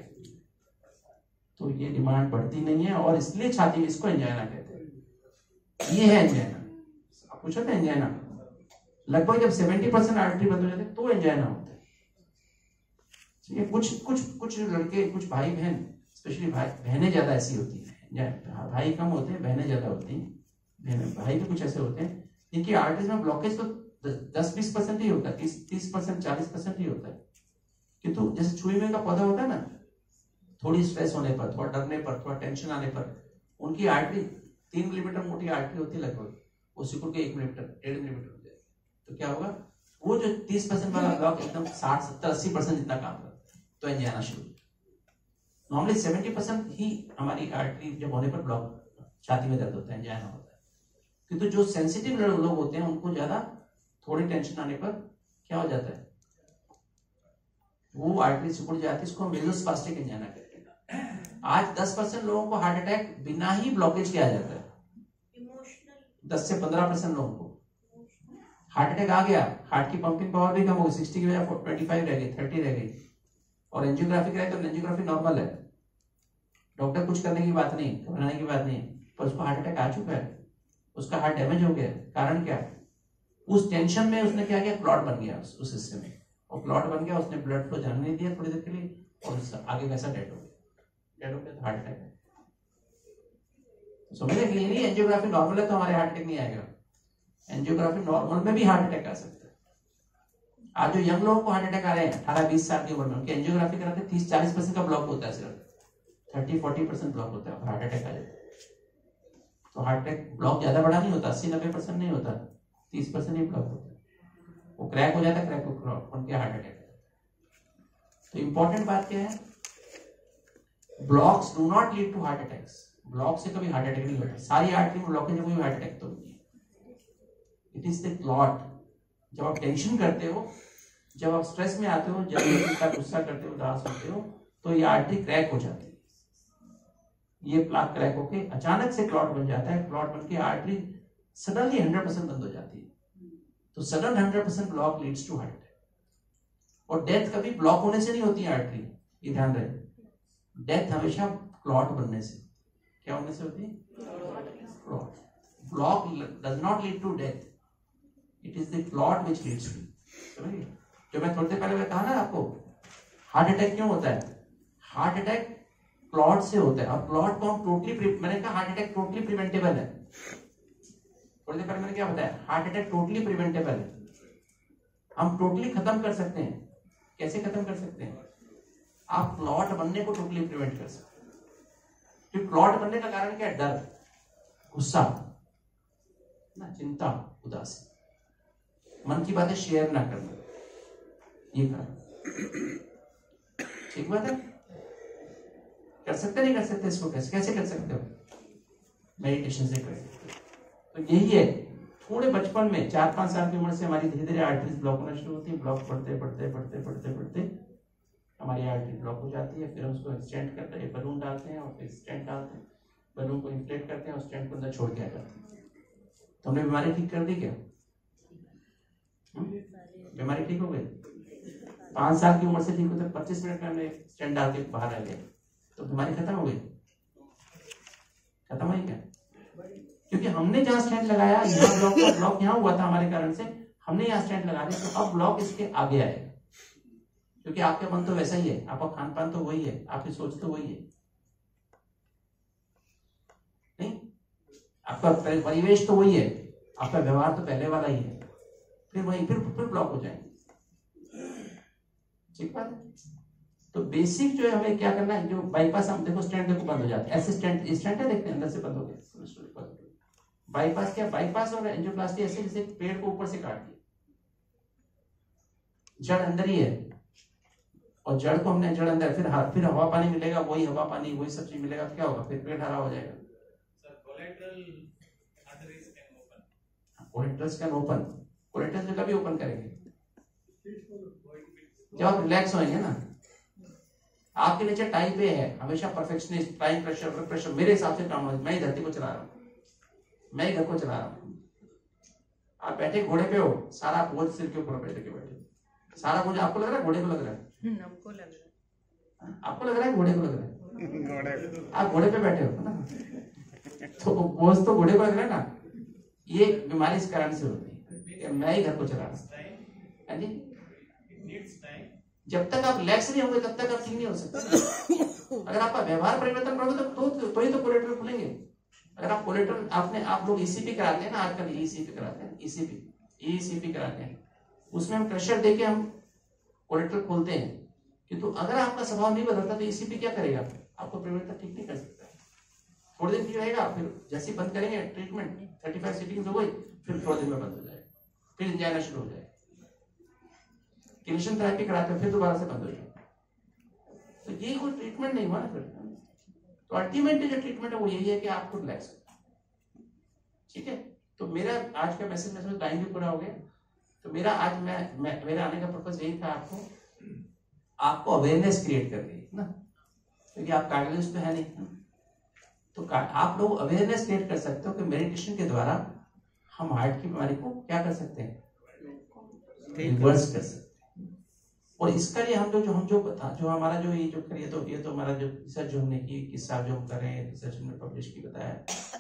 Speaker 1: तो ये डिमांड बढ़ती नहीं है, और इसलिए छाती में, इसको एंजाइना कहते हैं। ये है एंजाइना। आप पूछो ना एंजाइना, लगभग जब सत्तर परसेंट आर्टरी बंद हो जाते तो एंजाइना होता है। ये कुछ कुछ कुछ लड़के, कुछ भाई बहन, स्पेशली भाई बहनें ज्यादा ऐसी होती है, भाई कम होते हैं, बहनें ज्यादा होती हैं। भाई भी कुछ ऐसे होते हैं जिनकी आर्टरीज में ब्लॉकेज तो दस बीस परसेंट ही होता है, तीस तीस परसेंट चालीस परसेंट ही होता है। किंतु जैसे छुई में का पौधा होता है ना, थोड़ी स्ट्रेस होने पर, थोड़ा डरने पर, थोड़ा टेंशन आने पर, उनकी आर्टरी तीन मिलीमीटर मोटी आर्टरी होती है लगभग, वो सिकुड़ के एक मिलीमीटर डेढ़ मिलीमीटर हो जाएगी। तो क्या होगा, वो जो तीस परसेंट वाला ब्लॉक एकदम साठ सत्तर अस्सी परसेंट जितना काम करता है, तो एंजाइना शुरू। नॉर्मली सेवेंटी परसेंट ही हमारी आर्टरी जब होने पर ब्लॉक, छाती में दर्द होता है, एंजाइना होता है। किंतु जो सेंसिटिव लोग होते हैं उनको ज्यादा, थोड़ी टेंशन आने पर क्या हो जाता है, वो आर्टरी सिकुड़ जाती है, इसको हम वेसोस्पास्टिक एंजाइना कहते हैं। आज दस परसेंट लोगों को हार्ट अटैक बिना ही ब्लॉकेज के आ जाता है, दस से पंद्रह परसेंट लोगों को हार्ट अटैक आ गया, हार्ट की पंपिंग पावर भी कम हो गई, सिक्सटी की बजाय ट्वेंटी फाइव रह गई, थर्टी रह गई, और एंजियोग्राफी कराए तो एंजियोग्राफी नॉर्मल है, डॉक्टर कुछ करने की बात नहीं, घबराने की बात नहीं, पर उसको हार्ट अटैक आ चुका है, उसका हार्ट डैमेज हो गया। कारण क्या? उस टेंशन में उसने क्या किया, क्लॉट बन गया उस, उस हिस्से में, और क्लॉट बन गया, उसने ब्लड फ्लो जाने नहीं दिया थोड़ी देर के लिए, और आगे कैसा डेड हो गया, डेड हो गया तो हार्ट अटैक है। समझने के लिए नहीं, एंजियोग्राफी नॉर्मल है तो हमारे हार्ट अटैक नहीं आएगा, एंजियोग्राफी नॉर्मल में भी हार्ट अटैक आ सकता है। आज जो यंग लोगों को हार्ट अटैक आ रहे हैं अठारह बीस साल की उम्र में, उनकी एंजियोग्राफी कराते तीस चालीस परसेंट का ब्लॉक होता है, सिर्फ थर्टी फोर्टी परसेंट ब्लॉक होता है, हार्ट अटैक आ जाता है। तो हार्ट अटैक ब्लॉक ज्यादा बड़ा नहीं होता, अस्सी नब्बे परसेंट नहीं होता, तीस परसेंट ही ब्लॉक होता है, वो क्रैक हो जाता है, क्रैक हो उनके हार्ट अटैक। तो इंपॉर्टेंट बात क्या है, blocks do not lead to heart attacks, block से कभी हार्ट अटैक नहीं होता, सारी आर्टरी में ब्लॉकेज है, कोई हार्ट अटैक तो नहीं है, इट इज द क्लॉट। जब आप टेंशन करते हो, जब आप स्ट्रेस में आते हो, जब आप गुस्सा करते हो, उदास होते हो, तो ये आर्टरी क्रैक हो जाती है, ये प्लाक क्रैक होके अचानक से क्लॉट बन जाता है, क्लॉट बन के आर्टरी सडनली हंड्रेड परसेंट बंद हो जाती है। तो sudden hundred percent block leads to heart attack. और डेथ कभी ब्लॉक होने से नहीं होती है आर्टरी, ये ध्यान रहे, डेथ हमेशा क्लॉट बनने से, क्या होने से होती है? Clot. Block does not lead to death, it is the clot which leads to. जो मैं थोड़ी देर पहले कहा ना आपको, हार्ट अटैक क्यों होता है? हार्ट अटैक क्लॉट से होता है, और क्लॉट को हम टोटली, मैंने कहा हार्ट अटैक टोटली प्रिवेंटेबल है, थोड़ी देर पहले मैंने क्या बताया, हार्ट अटैक टोटली प्रिवेंटेबल है, हम टोटली खत्म कर सकते हैं। कैसे खत्म कर सकते हैं? आप क्लॉट बनने को टोटली प्रिवेंट कर सकते हैं। तो क्लॉट बनने का कारण क्या है? डर, गुस्सा ना, चिंता, उदासी, मन की बातें शेयर ना करना, ये कारण। ठीक बात है? कर सकते नहीं कर सकते इसको? कैसे कैसे कर सकते हो? मेडिटेशन से कर सकते हो। तो यही है, थोड़े बचपन में चार पांच साल की उम्र से हमारी धीरे धीरे आर्टरीज ब्लॉक होना शुरू होती है, ब्लॉक पढ़ते पढ़ते पढ़ते पढ़ते पढ़ते हमारी आर्टरी ब्लॉक हो जाती है, फिर हम उसको स्टेंट करते हैं, बलून डालते हैं और फिर स्टेंट डालते हैं, बलून को इन्फ्लेट करते हैं और स्टेंट को अंदर छोड़ दिया जाता है। तो हमने बीमारी ठीक कर दी क्या? बीमारी ठीक हो गई? पांच साल की उम्र से ठीक होते पच्चीस मिनट में हमने स्टेंट डाल के बाहर आ गए, तो बीमारी खत्म हो गई? खत्म हुई क्या? क्योंकि हमने जहां स्टेंट लगाया, यहाँ ब्लॉक का ब्लॉक यहाँ हुआ था हमारे कारण से, हमने यहाँ स्टेंट लगा दिया, तो अब ब्लॉक इसके आगे आएगा, क्योंकि आपका मन तो वैसा ही है, आपका खान पान तो वही है, आपकी सोच तो वही है, नहीं? आपका परिवेश तो वही है, आपका व्यवहार तो पहले वाला ही है, फिर वही फिर फिर ब्लॉक हो जाएंगे। ठीक बात है? तो बेसिक जो है हमें क्या करना है, जो बाईपास, हम देखो स्टेंट देखो बंद हो जाता है, ऐसे स्टेंट स्टेंट है, देखते हैं अंदर से बंद हो गया। बाईपास क्या? बाईपास और एंजियोप्लास्टी ऐसे जैसे पेड़ को ऊपर से काट दिया, जड़ अंदर ही है, और जड़ को हमने जड़ अंदर, फिर फिर हवा पानी मिलेगा, वही हवा पानी वही सब चीज मिलेगा, तो क्या होगा? फिर पेड़ हरा हो जाएगा। कोलेट्रल्स कैन ओपन, कोलेट्रल्स कभी ओपन करेंगे जब आप रिलैक्स होंगे ना। आपके नीचे टाइप ए है, हमेशा perfectionist, time pressure, blood pressure, मेरे हिसाब से काम, मैं ही धरती को चला रहा हूँ, मैं ही घर को चला रहा हूँ। आप बैठे घोड़े पे हो, सारा बोझ सिर के ऊपर बैठे के बैठे, सारा बोझ आपको लग रहा है, घोड़े को लग रहा है?
Speaker 5: हमको लग रहा है,
Speaker 1: आपको लग रहा है, घोड़े को लग रहा है? आप घोड़े पे बैठे हो ना, तो बोझ तो घोड़े को लग रहा है ना। ये बीमारी इस कारण से होती है, मैं ही घर को चला रहा हूँ जी। जब तक आप रिलैक्स नहीं होंगे तब तक आप ठीक नहीं हो सकते। अगर आपका व्यवहार परिवर्तन करोगे तो तो, तो ही तो कोलेट्रल खुलेंगे। अगर आप कोलेट्रल, आपने आप लोग ईसीपी कराते हैं ना, आजकल ईसीपी कराते हैं, ईसीपी ईसीपी कराते हैं, उसमें हम प्रेशर देके हम कोलेट्रल खोलते हैं। किंतु अगर आपका स्वभाव नहीं बदलता तो ईसीपी क्या करेगा? आपको परिवर्तन ठीक नहीं कर सकता। थोड़े दिन ठीक रहेगा, फिर जैसे बंद करेंगे ट्रीटमेंट, थर्टी फाइव सीटिंग हो गई, फिर थोड़े दिन में बंद हो जाएगा, फिर इंजाइना शुरू हो जाएगा। किनेशन थेरेपी कराते हैं, फिर दोबारा से बंद हो जाएगा। तो ये कोई ट्रीटमेंट नहीं हुआ ना फिर। तो अल्टीमेटली जो ट्रीटमेंट है वो यही है कि आपको रिलैक्स हो। ठीक है, तो मेरा आज का मैसेज में टाइम भी पूरा हो गया। तो मेरा आज मैं, मैं मेरा आने का पर्पज यही था आपको आपको अवेयरनेस क्रिएट कर रही है ना, क्योंकि आप कार्डियोलॉजिस्ट तो है नहीं, तो आप लोग अवेयरनेस क्रिएट कर सकते हो कि मेडिटेशन के द्वारा हम हार्ट की बीमारी को क्या कर सकते हैं, रिवर्स कर सकते हैं। और इसका लिए हम लोग जो हम जो बता जो हमारा जो ये जो करिए तो ये तो हमारा जो रिसर्च जो हमने की किस्सा जो हम कर रहे हैं, रिसर्च में पब्लिश की बताया,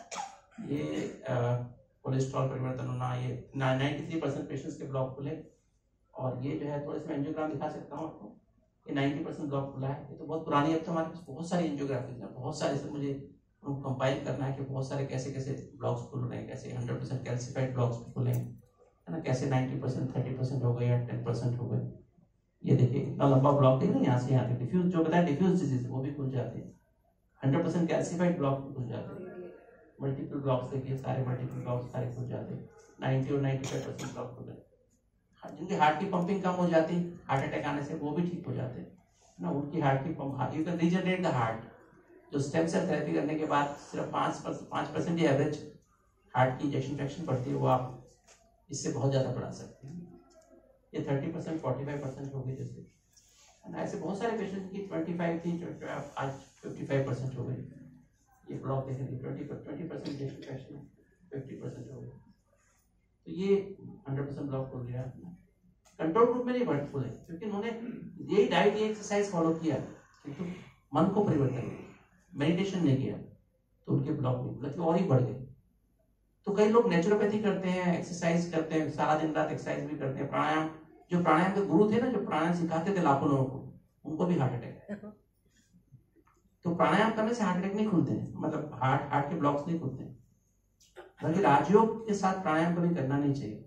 Speaker 1: ये कोलेस्ट्रॉल परिवर्तन होना, ये नाइन्टी थ्री परसेंट पेशेंट्स के ब्लॉक खुले, और ये जो है थोड़े से एंजियोग्राम दिखा सकता हूँ आपको, ये नाइन्टी परसेंट ब्लॉक खुला है। ये तो बहुत पुरानी, अब तो हमारे पास बहुत सारी एंजियोग्राफी है, बहुत सारे से मुझे कंपाइल करना है कि बहुत सारे कैसे कैसे ब्लॉक्स खुल रहे हैं, कैसे हंड्रेड परसेंट कैल्सिफाइड ब्लॉक्स खुले हैं, है ना, कैसे नाइन्टी परसेंट थर्टी परसेंट हो गए या टेन परसेंट हो गए। ये देखिए इतना लंबा ब्लॉक देख रहे हैं, यहाँ से यहाँ तक डिफ्यूज जो बताया डिफ्यूज डिजीज वो भी खुल जाते हैं, हंड्रेड परसेंट कैल्सिफाइड ब्लॉक भी खुल जाते हैं, मल्टीपल ब्लॉक्स देखिए सारे मल्टीपल ब्लॉक्स सारे खुल जाते हैं, नाइन्टी और नाइन्टी फाइव परसेंट ब्लॉक खुल गए। जिनकी हार्ट की पंपिंग कम हो जाती, हार्ट अटैक आने से, वो भी ठीक हो जाते हैं ना, उनकी हार्ट की pump, you can regenerate the heart. जो स्टेम सेल थेरेपी करने के बाद सिर्फ पाँच पाँच परसेंट ही एवरेज हार्ट की इंजेक्शन फ्रैक्शन बढ़ती है, वो आप इससे बहुत ज़्यादा बढ़ा सकते हैं। ये thirty percent forty five percent हो गई जैसे, है ना, ऐसे बहुत सारे पेशेंट की ट्वेंटी फाइव थी आज फिफ्टी फाइव परसेंट हो गई। ये ब्लॉक देखेंगे twenty twenty percent injection fraction fifty percent हो गई, तो ये हंड्रेड परसेंट ब्लॉक हो गया। कंट्रोल ग्रुप में नहीं बढ़ फुले, क्योंकि उन्होंने यही डाइट ये एक्सरसाइज फॉलो किया, किंतु मन को परिवर्तन किया, मेडिटेशन नहीं किया, तो उनके ब्लॉक मतलब और ही बढ़ गए। तो कई लोग नेचुरोपैथी करते हैं, एक्सरसाइज करते हैं, सारा दिन रात एक्सरसाइज भी करते हैं, प्राणायाम, जो प्राणायाम के गुरु थे ना, जो प्राणायाम सिखाते थे लाखों लोगों को, उनको भी हार्ट अटैक। तो प्राणायाम करने से हार्ट अटैक नहीं खुलते हैं, मतलब हार्ट हार्ट के ब्लॉक्स नहीं खुलते हैं। बल्कि राजयोग के साथ प्राणायाम कभी करना नहीं चाहिए।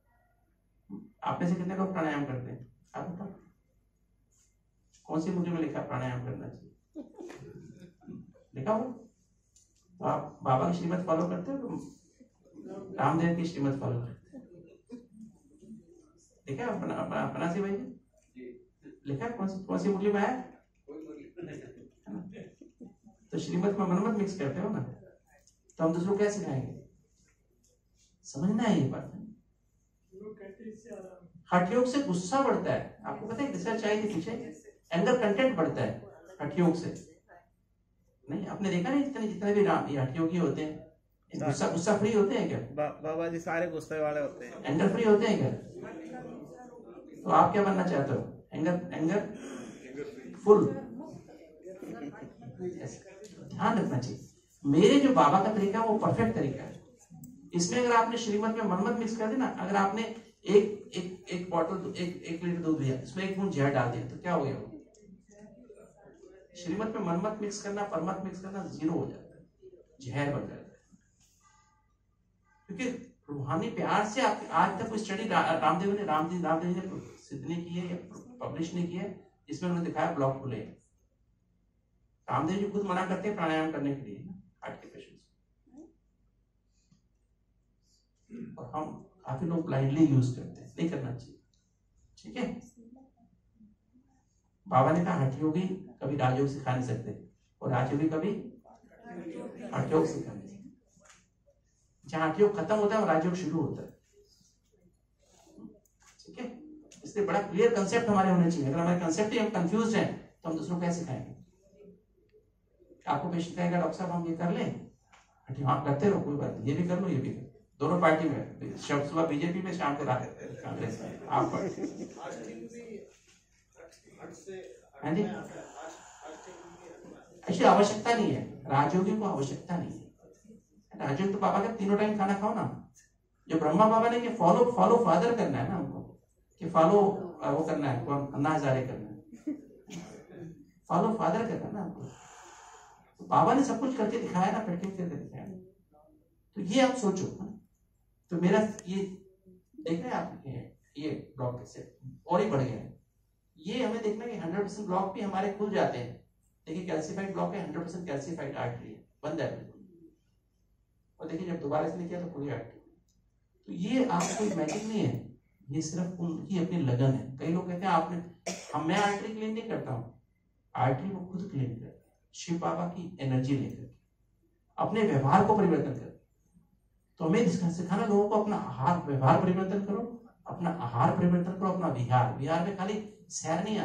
Speaker 1: आप में से कितने लोग प्राणायाम करते हैं, आप बताओ कौन सी मुद्रा में लिखा प्राणायाम करना चाहिए, लिखा हो? तो आप बाबा की श्रीमत फॉलो करते हो, रामदेव की श्रीमत फॉलो करते हैं, लिखा अपना अपना अपना से भाई लिखा कौन सी कौन सी मुरली में है? तो श्रीमत में मनमत मिक्स करते हो ना, तो हम दूसरों को कैसे सिखाएंगे? समझना है ये बात। हठ योग से गुस्सा बढ़ता है, आपको पता है रिसर्च आई थी पीछे, एंगर कंटेंट बढ़ता है हठ योग से। नहीं आपने देखा नहीं, जितने जितने भी राम ये हठ योगी होते हैं, गुस्सा गुस्सा फ्री होते हैं क्या?
Speaker 3: बा, बाबा जी सारे गुस्से वाले होते हैं,
Speaker 1: एंगर फ्री होते हैं क्या? तो आप क्या बनना चाहते हो? Anger anger full. ध्यान रखना चाहिए, मेरे जो बाबा का तरीका है वो परफेक्ट तरीका है। इसमें अगर आपने श्रीमत में मनमत मिक्स कर दी ना, अगर आपने एक एक एक बॉटल एक एक लीटर दूध लिया, इसमें एक बूंद जहर डाल दिया, तो क्या हो गया? श्रीमत में मनमत मिक्स करना, परमत मिक्स करना, जीरो हो जाता है, जहर बन जाता है। क्योंकि रूहानी प्यार से आप आज तक कोई स्टडी रामदेव ने रामदेव रामदेव ने सिद्ध नहीं की है या पब्लिश नहीं किया है जिसमें उन्होंने दिखाया ब्लॉक खुले। रामदेव जी खुद मना करते हैं प्राणायाम करने के लिए ना हार्ट के पेशेंट्स, और हम काफी लोग ब्लाइंडली यूज करते हैं, नहीं करना चाहिए, ठीक है। बाबा ने कहा हठ योगी कभी राजयोग सिखा नहीं सकते, और राजयोगी कभी हठ योग सिखा नहीं सकते। जहां हठ योग खत्म होता है और राजयोग शुरू होता है, ठीक है। इसलिए बड़ा क्लियर कंसेप्ट हमारे होने चाहिए। अगर हमारे कंसेप्ट ही हम कंफ्यूज हैं तो हम दूसरों को कैसे सिखाएंगे? आपको पेशेंट कहेगा डॉक्टर साहब हम ये कर लें, हाँ करते रहो, कोई बात नहीं, ये भी कर लो ये भी कर, दोनों पार्टी में, सुबह बीजेपी में शाम को कांग्रेस में, आप ऐसी आवश्यकता नहीं है, राजयोगी को आवश्यकता नहीं है। राजयोग तो बाबा का तीनों टाइम खाना खाओ ना, जो ब्रह्मा बाबा ने कि फॉलो फॉलो फादर करना है ना हमको, कि फॉलो वो करना है, अन्ना हजारे करना है, फॉलो फादर करना है ना हमको। तो बाबा ने सब कुछ करके दिखाया ना, प्रैक्टिस करके दिखाया ना, तो ये आप सोचो। तो मेरा ये देख रहे हैं आप, ये ब्लॉक कैसे और ही बढ़ गया है। ये हमें देखना कि हंड्रेड परसेंट ब्लॉक भी हमारे खुल जाते हैं। देखिए कैल्सिफाइड ब्लॉक है, हंड्रेड परसेंट कैल्सिफाइड आर्टरी है, बंद है बिल्कुल, और देखिए जब दोबारा से नहीं किया तो पूरी आर्टरी। तो ये आपको कोई मैजिक नहीं है, ये सिर्फ उनकी अपनी लगन है। कई लोग कहते हैं आपने हम मैं आर्टरी क्लीन नहीं करता हूँ, आर्टरी वो खुद क्लीन करते हैं, शिव बाबा की एनर्जी लेकर, अपने व्यवहार को परिवर्तन कर। तो हमें सिखाना लोगों को अपना आहार व्यवहार परिवर्तन करो, अपना आहार परिवर्तन करो, अपना विहार। विहार में खाली सैर नहीं आती है,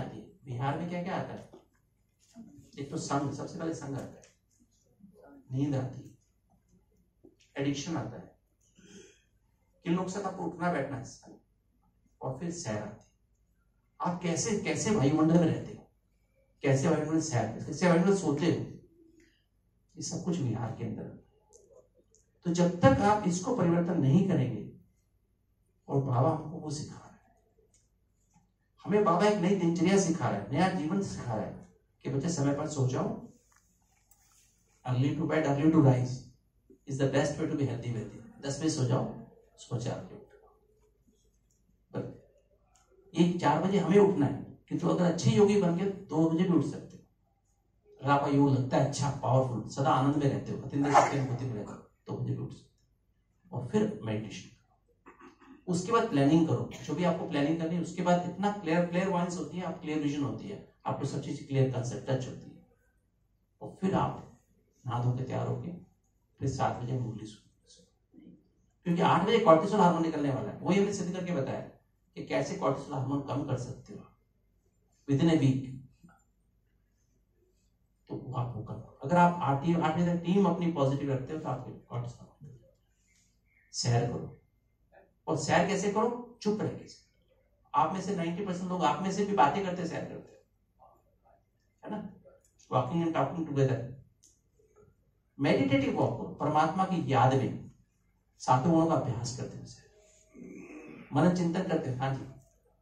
Speaker 1: बिहार में क्या क्या आता है? एक तो संग, सबसे पहले संग आता है, नींद आती है, एडिक्शन आता है, किन लोग से आपको उठना बैठना है, और फिर सैर आती है। आप कैसे कैसे वायुमंडल में रहते हो, कैसे वायुमंडल में सैर, कैसे वायुमंडल सोते हो, ये सब कुछ बिहार के अंदर। तो जब तक आप इसको परिवर्तन नहीं करेंगे, और बाबा हमको वो सिखा रहा है, हमें बाबा एक नई दिनचर्या सिखा रहा है, नया जीवन सिखा रहा है कि बच्चे समय पर सो जाओ, early to bed early to rise is the best way to be healthy wealthy. दस बजे सो जाओ, सो चार बजे उठो। ये चार बजे हमें उठना है, किंतु तो अगर अच्छे योगी बन के दो बजे भी उठ सकते हो। अगर आपका योग लगता है अच्छा, पावरफुल, सदा आनंद में रहते हो, अतिंद्रिय शक्ति अनुभूति में रहते हो, दो बजे भी उठ सकते हो। और फिर मेडिटेशन, उसके बाद प्लानिंग करो, जो भी आपको प्लानिंग करनी है। उसके बाद इतना क्लियर क्लियर वॉइस होती है, आप क्लियर विजन होती है, आपको सब चीज क्लियर कंसेप्ट टच होती है। और फिर आप नहा धो के तैयार होके फिर सात बजे मुरली सुनो, क्योंकि आठ बजे कॉर्टिसोल हार्मोन निकलने वाला है। वही हमने सिद्ध करके बताया कि कैसे कॉर्टिसोल हार्मोन कम कर सकते हो विद इन ए वीक। तो वो आप वो करो। अगर आप आठ आठ बजे तक टीम अपनी पॉजिटिव रखते हो तो आपके कॉर्टिसोल सैर करो। और सैर कैसे करो? चुप रह के। आप में से नब्बे परसेंट लोग आप में से भी बातें करते सैर करते है ना, walking and talking together. Meditative walk करो, परमात्मा की याद में सातों गुणों का अभ्यास करते हैं, मनन चिंतन करते हैं। हाँ जी,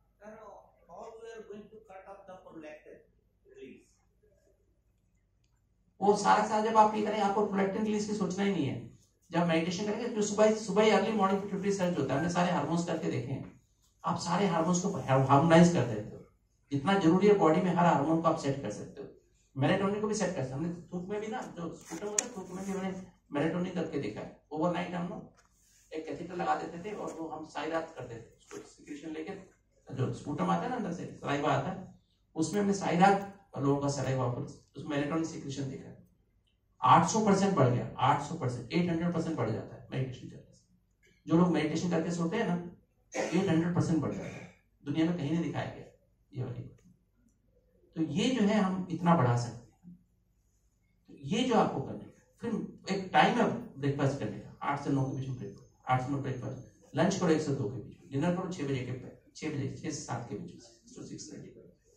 Speaker 1: वो सारा सारा जब आप ये करें, आपको प्रोलैक्टिन रिलीज की सोचना ही नहीं है। जब मेडिटेशन करेंगे तो सुबह सुबह ही अर्ली मॉर्निंग पिट्यूटरी सर्च होता है। हमने सारे हार्मोन्स करके देखे हैं, आप सारे हार्मोन्स को हार्मोनाइज कर देते हो। जितना जरूरी है बॉडी में हर हार्मोन को आप सेट कर सकते हो। मेलेटोनिन को भी सेट कर सकते हैं। हमने थूक में भी ना, जो स्कूटर होता है थूक में भी हमने मेलेटोनिन करके देखा है। ओवरनाइट हम लोग एक कैथेटर लगा देते थे और वो हम सारी रात करते थे, उसको सिक्रीशन लेके, जो स्पूटम आता है ना अंदर से सलाइवा आता है, उसमें हमने सारी रात लोगों का सलाइवा उसमें मेलेटोनिन सिक्रीशन देखा है। आठ सौ परसेंट बढ़ गया, आठ सौ परसेंट, आठ सौ परसेंट बढ़ जाता है मेडिटेशन करने से। जो लोग मेडिटेशन करके सोते हैं ना, आठ सौ परसेंट बढ़ जाता है। दुनिया में कहीं नहीं दिखाया गया ये वाली। तो ये जो है हम इतना बढ़ा सकते हैं। तो ये जो आपको करने का, फिर एक टाइम है ब्रेकफास्ट करने का, आठ से नौ के बीच में ब्रेकफास्ट, आठ से नौ ब्रेकफास्ट, लंच करो एक से दो के बीच में, डिनर करो छह बजे के पे छह बजे छह से सात के बीच में, सिक्स थर्टी।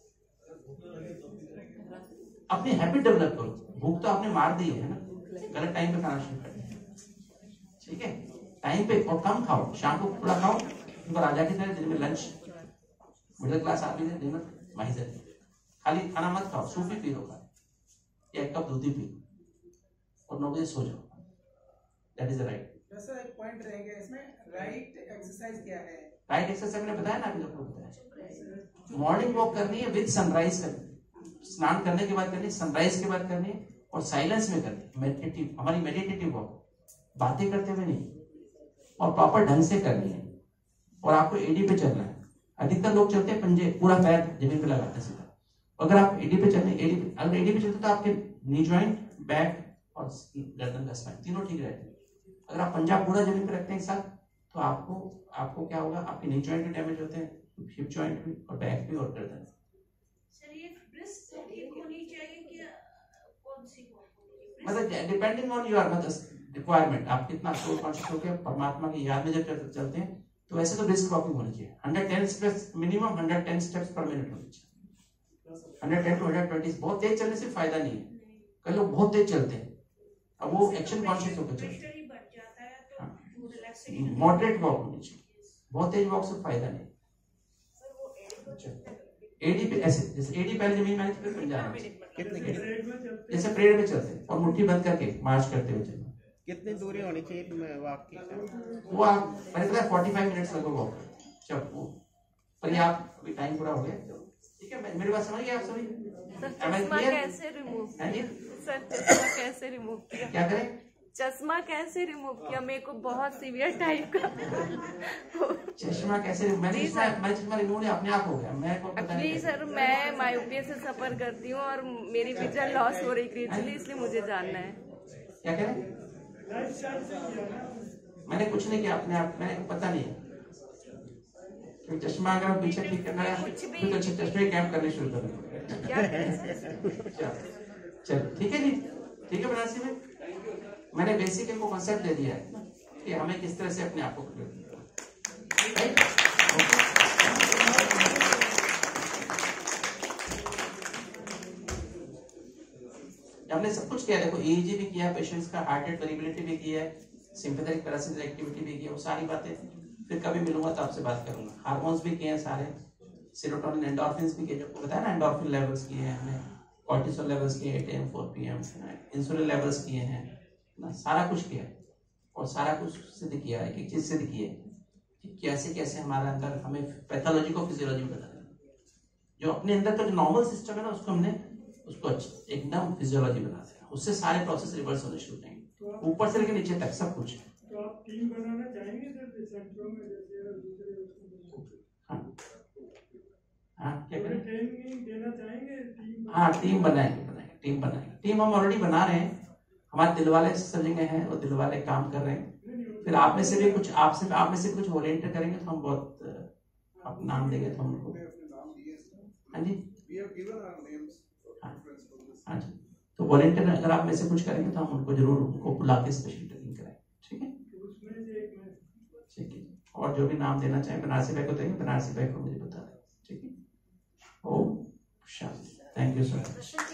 Speaker 1: अपनी हैबिट डेवलप करो। भूख तो आपने मार दी है ना, गलत टाइम पे खाना शुरू कर दिया, ठीक है, टाइम पे, और कम खाओ, शाम को थोड़ा खाओ, फिर राजा की तरह दिन में लंच, मिडिल क्लास आदमी ने डिनर, माइजर खाली खाना मत खाओ, सूप ही पी लो, या एक कप दूध ही पी लो, और नौ बजे सो जाओ। That is the right.
Speaker 5: वैसे एक पॉइंट रह गया इसमें, राइट एक्सरसाइज क्या है?
Speaker 1: राइट एक्सरसाइज मैंने बताया ना अभी आपको बताया। मॉर्निंग वॉक करनी है विद सनराइज करनी, स्नान करने के बाद करनी, सनराइज के बाद करनी, और साइलेंस में करनी। मेडिटेटिव, हमारी मेडिटेटिव वॉक, बातें करते हुए नहीं, और प्रॉपर ढंग से करनी है। और आपको एडी पे चलना है। अधिकतर लोग चलते हैं पंजे, पूरा पैर जमीन पे लगाते हैं सीधा। अगर आप एडी पे चलने, एडी पे अगर एडी पे चलते तो आपके नी जॉइंट, बैक और गर्दन का स्पाइन तीनों ठीक रहते हैं। अगर आप पंजा पूरा जमीन पे रखते हैं एक साथ, तो आपको आपको क्या होगा, आपके नी जॉइंट भी डैमेज होते हैं, हिप जॉइंट भी, और बैक भी, और गर्दन। मतलब डिपेंडिंग ऑन योर मतलब रिक्वायरमेंट, आप कितना सोल कॉन्शियस होकर परमात्मा की याद में जब चलते हैं, तो वैसे तो ब्रिस्क वॉकिंग होनी चाहिए। Hundred ten steps minimum, hundred ten steps पर मिनट होनी चाहिए। Hundred ten to hundred twenty. बहुत तेज चलने से फायदा नहीं है, कई लोग बहुत तेज चलते हैं, अब वो एक्शन कॉन्शियस होकर चलते हैं। मॉडरेट वॉक होनी चाहिए, बहुत तेज वॉक से फायदा नहीं। एडी पे ऐसे, जैसे एडी पहले जमीन में फिर पंजा, जैसे परेड में चलते हैं, और मुट्ठी बंद करके मार्च करते हुए चलना।
Speaker 3: कितनी दूरी होनी चाहिए वॉक की?
Speaker 1: वो आप मैंने बताया फोर्टी फाइव मिनट्स लगभग वॉक जब वो, पर ये आप अभी टाइम पूरा हो गया, ठीक है। मेरी बात समझ गए आप सभी?
Speaker 6: चश्मा कैसे रिमूव किया? सर चश्मा कैसे रिमूव किया?
Speaker 1: क्या करें?
Speaker 6: चश्मा कैसे रिमूव किया? मेरे को बहुत सीवियर टाइप का
Speaker 1: चश्मा कैसे? मैंने चश्मा मैं चश्मा रिमूव नहीं, अपने आप हो गया। मैं को पता नहीं
Speaker 6: सर, मैं मायोपिया से सफर करती हूँ और मेरी विजन लॉस हो रही ग्रेजुअली, इसलिए मुझे जानना है।
Speaker 1: क्या करें? मैंने कुछ नहीं किया, अपने आप, मैंने पता नहीं है। चश्मा अगर पीछे ठीक करना है तो चश्मे कैंप करने शुरू करें।
Speaker 6: क्या करें सर?
Speaker 1: चलो ठीक है जी, ठीक है बनारसी में, मैंने बेसिक इनको कॉन्सेप्ट दे दिया है कि हमें किस तरह से अपने आप को प्रिपेयर करना है। हमने सब कुछ किया, देखो ईईजी भी किया, पेशेंट्स का हार्ट रेट वेरिएबिलिटी भी किया है, सिंपैथेटिक पैरासिम्पैथेटिक एक्टिविटी भी की है, वो सारी बातें फिर कभी मिलूंगा तो आपसे बात करूंगा। हार्मोन्स भी किए हैं सारे, सेरोटोनिन एंडोर्फिन्स भी किए, जो बताया ना एंडोर्फिन लेवल्स किए हैं हमने, कॉर्टिसोल लेवल्स किए eight AM four PM, insulin levels किए हैं ना, सारा कुछ किया है और सारा कुछ सिद्ध किया है, एक एक चीज सिद्ध की है कि कैसे कैसे हमारे अंदर हमें पैथोलॉजी को फिजियोलॉजी में बदलना है। जो अपने अंदर का जो नॉर्मल सिस्टम है ना उसको हमने उसको एकदम फिजियोलॉजी बना दिया, उससे सारे प्रोसेस रिवर्स होने शुरू होंगे, ऊपर से लेकर नीचे तक सब कुछ।
Speaker 7: तो आप टीम बनाना चाहेंगे सर सेंटरों में, जैसे दूसरे
Speaker 1: हाँ हाँ क्या करें,
Speaker 7: ट्रेनिंग देना चाहेंगे टीम?
Speaker 1: हाँ टीम बनाएंगे बनाएंगे टीम बनाएंगे टीम हम ऑलरेडी बना रहे हैं, हमारे दिल वाले सब जगह हैं, वो दिल वाले काम कर रहे हैं। फिर आप में से भी कुछ आपसे आप में से कुछ वॉलेंटियर करेंगे तो हम बहुत आप नाम देंगे तो हम उनको, हाँ जी हाँ जी, तो वॉलेंटियर अगर आप में से कुछ करेंगे तो हम उनको जरूर उनको बुला के स्पेशल ट्रेनिंग कराएंगे। ठीक है ठीक है, और जो भी नाम देना चाहें बनारसी भाई को देंगे, बनारसी भाई को मुझे बता दें। ठीक है, Om Shanti, thank you sir.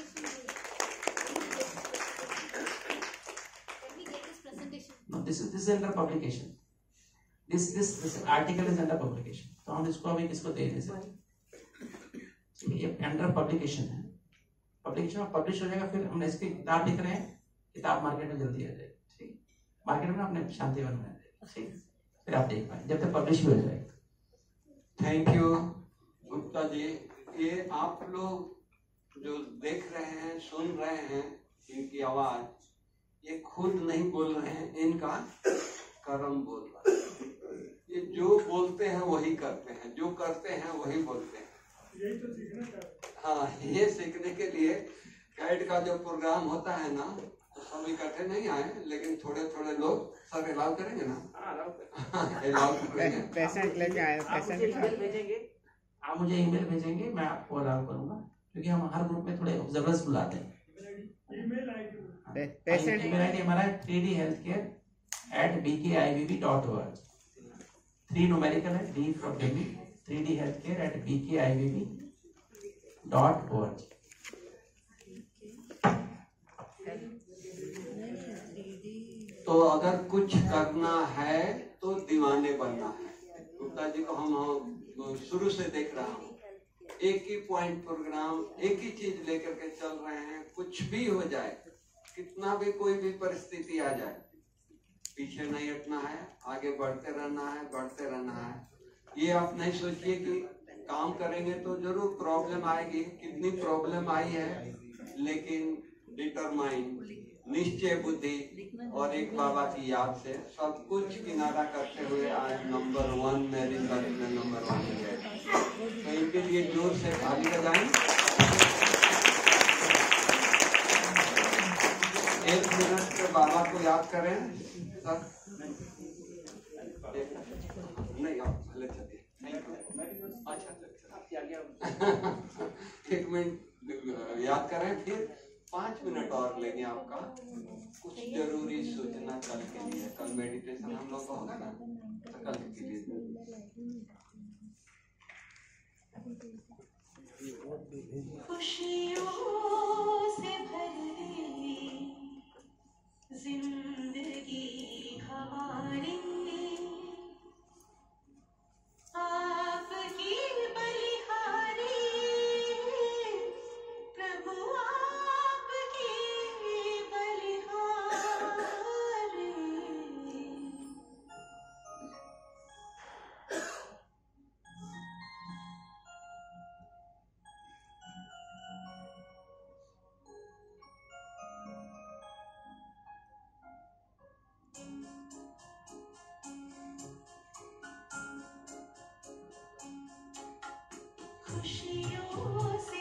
Speaker 1: No, this is this is under publication. This this this article is under publication. तो हम इसको अभी किसको दे नहीं सकते, ये अंडर पब्लिकेशन है, पब्लिकेशन में पब्लिश हो जाएगा, फिर हमने इसकी किताब लिख रहे हैं, किताब मार्केट में जल्दी आ जाएगी। ठीक, मार्केट में अपने शांति वन में आ जाएगी। ठीक, फिर आप देख पाए जब तक पब्लिश भी हो जाएगा।
Speaker 8: Thank you Gupta ji. ये आप लोग जो देख रहे हैं, सुन रहे हैं, इनकी आवाज, ये खुद नहीं बोल रहे हैं, इनका कर्म बोल रहा है। ये जो बोलते हैं वही करते हैं, जो करते हैं वही बोलते हैं।
Speaker 7: यही तो सीखना चाहिए।
Speaker 8: हाँ, ये सीखने के लिए गाइड का जो प्रोग्राम होता है ना, तो सब इकट्ठे नहीं आए, लेकिन थोड़े थोड़े लोग सर अलाउ करेंगे ना? अलाउ करेंगे।
Speaker 5: पेशेंट लेके आए, पेशेंट
Speaker 1: भेजेंगे, आप मुझे ईमेल भेजेंगे, मैं आपको अलाउ करूंगा, क्योंकि हम हर ग्रुप में थोड़े ऑब्जर्वर्स बुलाते हैं।
Speaker 7: Email ID
Speaker 5: patient
Speaker 1: email ID हमारा है three D health care at B K I V B dot O R G, three numerical है, D for Delhi, three D health care at B K I V B dot O R G.
Speaker 8: तो अगर कुछ करना है तो दीवाने बनना है। गुप्ता जी को हम शुरू से देख रहा हूँ, एक ही पॉइंट प्रोग्राम, एक ही चीज लेकर के चल रहे हैं। कुछ भी हो जाए, कितना भी कोई भी परिस्थिति आ जाए, पीछे नहीं हटना है, आगे बढ़ते रहना है, बढ़ते रहना है। ये आप नहीं सोचिए कि काम करेंगे तो जरूर प्रॉब्लम आएगी, कितनी प्रॉब्लम आई है, लेकिन डिटरमाइन, निश्चय बुद्धि और एक बाबा की याद से सब कुछ किनारा करते हुए आज नंबर वन मेरी सर्च में नंबर वन है। तो इनके लिए जोर से ताली बजाएं। एक मिनट से बाबा को याद करें सर। नहीं आप भले चलिए, अच्छा एक मिनट याद करें, फिर पाँच मिनट और लेंगे आपका। कुछ जरूरी सूचना कल के लिए, कल मेडिटेशन हम लोग का होगा ना, तो कल के लिए
Speaker 9: खुशियों से भरी जिंदगी हमारी, आपकी बलिहारी प्रभु, आपकी बलिहारी। खुशियों से